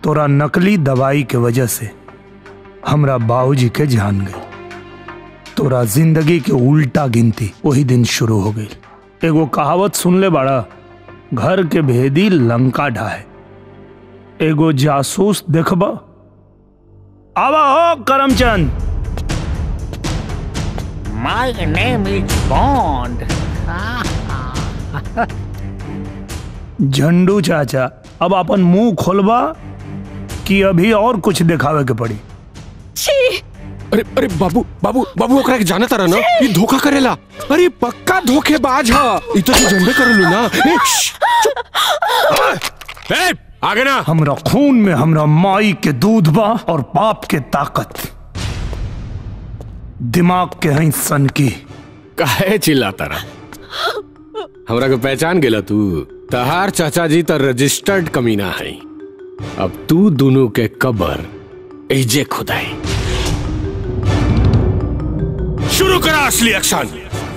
तोरा नकली दवाई के वजह से हमरा बाबूजी के जान गई। तोरा जिंदगी के उल्टा गिनती वही दिन शुरू हो गई। एगो कहावत सुन ले बाड़ा, घर के भेदी लंका ढाए। एगो जासूस देखबा। आवा हो Karamchand. My name is Bond. Zandu चाचा, अब अपन मुंह खोलबा कि अभी और कुछ दिखावे के पड़ी? अरे अरे बाबू बाबू बाबू ओकरा के जाना तारा ना, ये धोखा करेला। अरे पक्का धोखेबाज है। ये तो तू जानबे करलू ना। ए, श्श, ए, आगे ना। हमरा खून में हमरा माई के दूध बा और बाप के ताकत। दिमाग के हैं सन की। काहे चिल्लाता रहा? हमरा को पहचान गेला तू? तहार चाचा जी तो रजिस्टर्ड कमीना है। अब तू दोनों के कबर एजे खुदाई। शुरू करा असली एक्शन।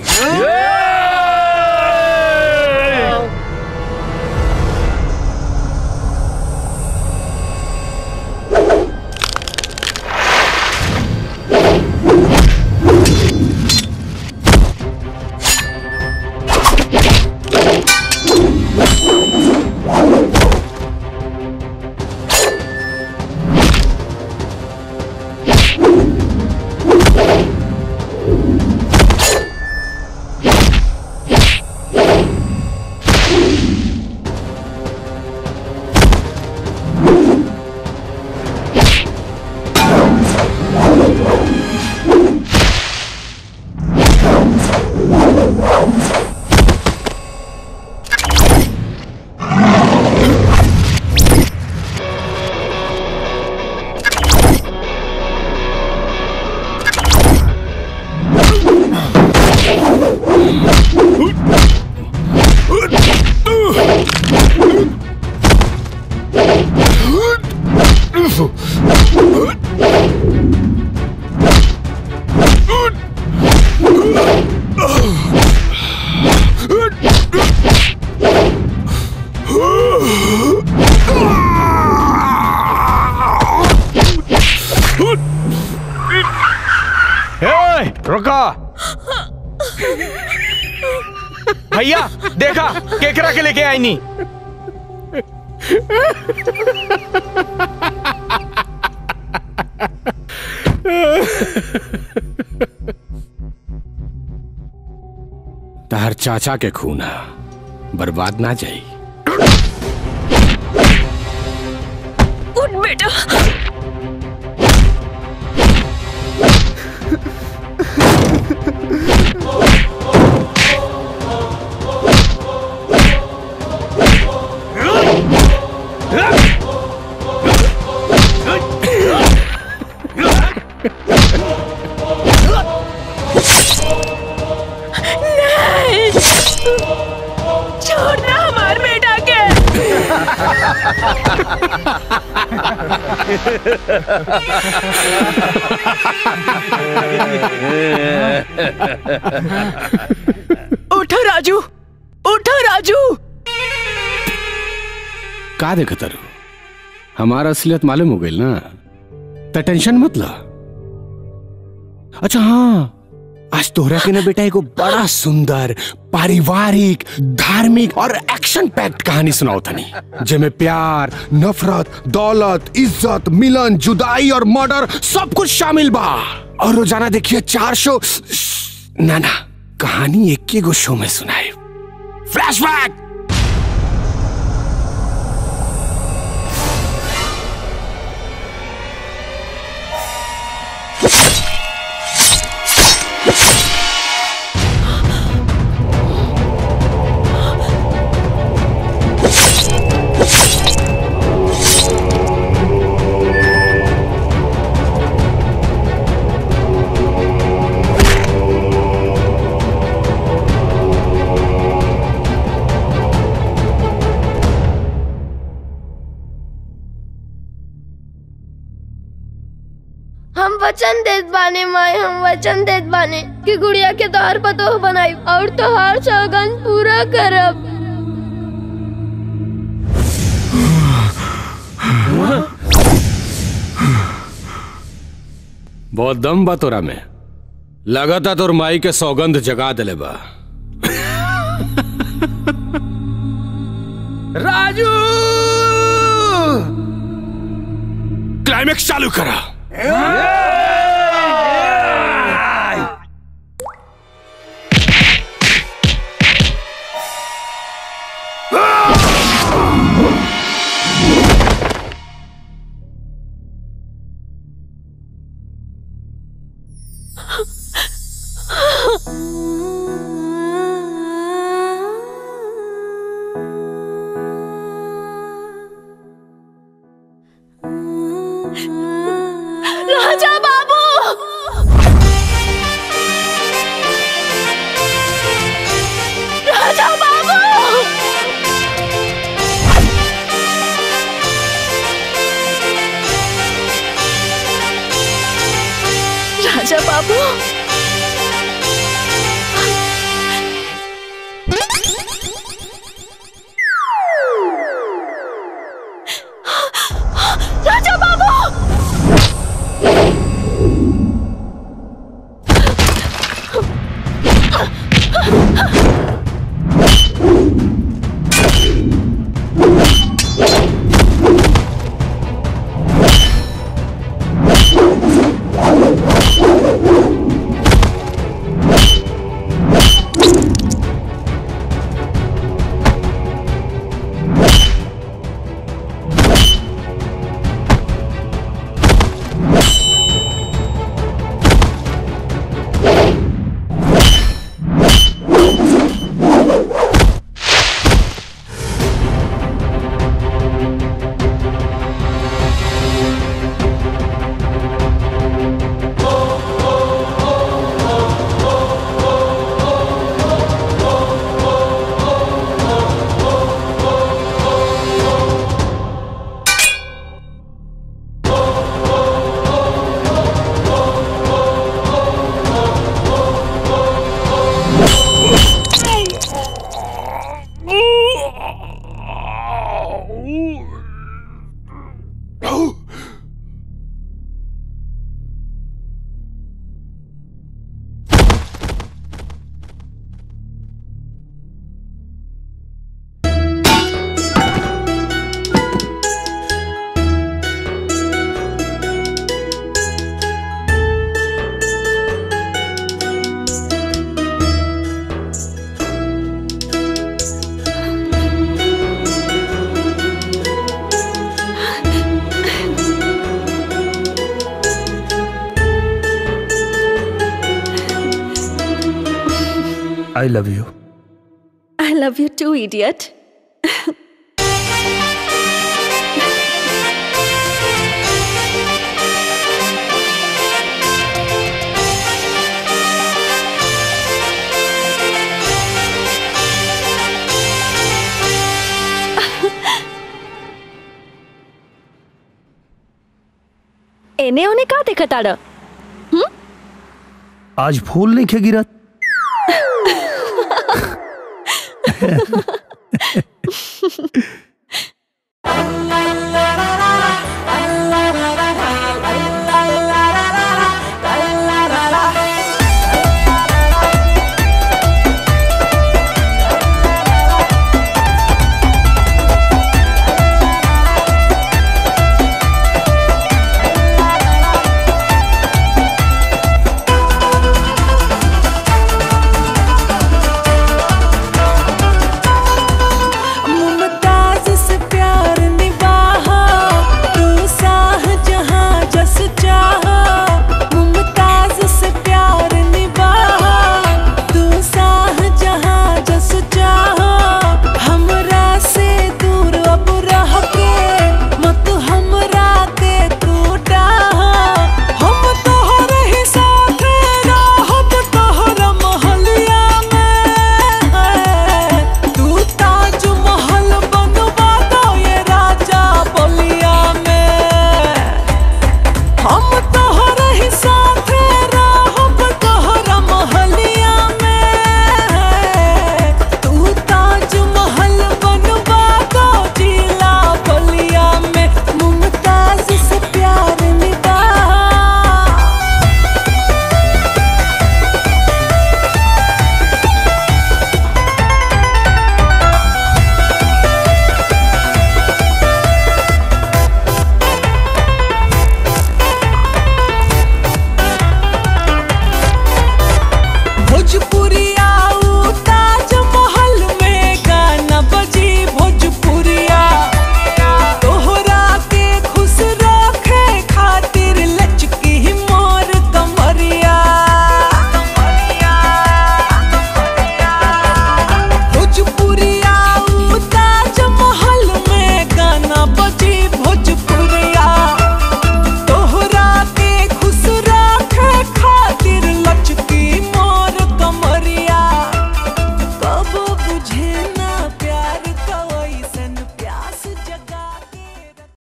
भैया देखा केकरा के लेके आई नी। तहर चाचा के खून है, बर्बाद ना जाई। उठ बेटा। नहीं, छोड़ना हमारे बेटा के। उठो राजू, उठो राजू। का देखा तारू? हमारा असलियत मालूम हो गई ना, तो टेंशन मत ला। अच्छा हाँ, आज तोहरा के ना बेटा एगो बड़ा सुंदर पारिवारिक धार्मिक और एक्शन पैक्ड कहानी सुनाओ तनी, जेमे प्यार, नफरत, दौलत, इज्जत, मिलन, जुदाई और मर्डर सब कुछ शामिल बा। और रोजाना देखिए चार शो। ना ना, कहानी एक गो शो में सुनाए। फ्लैशबैक। हम वचन देत बाने माए, हम वचन देत बाने कि गुड़िया के तोहर पतोह बनाई और तोहर सौगंध पूरा करब। बहुत दम बा तोरा में। लगाता तोर माई के सौगंध जगा दिले बा। राजू क्लाइमेक्स चालू करा। Raja Babu, Raja Babu, Raja Babu, Raja Babu, I love you. I love you too, idiot. एने ओने का देखा ताड़ा? हम्म? आज फूल नहीं खे गिरत।